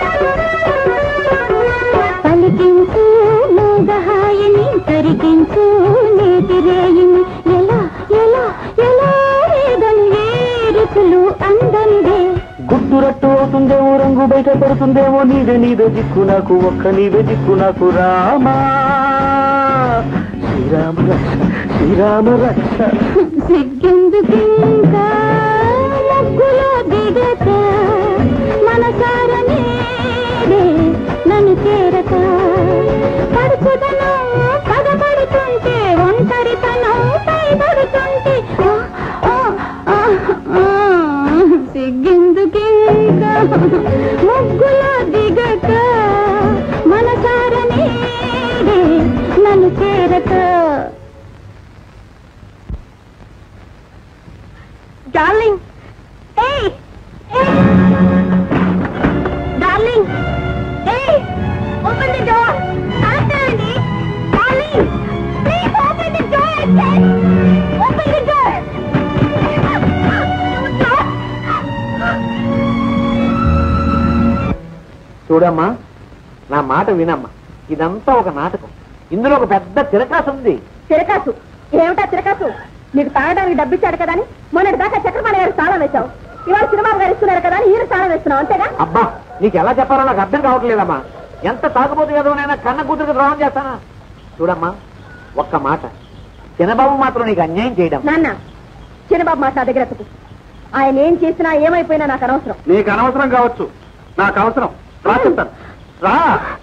పలికించు హాయిని, కరిగించు నేటి రేయిని. ఎలా ఎలా ఎలా ఏదని ఏరుకులు అందనిదే.
గుట్టు రట్టు అవుతుందేమో, రంగు బయట పడుతుందేమో. నీవే నీవే దిక్కు నాకు, ఒక్క నీవే దిక్కు నాకు రామా.
శ్రీరామ రక్ష శ్రీరామ రక్ష
సిగ్గెందుకింకా ముగ్గులో దిగత మనసార నేడే నన్ను చేరత పడుచుదనం పదపడుతుంటే ఒంటరితనం పైబడుతుంటే సిగ్గెందుకింకా ముగ్గులో దిగత మనసార నేడే నన్ను చేరత. Darling! Hey! Hey! Darling! Hey! Open the door! Answer me! Darling! Please open the door! I said! Open the door!
చూడమ్మా, నా మాట వినమ్మా. ఇదంతా ఒక నాటకం. ఇందులో ఒక పెద్ద తిరకాసు ఉంది.
తిరకాసు? ఏమిటా తిరకాసు? నీకు తాగడానికి డబ్బిచ్చాడు కదా అని మొన్నటి దాకా చక్రపాణి గారు తాళం వేశావు. ఇవాళ సినిమా గారు ఇస్తున్నారు కదా అని ఈయన తాళం వేస్తున్నావు, అంతేగా?
అబ్బా, నీకు ఎలా చెప్పాలో నాకు అర్థం కావట్లేదమ్మా. ఎంత తాగబోతు ఏదో నైనా కన్న కూతురికి ద్రోహం చేస్తానా? చూడమ్మా, ఒక్క మాట, చిన్నబాబు మాత్రం నీకు అన్యాయం చేయడం.
నాన్న, చిన్నబాబు మాట నా దగ్గర ఎత్తుకు. ఆయన ఏం చేసినా ఏమైపోయినా నాకు అనవసరం.
నీకు అనవసరం కావచ్చు, నాకు అవసరం. రా చెప్తాను. రా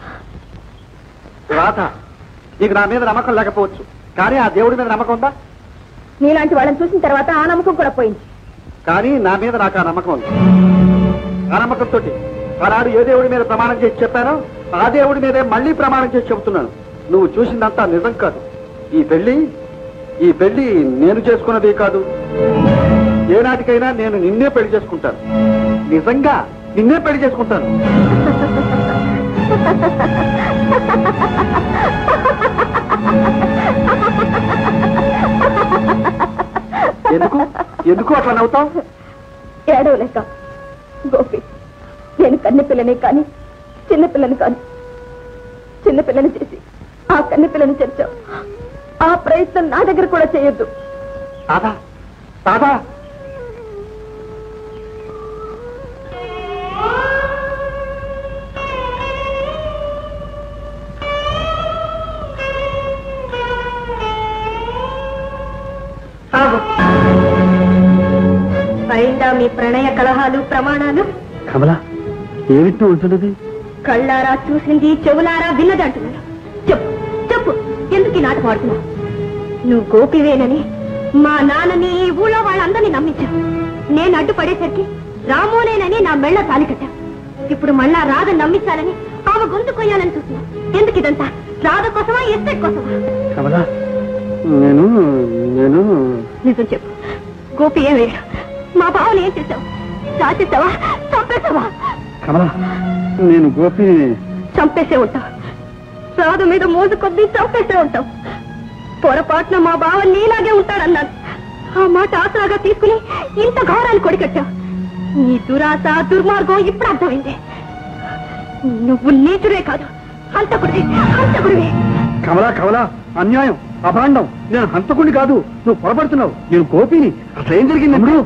రాత. నీకు నా మీద నమ్మకం లేకపోవచ్చు, కానీ ఆ దేవుడి మీద నమ్మకం ఉందా?
నీలాంటి వాళ్ళని చూసిన తర్వాత ఆ నమ్మకం కూడా పోయింది.
కానీ నా మీద నాకు ఆ నమ్మకం ఉంది. ఆ నమ్మకంతో ఆనాడు ఏ దేవుడి మీద ప్రమాణం చేసి చెప్పానో ఆ దేవుడి మీదే మళ్ళీ ప్రమాణం చేసి చెబుతున్నాను. నువ్వు చూసిందంతా నిజం కాదు. ఈ పెళ్లి ఈ పెళ్లి నేను చేసుకున్నది కాదు. ఏనాటికైనా నేను నిన్నే పెళ్లి చేసుకుంటాను. నిజంగా నిన్నే పెళ్లి చేసుకుంటాను. ఎందుకు ఎందుకు అట్లా నవ్వుతావు?
ఏడవ లెక్క గోపి, నేను కన్నె పిల్లని కానీ చిన్నపిల్లని కాను. చిన్నపిల్లని చేసి ఆ కన్నె పిల్లని చేర్చావు. ఆ ప్రయత్నం నా దగ్గర కూడా చేయొద్దు.
తాతా తాతా
అయిందా మీ ప్రణయ కలహాలు ప్రమాణాలు?
కమలా, ఏమిటి ఉంటున్నది?
కళ్ళారా చూసింది, చెవులారా విన్నది అంటున్నాను. చెప్పు చెప్పు, ఎందుకు ఈ నాటకం ఆడుతున్నావు? నువ్వు గోపివేనని మా నాన్నని ఈ ఊళ్ళో వాళ్ళందరినీ నమ్మించావు. నేను అడ్డుపడేసరికి రామోనేనని నా మెళ్ళ తాలి కట్టావు. ఇప్పుడు మళ్ళా రాధ నమ్మించాలని ఆమె గొంతు కొయ్యాలని చూస్తున్నావు. ఎందుకు ఇదంతా? రాధ కోసమా, ఎస్టేట్ కోసమా?
కమలా, నేను నేను
నిజం చెప్పు. గోపి ఏమయ్యాడు? మా బావని ఏం చేశావు? దాచేసావా? చంపేశావా?
కమలా, నేను గోపి
చంపేసే ఉంటావు. రాధ మీద మోజు కొద్దీ చంపేసే ఉంటావు. పొరపాటున మా బావ నీలాగే ఉంటాడన్నాను. ఆ మాట ఆసరాగా తీసుకుని ఇంత ఘోరాన్ని కొడికట్టావు. నీ దురాశ, దుర్మార్గం ఇప్పుడు అర్థమైంది. నువ్వు నీచుడే కాదు, హంతకుడివి, హంతకుడివి.
కమలా కమలా, అన్యాయం, అభాండం. నేను హంతకుడిని కాదు, నువ్వు పొరపడుతున్నావు. నేను గోపిని. అసలు ఏం జరిగింది? అప్పుడు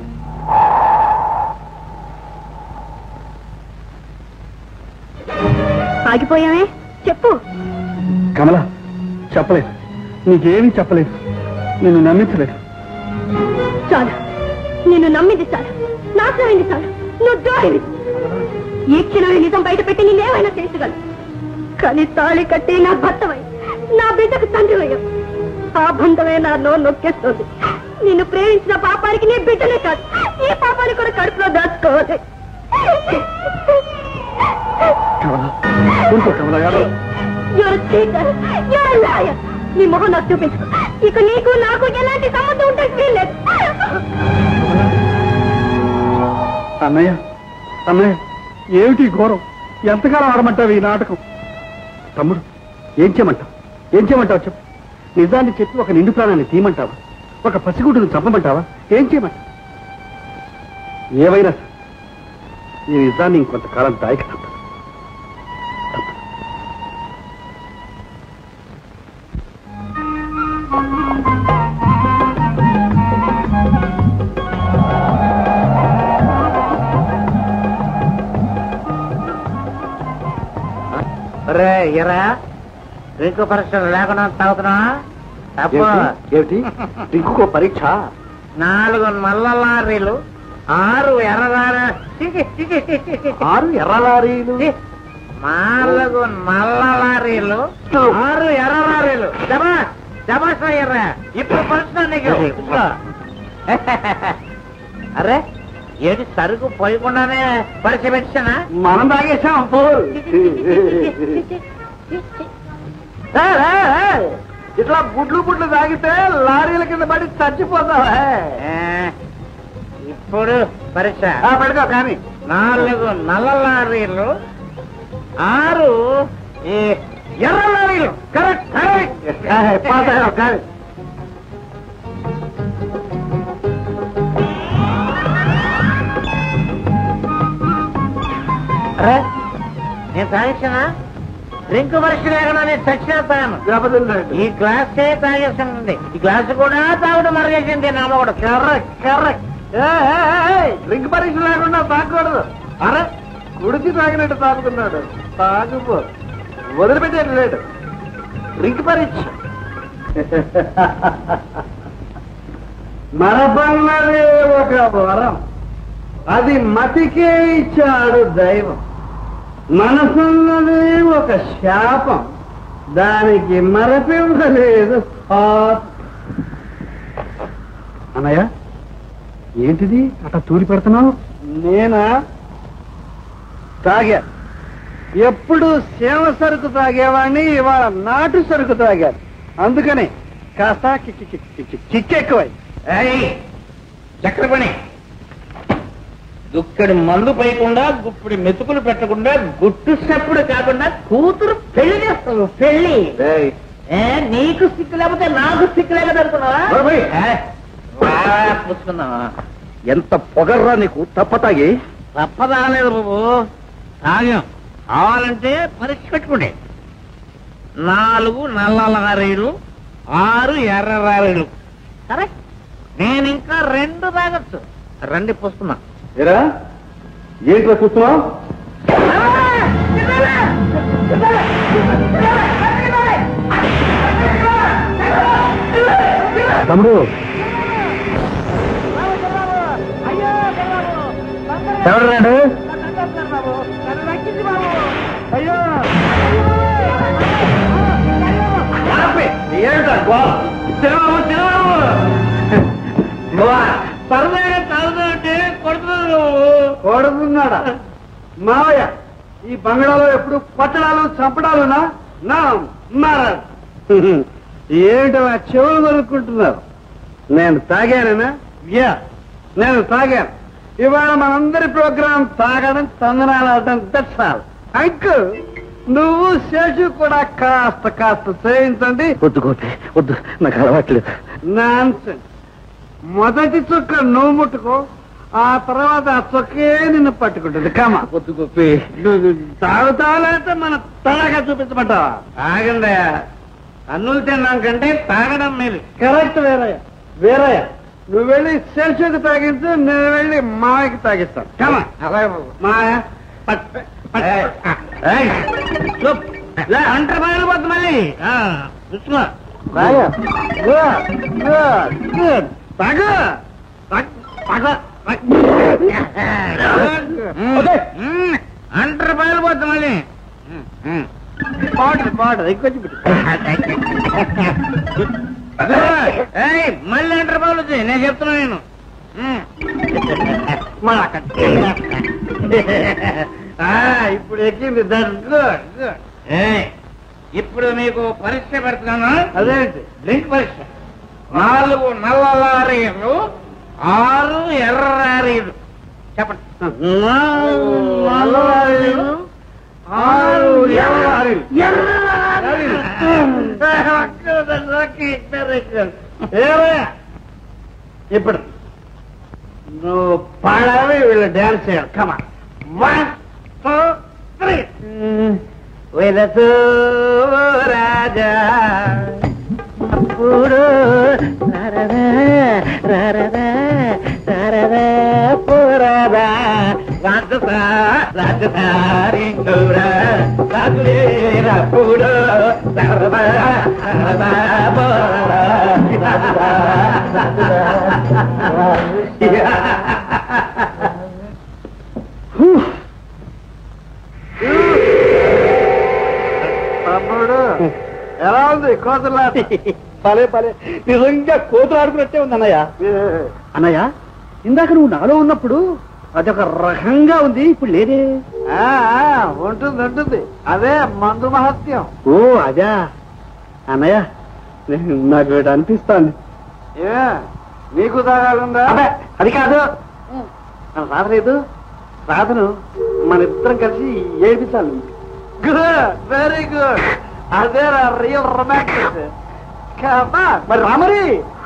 ఆగిపోయావే, చెప్పు.
కమలా, చెప్పలేదు. నీకేమీ చెప్పలేదు. నిన్ను నమ్మించలేదు.
చాలు, నిన్ను నమ్మింది చాలు, నాశనమైంది చాలు. నువ్వు ద్రోహివి. ఈ క్షణమే నిజం బయట పెట్టి నేనేమైనా చేసగలను. కానీ తాళి కట్టి నా భర్తవై, నా బిడ్డకు తండ్రివయ్యావు. ఆ బంధమే నా నోరు నొక్కేస్తోంది. నిన్ను ప్రేమించిన పాపానికి నీ బిడ్డలే కాదు, ఈ పాపాన్ని కూడా కడుపులో దాచుకోవాలి. నీ మొహం నాకు చూపించు. ఇక నీకు నాకు ఎలాంటి సంబంధం ఉంటే వీల్లేదు.
అన్నయ్య అన్నయ్య, ఏమిటి ఘోరం? ఎంతకాలం ఆడమంటావు ఈ నాటకం? తమ్ముడు, ఏం చేయమంటావు? ఏం చేయమంటావు చెప్పు. నిజాన్ని చెప్పి ఒక నిండు ప్రాణాన్ని తీయమంటావా? ఒక పసిగుడ్డును చంపమంటావా? ఏం చేయమంటావు? ఏవైనా ఈ నిజాన్ని ఇంకొంతకాలం దాయక తప్పదు.
రే ఎరా, డ్రింక్ పరీక్ష లేకుండా తాగుతున్నా?
ఏమిటి డ్రింకుకో పరీక్ష?
నాలుగు నల్ల లారీలు, ఆరు ఎర్ర
ఆరు ఎర్ర లారీలు,
నాలుగు నల్ల లారీలు, ఆరు ఎర్ర లారీలు. జమా జమాషా ఎర్ర. ఇప్పుడు పరీక్ష నీకు. అరే ఏది సరుకు పోయకుండానే పరీక్ష పెట్టానా?
మనం తాగేసాం. ఇట్లా గుడ్లు గుడ్లు తాగితే లారీల కింద పడి చచ్చిపోతావా?
ఇప్పుడు పరీక్ష
పడుకో కానీ.
నాలుగు నల్ల లారీలు, ఆరు ఈ ఎర్ర లారీలు. Correct correct.
కానీ
అరే నేను తాగేసానా? డ్రింక్ పరీక్ష లేకుండా నేను చచ్చినా తాను. ఈ గ్లాస్ తాగేసానండి. ఈ గ్లాస్ కూడా తాగడం మరగేసింది నామ కూడా.
Correct correct. డ్రింక్ పరీక్ష లేకుండా తాగకూడదు. అరే కుడిచి తాగినట్టు తాగుతున్నాడు. తాగుపో, వదిలిపెట్టేది లేడు. డ్రింక్ పరీక్ష మరపన్నది ఒక వరం, అది మతికే ఇచ్చాడు దైవం. మనసున్నది ఒక శాపం, దానికి మరపివ్వలేదు. అన్నయ్య ఏంటిది అట్లా తూరి పెడుతున్నావు? నేనా తాగా. ఎప్పుడు సేవ సరుకు తాగేవాడిని, ఇవాళ నాటు సరుకు తాగాను. అందుకని కాస్త కిక్కెక్కువై.
చక్రపణి దుక్కడి మందు పైకుండా గుప్పుడు మెతుకులు పెట్టకుండా గుట్టు సప్పుడు కాకుండా కూతురు పెళ్లి చేస్తావు. పెళ్లి నీకు సిక్కు లేకపోతే నాకు సిక్కు లేక అనుకున్నావా? పుచ్చుకున్నావా?
ఎంత పొగర్రా నీకు? తప్ప తాగి
తప్పదాలేదు బాబు, తాగాం. కావాలంటే పరీక్ష పెట్టుకుంటే నాలుగు నల్ల లారీలు, ఆరు ఎర్ర లారీలు. సరే నేను ఇంకా రెండు తాగొచ్చు. రండి పుస్తున్నా.
ఏరా ఏంట్రా కూర్చున్నావు? తమ్ముడు ఎవరు? అయ్యో
సరదాగా తాగుతుంటే కొడుతున్నాడు.
కొడుతున్నాడా? మావయ్య ఈ బంగాళాలో ఎప్పుడు పట్టడాలు చంపడాలునా? నా ఏంటో ఆ చెవులు కొనుక్కుంటున్నారు. నేను తాగానేనా? యా నేను తాగాను. ఇవాళ మనందరి ప్రోగ్రాం తాగడం, తందనాలాడటం. That's all. అంకుల్ నువ్వు శేషు కూడా కాస్త కాస్త చేయించండి.
వద్దు గోపి వద్దు, నాకు అలవాట్లేదు.
నాన్సెన్స్. మొదటి చుక్క నువ్వు ముట్టుకో, ఆ తర్వాత ఆ చుక్కే నిన్ను పట్టుకుంటుంది. కమా
వద్దు గోపి.
తాగుతావులంటే మన తలగా చూపించమంటావా?
తాగండి. అన్నులు తిన్నాం కంటే తాగడం మీరు.
కరెక్ట్. వేరయ్య వేరయ్య నువ్వు వెళ్ళి శేషుకి తాగించు, నేను వెళ్ళి మాయకి తాగిస్తాను. కమా
అలాగే
మాయ
అంటర్ బయలు పోద్దు మళ్ళీ. చూసుకో
తాగు
అంటర్ బయలు పోద్దు మళ్ళీ.
పాడు పాడు ఎక్కువ
మళ్ళీ అంటర్ బయలు వచ్చాయి. నేను చెప్తున్నా నేను.
ఇప్పుడు ఎక్కింది. That's good good.
ఇప్పుడు మీకు పరీక్ష పెడుతున్నాను.
అదేంటి?
డ్రింక్ పరీక్ష. నాలుగు నల్ల లారీలు, ఆరు ఎర్ర లారీలు. చెప్పండి.
నల్ల లారీలు, ఆరు ఎర్ర లారీలు. ఇప్పుడు నువ్వు పాడాలి, వీళ్ళు డాన్స్ చేయాలి. Come one two three.
వెలసు రాజా అప్పుడు రరదా రరదా రరదా పురదా రాజసా రాజసారింగురా రాజులేరప్పుడు రరదా రరదా పురదా
తమ్ముడు ఎలా ఉంది కోతలాట?
పలే పలే నిజంగా కోతులు ఆడుకున్నట్టే ఉంది అన్నయ్య. అన్నయ్య ఇందాక నువ్వు నాలో ఉన్నప్పుడు అదొక రకంగా ఉంది, ఇప్పుడు లేదే.
ఆ, ఆ, ఉంటుంది ఉంటుంది, అదే మందు మహత్యం.
ఓ అదా అన్నయ్య, నాకు వీడు అనిపిస్తాను.
ఏ నీకు తాగాలుందా?
అది కాదు, రాదలేదు రాధను మన ఇద్దరం కలిసి ఏడిపించాలి.
గుడ్, వెరీ గుడ్, అదే రియల్ రొమాంటిక్.
మరి రామరి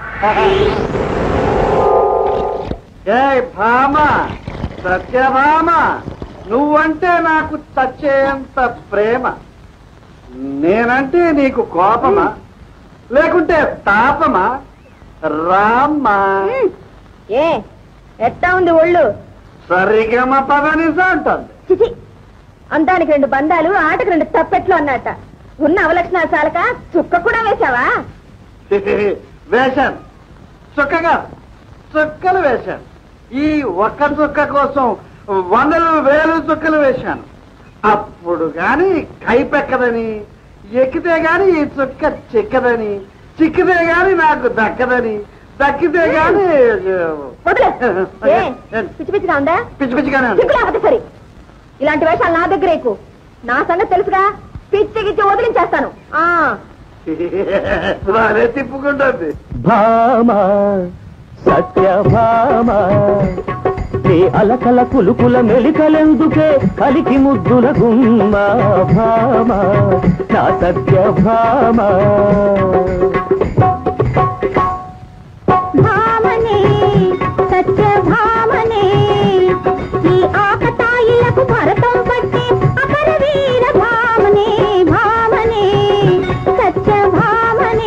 ఏ భామ, సత్యభామ, నువ్వంటే నాకు చచ్చేంత ప్రేమ. నేనంటే నీకు కోపమా లేకుంటే తాపమా? రామ్మా.
ఏ ఎట్టా ఉంది ఒళ్ళు?
సరిగా మా పదనిసా అంటుంది.
చిచి, అందానికి రెండు బంధాలు, ఆటకు రెండు తప్పెట్లు అన్నట్ట. ఉన్న అవలక్షణాలు చాలక చుక్క కూడా వేశావా?
వేశాను, చుక్కగా చుక్కలు వేశాను. ఈ ఒక్క చుక్క కోసం వందలు వేలు చుక్కలు వేశాను. అప్పుడు గాని కైపెక్కదని, ఎక్కితే గాని ఈ చుక్క చిక్కదని, చిక్కితే గాని నాకు దక్కదని, దక్కితే గాని
వదిలే. ఏ, పిచ్చి పిచ్చిగా ఉందా?
పిచ్చి పిచ్చిగానే ఉంది.
చిక్కులేకపోతే సరే. ఇలాంటి వేషాలు నా దగ్గర ఎక్కువ. నా సంగతి తెలుసుగా, పిచ్చి గిచ్చి వదిలించేస్తాను. ఆ
బాగా తిప్పుకుంటుంది.
భామ సత్యభామ, నీ అలకల కులుకుల మెలికలెందుకే కలికి ముద్దుల గుమ్మ. భామ నా సత్యభామ.
భామనే సత్యభామనే, ఈ ఆకతాయిలకు భరతం పట్టి అపర వీర భామనే. భామనే సత్యభామనే.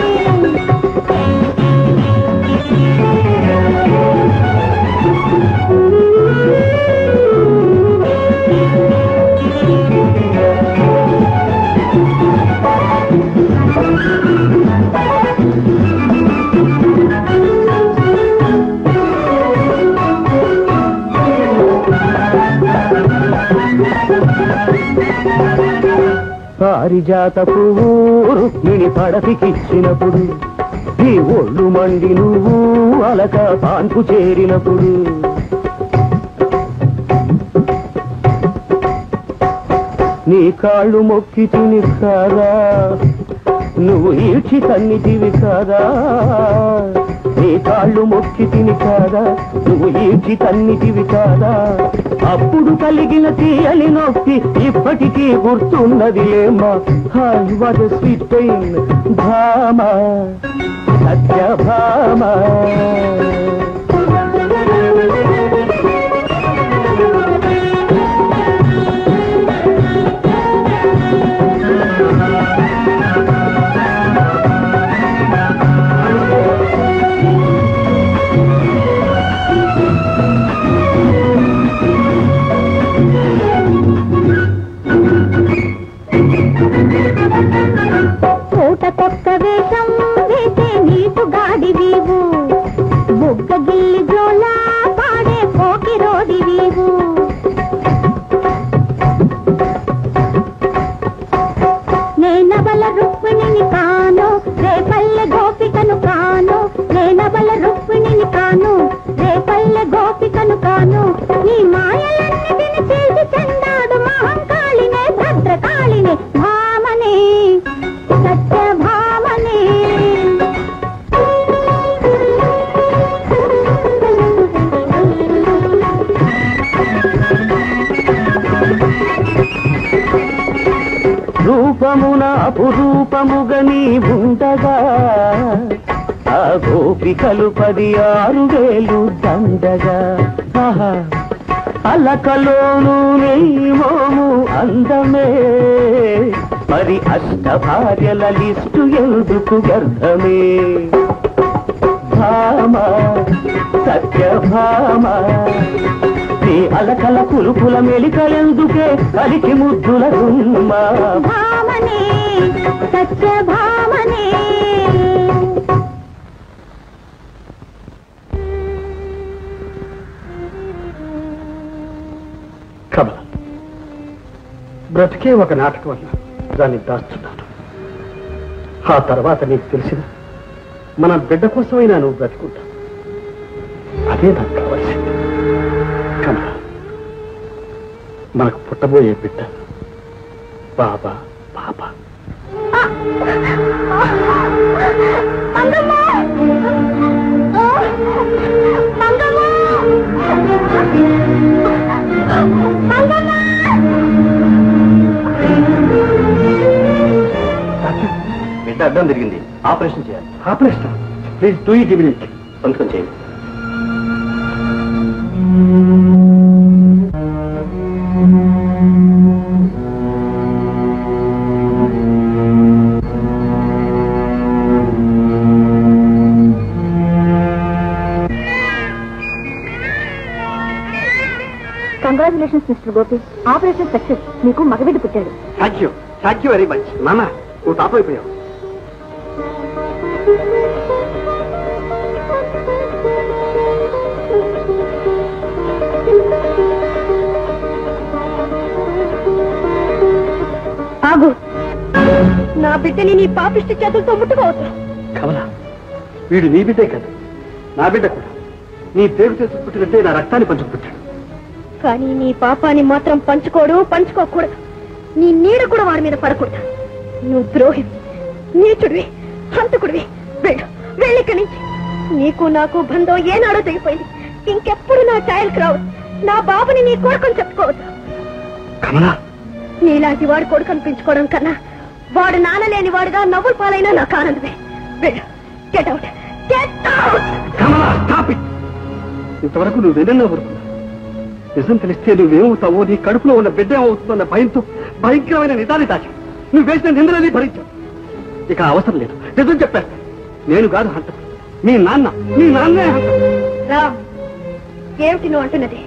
పారిజాత పువ్వు రుక్మిణి పడపికిచ్చినప్పుడు, ఈ ఒళ్ళు మండి నువ్వు అలక పాన్పు చేరినప్పుడు, నీ కాళ్ళు మొక్కి తిని కాదా నువ్వు ఈడ్చి తన్నిటివి కాదా. నీ కాళ్ళు మొక్కి తిని కాదా నువ్వు ఈడ్చి తన్నిటివి కాదా. అప్పుడు కలిగిన తీయని నొప్పి ఇప్పటికీ గుర్తున్నది ఏమా. Hi what a sweet pain. Bhama Satyabhama.
కోట కొత్త వేషం వేసే నీటు గాడి వీవు, బుగ్గ గిల్లి జోలా పాడే కోకి రోడి వీవు. నేనబల రుక్మిణిని కాను, రేపల్లె గోపికను కాను. నేనబల రుక్మిణిని కాను, రేపల్లె గోపికను కాను. ఈ మాయలన్నిటిని చేసి చెందాడు మహంకాళినే భద్రకాళినే. భామనే సత్యభామనే.
రూపమున అపురూపముగా నీ ఉండగా, ఆ గోపికలు పది ఆరు వేలు దండగా. ఆహా, అలకలోను నేమోము అందమే, మరి అష్ట భార్యల లిస్టు ఎందుకు గర్భమే. భామ సత్యభామ, నీ అలకల కులుకుల మెలికలెందుకే కలికి ముద్దుల గుమ్మ.
భామనే సత్యభామనే.
కమల, బ్రతికే ఒక నాటకం అన్నా దాన్ని దాస్తున్నాను. ఆ తర్వాత నీకు తెలిసిన మన బిడ్డ కోసమైనా నువ్వు బ్రతుకుంటా. అదే నాకు కావాల్సింది. కమలా, మనకు పుట్టబోయే బిడ్డ బాబా బాబా.
బిడ్డ అడ్డం తిరిగింది, ఆపరేషన్ చేయాలి.
Operation? Please do it immediately.
సంతకం చేయండి.
Congratulations mister Gopi, operation success. మీకు మగబిడ్డ పుట్టాడు.
Thank you, thank you very much. నాన్న, నువ్వు తాత అయిపోయావు.
ఆగు, నా బిడ్డని నీ పాపిష్టి చేతులతో ముట్టుకోవద్దు.
కమలా, వీడు నీ బిడ్డే కదా, నా బిడ్డ కూడా. నీ పేరు చేసి పుట్టినట్టే నా రక్తాన్ని పంచుకు పుట్టాడు.
కానీ నీ పాపాన్ని మాత్రం పంచుకోడు, పంచుకోకూడదు. నీ నీడ కూడా వాడి మీద పడకూడదు. నువ్వు ద్రోహి, నీచుడివి, హంతకుడివి. వెళ్ళు, వెళ్ళిక్కడి నుంచి. నీకు నాకు బంధం ఏనాడో తెగిపోయింది. ఇంకెప్పుడు నా ఛాయలకు రావద్దు. నా బాబుని నీ కొడుకుని చెప్పుకోవద్దు.
కమలా,
నీలాంటి వాడు కొడుకు అనిపించుకోవడం కన్నా వాడు నానలేని వాడుగా నవ్వులు పాలైనా నాకు ఆనందమే. వెళ్ళు, get out, get out.
Kamala, stop it. ఇంతవరకు నువ్వు నిన్న ఊరుకున్నా. నిజం తెలిస్తే నువ్వేమవుతావో, నీ కడుపులో ఉన్న బిడ్డ ఏమవుతుందన్న భయంతో భయంకరమైన నిజాన్ని దాచి నువ్వు వేసిన నిందలని భరించావు. ఇక అవసరం లేదు, నిజం చెప్పేస్తా. నేను కాదు హంతకుడు, మీ నాన్న. మీ నాన్నే హంతకుడు.
రామ్, ఏమిటి నువ్వు అంటున్నది?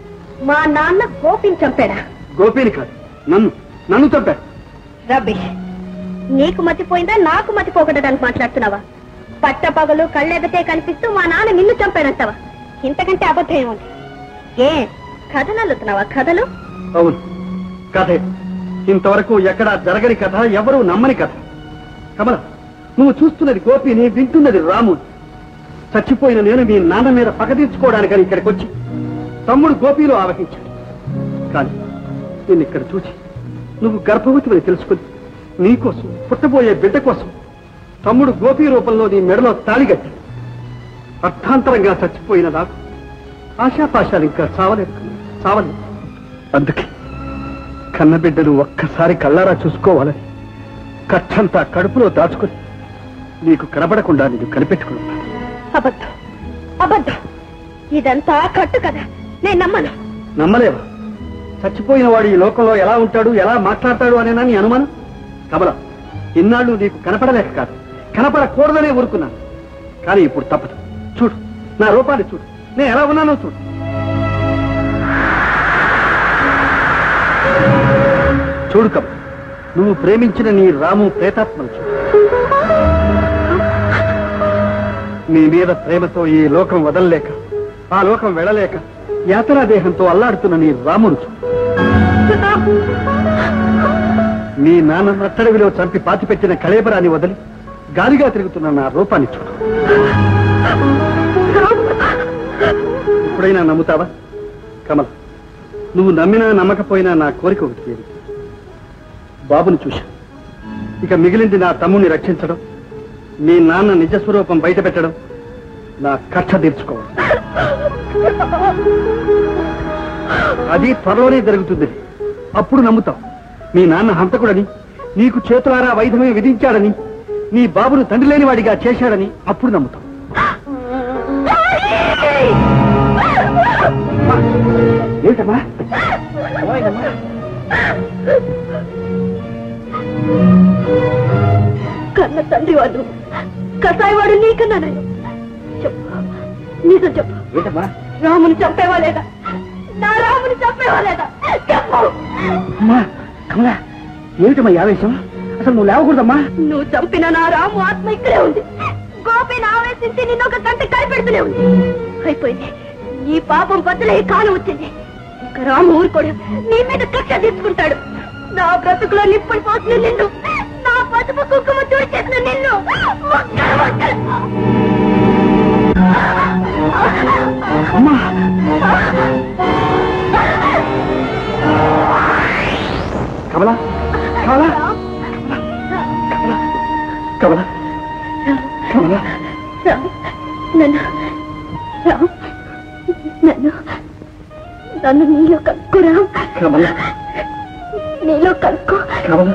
మా నాన్న గోపిని చంపాడా?
గోపిని కాదు, నన్ను నన్ను చంపాడు.
రబ్బిష్. నీకు మతిపోయిందా, నాకు మతిపోకడానికి మాట్లాడుతున్నావా? పట్టపగలు కళ్ళెగతే కనిపిస్తూ మా నాన్న నిన్ను చంపాడంటావా? ఇంతకంటే అబద్ధం ఏముంది? ఏ కథలు అల్లుతున్నావా? కథలు?
అవును, కథే. ఇంతవరకు ఎక్కడా జరగని కథ, ఎవరూ నమ్మని కథ. కమల, నువ్వు చూస్తున్నది గోపిని, వింటున్నది రాము. చచ్చిపోయిన నేను మీ నాన్న మీద పగ తీర్చుకోవడానికని ఇక్కడికి వచ్చి తమ్ముడు గోపిలో ఆవహించాడు. కానీ నేను ఇక్కడ చూసి నువ్వు గర్భవతిని తెలుసుకుని నీకోసం, పుట్టబోయే బిడ్డ కోసం తమ్ముడు గోపి రూపంలో నీ మెడలో తాళిగట్టి అర్థాంతరంగా చచ్చిపోయిన నాకు ఆశాపాశాలు ఇంకా చావలేదు చావలేదు. అందుకే కన్నబిడ్డను ఒక్కసారి కళ్ళారా చూసుకోవాలని కచ్చంతా కడుపులో దాచుకుని నీకు కనబడకుండా నేను కనిపెట్టుకున్నాను.
అబద్ధం, అబద్ధం. ఇదంతా కట్టు కదా, నేను నమ్మను.
నమ్మలేవా? చచ్చిపోయిన వాడు ఈ లోకంలో ఎలా ఉంటాడు, ఎలా మాట్లాడతాడు అనేనా నీ అనుమానం? కమల, ఇన్నాళ్ళు నీకు కనపడలేక కాదు, కనపడకూడదనే ఊరుకున్నాను. కానీ ఇప్పుడు తప్పదు. చూడు, నా రూపాన్ని చూడు, నేను ఎలా ఉన్నానో చూడు. చూడు కమల, నువ్వు ప్రేమించిన నీ రాము ప్రేతాత్మను చూడు. నీ మీద ప్రేమతో ఈ లోకం వదలలేక, ఆ లోకం వెళ్ళలేక యాతనా దేహంతో అల్లాడుతున్న నీ రామును చూడు. నీ నాన్న నట్టడవిలో చంపి పాతిపెట్టిన కళేబరాన్ని వదిలి గాలిగా తిరుగుతున్న నా రూపాన్ని చూడు. ఇప్పుడైనా నమ్ముతావా? కమల, నువ్వు నమ్మినా నమ్మకపోయినా నా కోరిక ఒకటి ఏది, బాబుని చూశాను. ఇక మిగిలింది నా తమ్ముని రక్షించడం, మీ నాన్న నిజస్వరూపం బయట పెట్టడం, నా కక్ష తీర్చుకోవడం. అది త్వరలోనే జరుగుతుంది. అప్పుడు నమ్ముతావు మీ నాన్న హంతకుడని, నీకు చేతులారా వైధమే విధించాడని, నీ బాబును తండ్రి లేని వాడిగా చేశాడని అప్పుడు నమ్ముతావు. ఏంటమ్మా?
కన్న తండ్రి వాడు, కసాయివాడు నీకన్నా నేను. చెప్పు, నిజం చెప్పు.
ఏంటమ్మా?
రాముని చంపేవా లేదా? నా రాముని చంపేవా లేదా? చెప్పు.
అమ్మా కమలా, ఏమిటమ్మా ఈ ఆవేశం? అసలు నువ్వు లేవకూడదమ్మా.
నువ్వు చంపిన నా రాము ఆత్మ ఇక్కడే ఉంది. గోపిని ఆవేశించి నిన్ను ఒక గంట కలిపెడుతూనే ఉంది. అయిపోయింది, నీ పాపం బదులే కాలం వచ్చింది. ఇంకా రాము ఊరుకోడు, నీ మీద కక్ష తీసుకుంటాడు. నా బ్రతుకులో నిప్పడిపోతున్న నిన్ను, నా పసుపు కుంకుమ తుడిచేసిన నిన్ను ముక్కలు ముక్కలు.
కమలా కమలా కమలా కమలా
నన్ను నన్ను నన్ను నీలో కలుపుకురా.
కమలా
నీలో కలుపుకో.
కమలా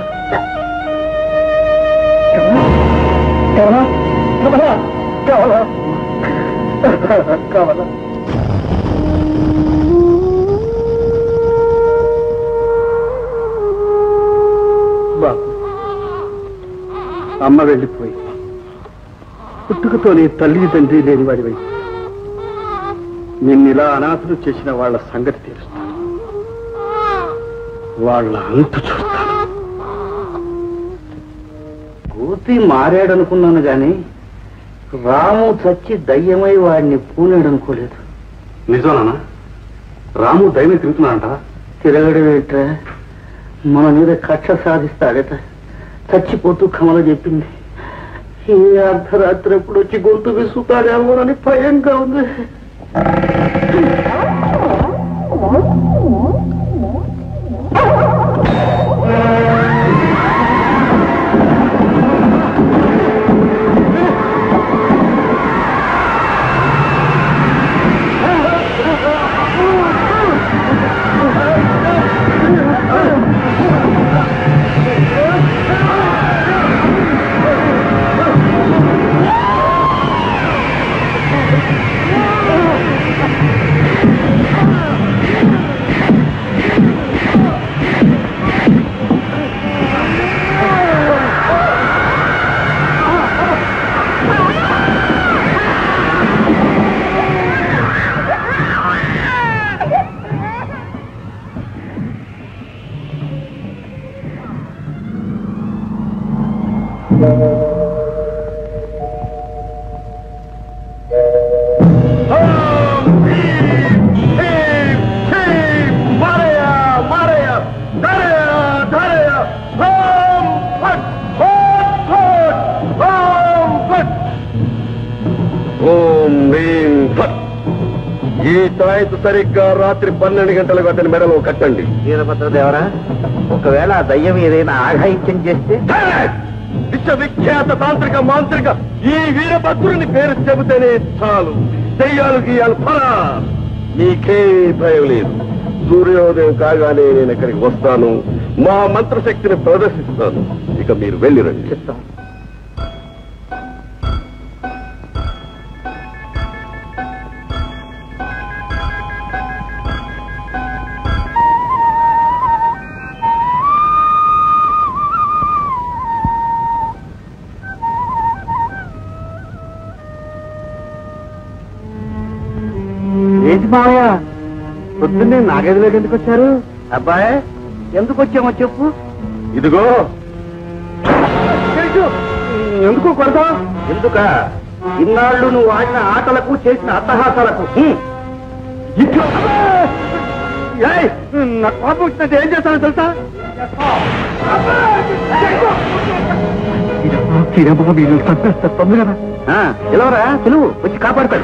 కమలా కమలా కమలా కమలా బాబు, అమ్మ వెళ్ళిపోయి పుట్టుకతోనే తల్లి తండ్రి లేని వాడివై నిన్నిలా అనాథలు చేసిన వాళ్ళ సంగతి తీరుస్తాను, వాళ్ళ అంతు చూస్తాను.
పూర్తి మారాడనుకున్నాను గాని రాము చచ్చి దయ్యమై వాడిని పూనాడనుకోలేదు.
నిజానా? రాము దైవం తిరుగుతున్నాడంట.
తిరగడం ఏంట్రా, మన మీద కక్ష సాధిస్తాడట. చచ్చిపోతూ కమల చెప్పింది. ఈ అర్ధరాత్రి ఎప్పుడు వచ్చి గొంతు విసుతాడేమోనని భయంగా ఉంది.
ఈ తాయత్తు సరిగ్గా రాత్రి పన్నెండు గంటలకు అతని మెడలో కట్టండి.
వీరభద్రదేవరా, ఒకవేళ ఆ దయ్యం ఏదైనా ఆఘాయిత్యం చేస్తే?
విశ్వవిఖ్యాత తాంత్రిక మాంత్రిక ఈ వీరభద్రుని పేరు చెబితేనే చాలు, దయ్యాలు గీయాలు ఫలా. నీకే భయం లేదు. సూర్యోదయం కాగానే నేను ఇక్కడికి వస్తాను, మా మంత్రశక్తిని ప్రదర్శిస్తాను. ఇక మీరు వెళ్ళి రండి.
చెప్తాను.
ఏంటి మావయ్య, పొద్దున్నే నా గదిలోకి ఎందుకు వచ్చారు?
అబ్బాయ్, ఎందుకు వచ్చామో చెప్పు.
ఇదిగో. ఎందుకు కొడతా?
ఎందుక? ఇన్నాళ్ళు నువ్వు ఆడిన ఆటలకు, చేసిన అట్టహాసాలకు.
నాకు కోపం వచ్చినట్టు ఏం చేస్తానో తెలుసా? తొందరగా
పిలవరా, పిలువు, వచ్చి కాపాడతాడు.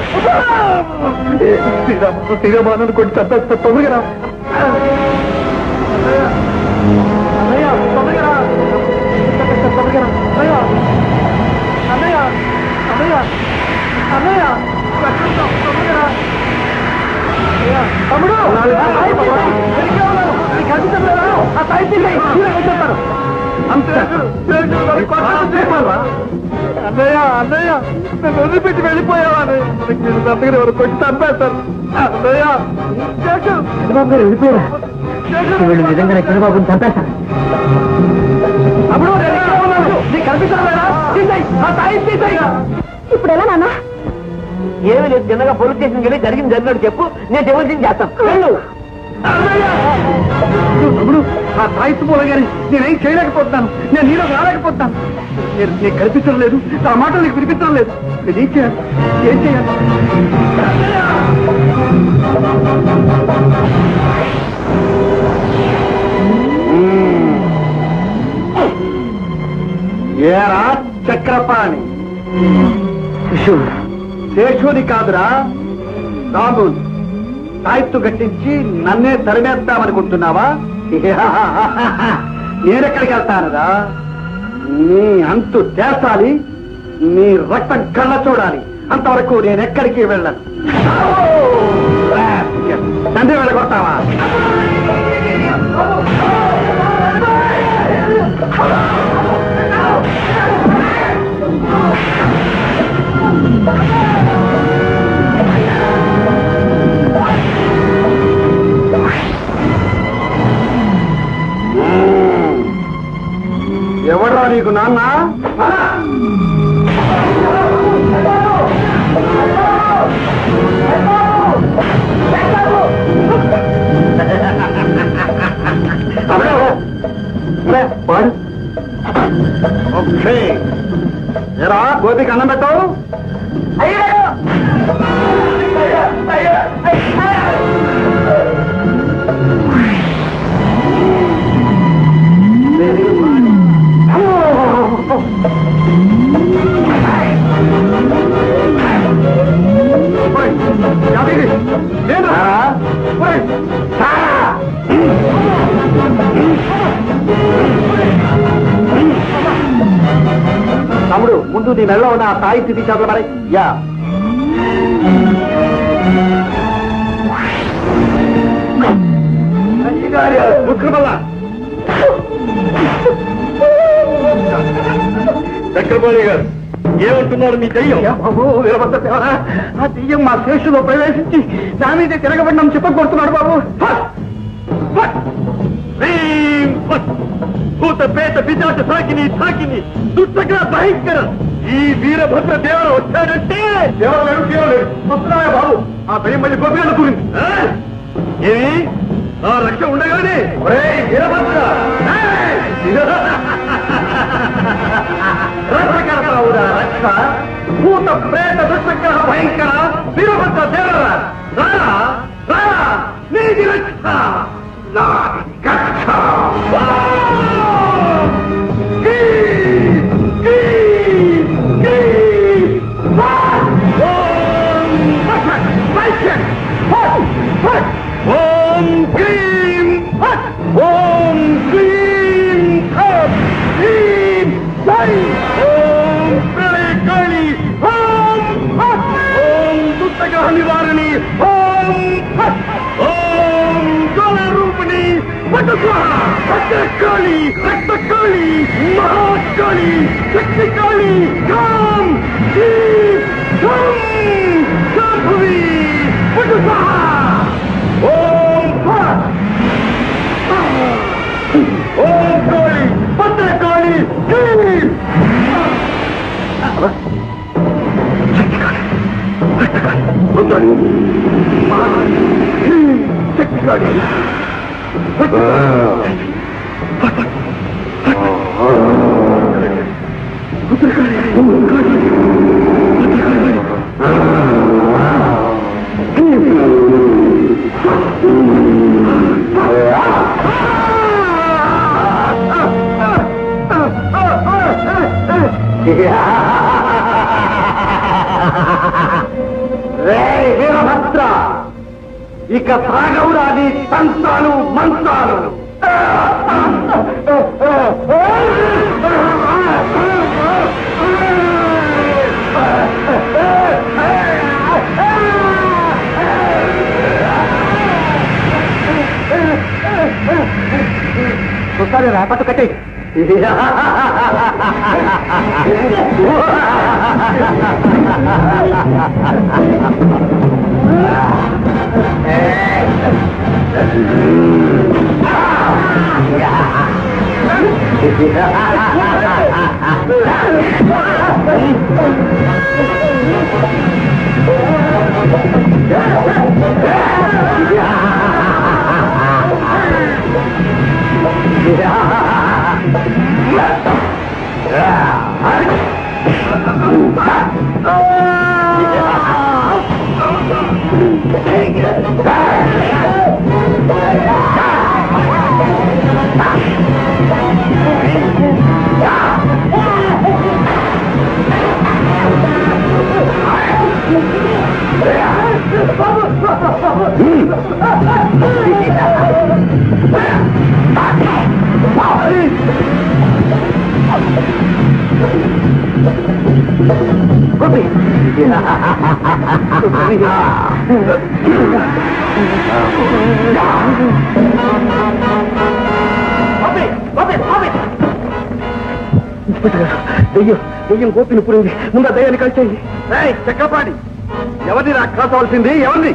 శ్రీరామాను కొట్టి చంపేస్తా. తొందరగా తమ్ముడు, అన్నయ్య అన్నయ్య నన్ను వదిలిపెట్టి వెళ్ళిపోయావా? దగ్గర ఎవరు కొట్టి చంపేస్తారు. అన్నయ్య చంద్రబాబు గారు వెళ్ళిపోయారా? వీళ్ళు నిజంగానే చంద్రబాబుని చంపేస్తారు. అప్పుడు నీకు కనిపిస్తారా?
ఇప్పుడు ఎలా నాన్న?
ఏమి లేదు, చిన్నగా పోలీస్ స్టేషన్కి వెళ్ళి జరిగింది జరిగినట్టు చెప్పు, నేను చెప్పాల్సింది చేస్తాను. వెళ్ళు.
తమ్ముడు, ఆ తాయిత్తు మూల గారి నేనేం చేయలేకపోతున్నాను, నేను నీలో రాలేకపోతున్నాను. నేను నీకు కనిపించడం లేదు, ఆ మాటలు నీకు వినిపించడం లేదు. నేను ఏం చేయాలి? ఏం చేయాలి?
ఏరా చక్రపాణి శేషుని కాదురా రాము సాయిత్తు గట్టించి నన్నే తరిమేద్దామనుకుంటున్నావా? నేనెక్కడికి వెళ్తానురా? నీ అంతు తేసాలి, నీ రక్తం కళ్ళ చూడాలి. అంతవరకు నేనెక్కడికి వెళ్ళను. తండ్రి వెళ్ళగొడతావా? ఎవడా నీకు నాన్న? ఎరా గోపికి అన్నం పెట్టావు? తమ్ముడు ముందు నీ మెళ్ళ ఉన్న తాయి స్థితి చేపల మరి యా
చక్రపాణి గారు ఏమంటున్నారు మీ దెయ్యం?
బాబు వీరభద్రదేవరా, ఆ దెయ్యం మా శేషులో ప్రవేశించి నా మీద తిరగబడినాం చెప్పకొడుతున్నాడు బాబు.
భూత పేత పిశాచ సాకిని సాకిని దుష్టగా భయంకర ఈ వీరభద్ర దేవర వచ్చాడంటే
దేవలేడు దేవలేడు వస్తున్నాయా బాబు? ఆ దెయ్యం మళ్ళీ గోపిగా కూరింది.
ఏమి ఆ రక్ష ఉండగానే వీరభద్ర రక్షకరవురా రక్ష భూత ప్రేత దుష్టగ్రహ భయంకర వీరభద్ర దేవర రారా రారా నీది రక్ష నా కక్ష ఓం క్లీం ఓం క్లీం క్లీం జై ఓం ప్రళయ కాళి ఓం ఓం దుష్టగ్రహ నివారణి ఓం ఓం జ్వాల రూపిణి భద్రకాళి రక్తకాళి మహాకాళి శక్తికాళి కాం శాంభవి ఓం ఓం కాళి భద్రకాళి శక్తికాళి వీరభద్ర ఇక సాగవురా నీ తంత్రాలు మంత్రాలు. చూస్తాను రేపట్టు కట్టి Yeah!
గోపి దెయ్యం దెయ్యం గోపిని పురింది. ముందు దయ్యాన్ని కలిసేయండి.
చక్రపాణి, ఎవరిని నాకు కాసవలసింది? ఎవరిని?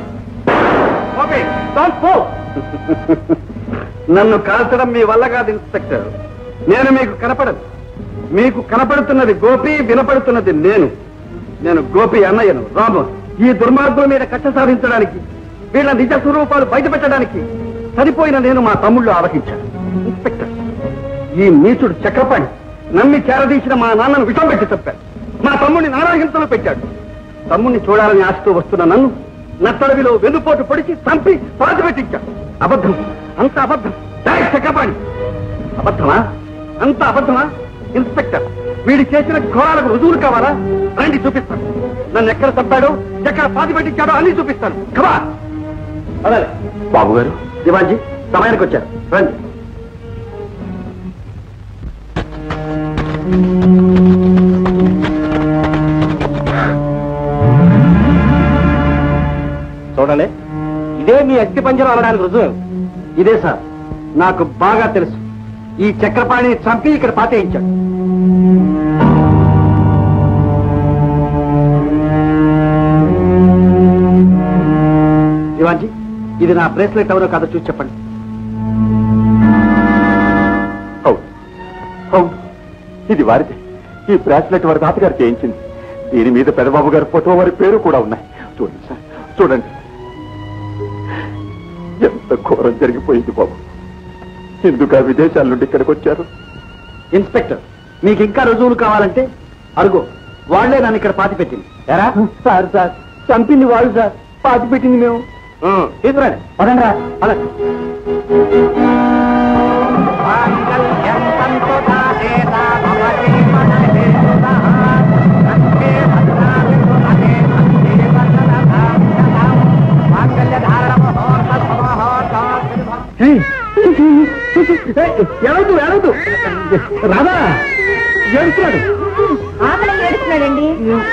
నన్ను కాల్చడం మీ వల్ల కాదు ఇన్స్పెక్టర్. నేను మీకు కనపడదు. మీకు కనపడుతున్నది గోపి, వినపడుతున్నది నేను. నేను గోపి అన్నయ్యను, రాము. ఈ దుర్మార్గుల మీద కక్ష సాధించడానికి, వీళ్ళ నిజ స్వరూపాలు బయటపెట్టడానికి సరిపోయిన నేను మా తమ్ముళ్ళు ఆవహించాను. ఇన్స్పెక్టర్, ఈ నీచుడు చక్రపాణి నమ్మి చేరదీసిన మా నాన్నను విషం పెట్టి చెప్పాడు. మా తమ్ముడిని నానాహింసలు పెట్టాడు. తమ్ముడిని చూడాలని ఆశతో వస్తున్న నన్ను నత్తడవిలో వెన్నుపోటు పొడిచి చంపి పాతి పెట్టించాడు. అబద్ధం, అంత అబద్ధం. చక్రపాణి అబద్ధమా? అంత అబద్ధమా? ఇన్స్పెక్టర్, వీడి చేసిన ఘోరాలకు రుజువులు కావాలా? రండి చూపిస్తాను. నన్ను ఎక్కడ చంపాడో, ఎక్కడ పాతి పెట్టించాడో అన్ని చూపిస్తాను. కమా అలాగే.
బాబు గారు,
దివాన్జీ సమయానికి వచ్చారు. రండి. చూడండి, ఇదే మీ అస్థి పంజరం అనడానికి రుజువు. ఇదే సార్, నాకు బాగా తెలుసు. ఈ చక్రపాణిని చంపి ఇక్కడ పాతేయించాడు. దివాన్జీ, ఇది నా బ్రేస్లెట్ ఎవరో కాదో చూసి చెప్పండి.
అవును అవును, ఇది వారిది. ఈ బ్రాస్లెట్ వారి తాతగారు చేయించింది. దీని మీద పెదబాబు గారి ఫోటో, వారి పేరు కూడా ఉన్నాయి. చూడండి సార్, చూడండి. ఎంత ఘోరం జరిగిపోయింది బాబు. ఎందుకు విదేశాల నుండి ఇక్కడికి వచ్చారు?
ఇన్స్పెక్టర్, మీకు ఇంకా రుజువులు కావాలంటే అరుగో, వాళ్లే నన్ను ఇక్కడ పాతి పెట్టింది. ఎరా సార్, సార్ చంపింది వాళ్ళు సార్, పాతి పెట్టింది మేము. తీసుకురండి, పదండి రా. అలా ఏడవద్దు, ఏడవద్దు. రాదా ఏడుస్తున్నాడు.
ఆకలి ఏడుస్తున్నాడండి.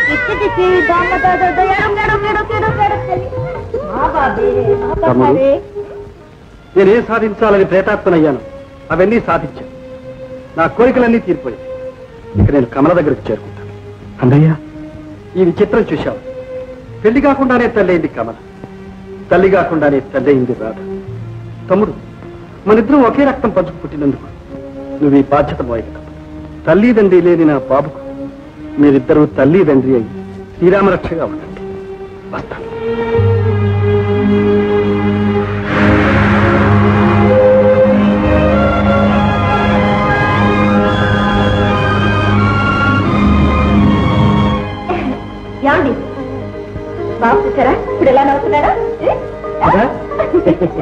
నేనేం సాధించాలని ప్రేతాత్మనయ్యాను, అవన్నీ సాధించాను. నా కోరికలన్నీ తీరిపోయాయి. ఇక నేను కమల దగ్గరికి చేరుకుంటాను. అన్నయ్య, ఈ విచిత్రం చూశావు. పెళ్లి కాకుండానే తల్లయింది కమల, తల్లి కాకుండానే తల్లయింది రాధ. తమ్ముడు, మనిద్దరం ఒకే రక్తం పంచుకు పుట్టినందుకు నువ్వు ఈ బాధ్యత మోయక. తల్లి తండ్రి లేని నా బాబుకు మీరిద్దరూ తల్లి తండ్రి అయి శ్రీరామరక్షగా ఉండండి. వస్తాను.
ఏమండి, బాబు చూసారా ఇప్పుడు ఎలా నవ్వుతున్నాడా?